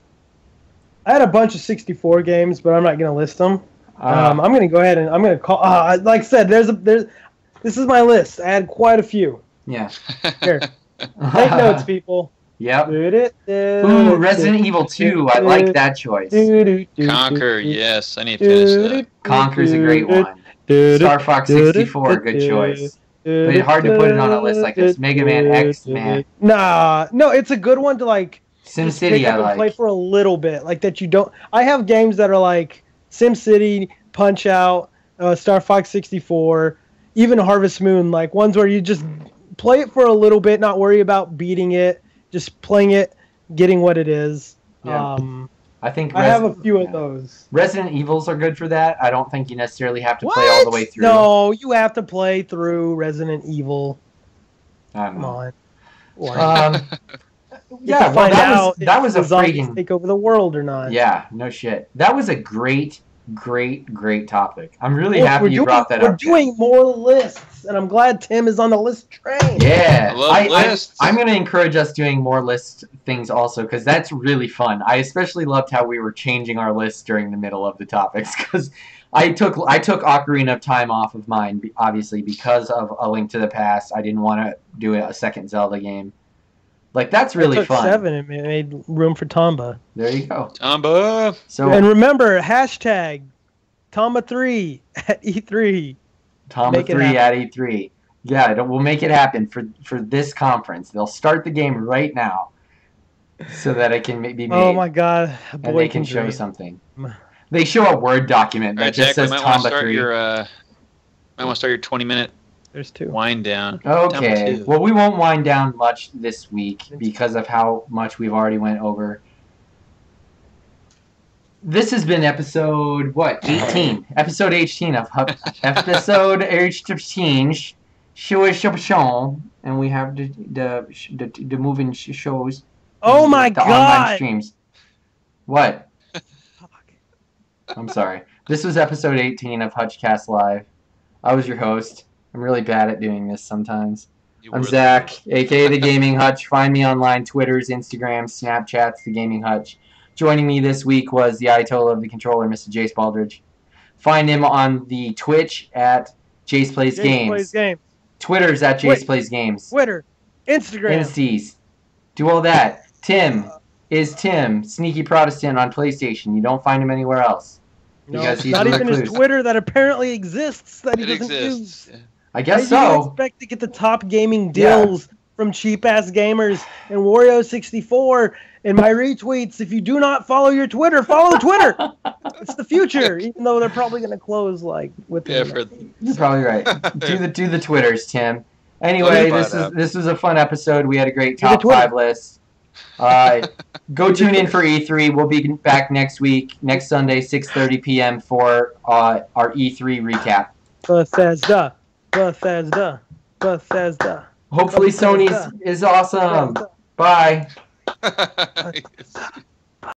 A: I had a bunch of sixty-four games, but I'm not going to list them.
B: Uh,
A: Um, I'm going to go ahead and I'm going to call. Uh, like I said, there's a there's. This is my list. I had quite a few.
B: yeah.
A: Here, take notes, people.
B: Yep.
A: Ooh,
B: Ooh, Resident Evil two. I like that choice.
C: Conquer, yes. I need to finish that.
B: Conquer's a great one. Star Fox sixty-four, good choice. But it's hard to put it on a list like this. Mega Man X, man.
A: Nah, no, it's a good one to like just pick
B: SimCity,
A: up
B: I
A: and
B: like.
A: play for a little bit, like that you don't. I have games that are like SimCity, Punch Out, uh, Star Fox sixty-four, even Harvest Moon, like ones where you just play it for a little bit, not worry about beating it, just playing it, getting what it is.
B: Yeah.
A: Um,
B: I think
A: I have a
B: Res-
A: few
B: yeah.
A: of those.
B: Resident Evils are good for that. I don't think you necessarily have to play all the way through.
A: No, you have to play through Resident Evil.
B: I don't
A: Come
B: know.
A: on. Or
B: Um,
A: you
B: yeah,
A: have to
B: well,
A: find
B: that
A: out
B: was that was
A: if
B: a
A: the zombies
B: freaking
A: take over the world or not.
B: yeah, no shit. That was a great, great, great topic. I'm really
A: Look,
B: happy
A: we're
B: you
A: doing,
B: brought that
A: we're
B: up. Jeff.
A: doing more lists, and I'm glad Tim is on the list train.
B: Yeah,
C: I love lists.
B: I, am going to encourage us doing more list things also because that's really fun. I especially loved how we were changing our lists during the middle of the topics because I took I took Ocarina of Time off of mine be- obviously because of A Link to the Past. I didn't want to do a second Zelda game. Like that's really
A: I took
B: fun.
A: seven and it made room for Tomba.
B: There you go.
C: Tamba.
B: So
A: And remember, hashtag Tomba three at E three.
B: Tamba
A: make it
B: three
A: happen.
B: at E three. Yeah, it- we'll make it happen for for this conference. They'll start the game right now, so that it can ma- be made.
A: Oh my God, a
B: and
A: boy
B: they can
A: can
B: show
A: dream.
B: something. They show a Word document
C: All
B: that
C: right,
B: just
C: Jack, we
B: says
C: might want to
B: Tamba
C: start
B: three.
C: your uh, might want to start your twenty minute
A: There's two.
C: wind down.
B: Okay.
C: Tamba two.
B: Well, we won't wind down much this week
A: It's-
B: because of how much we've already went over. This has been episode what? eighteen. Episode eighteen of Hub- episode eighteen. Show is show, and we have the the the, the moving sh- shows.
A: Oh
B: the,
A: my
B: the online
A: God!
B: streams. What? I'm sorry. This was episode eighteen of HutchCast Live. I was your host. I'm really bad at doing this sometimes.
C: You
B: I'm
C: were the-
B: Zach, aka the Gaming Hutch. Find me online, Twitters, Instagrams, Snapchats, the Gaming Hutch. Joining me this week was the Ayatollah of the controller, Mister Jace Baldridge. Find him on the Twitch at Jace Plays
A: Jace
B: Games.
A: plays games.
B: Twitter's at Jace
A: Wait.
B: Plays Games.
A: Twitter, Instagram.
B: Insties. Do all that. Tim is Tim, Sneaky Protestant on PlayStation. You don't find him anywhere else.
A: No,
B: Because he's
A: not even his
B: recluse.
A: Twitter that apparently exists that he
C: It
A: doesn't
C: exists.
A: use.
B: I
A: How
B: guess
A: do you
B: so.
A: expect to get the top gaming deals from cheap ass gamers and Wario sixty-four and my retweets? If you do not follow your Twitter, follow Twitter. It's the future, even though they're probably going to close like within.
C: Yeah,
A: the
C: for
A: next-
B: You're probably right. do the do the Twitters, Tim. Anyway,
C: Let me
B: this
C: find
B: is
C: out.
B: this was a fun episode. We had a great
A: Do the
B: top
A: Twitter.
B: five list. Uh, go tune in for E three. We'll be back next week, next Sunday, six thirty p.m. for uh, our E three recap.
A: Bethesda, Bethesda, Bethesda.
B: Hopefully,
A: Bethesda.
B: Sony's is awesome.
A: Bethesda.
B: Bye.
C: Yes.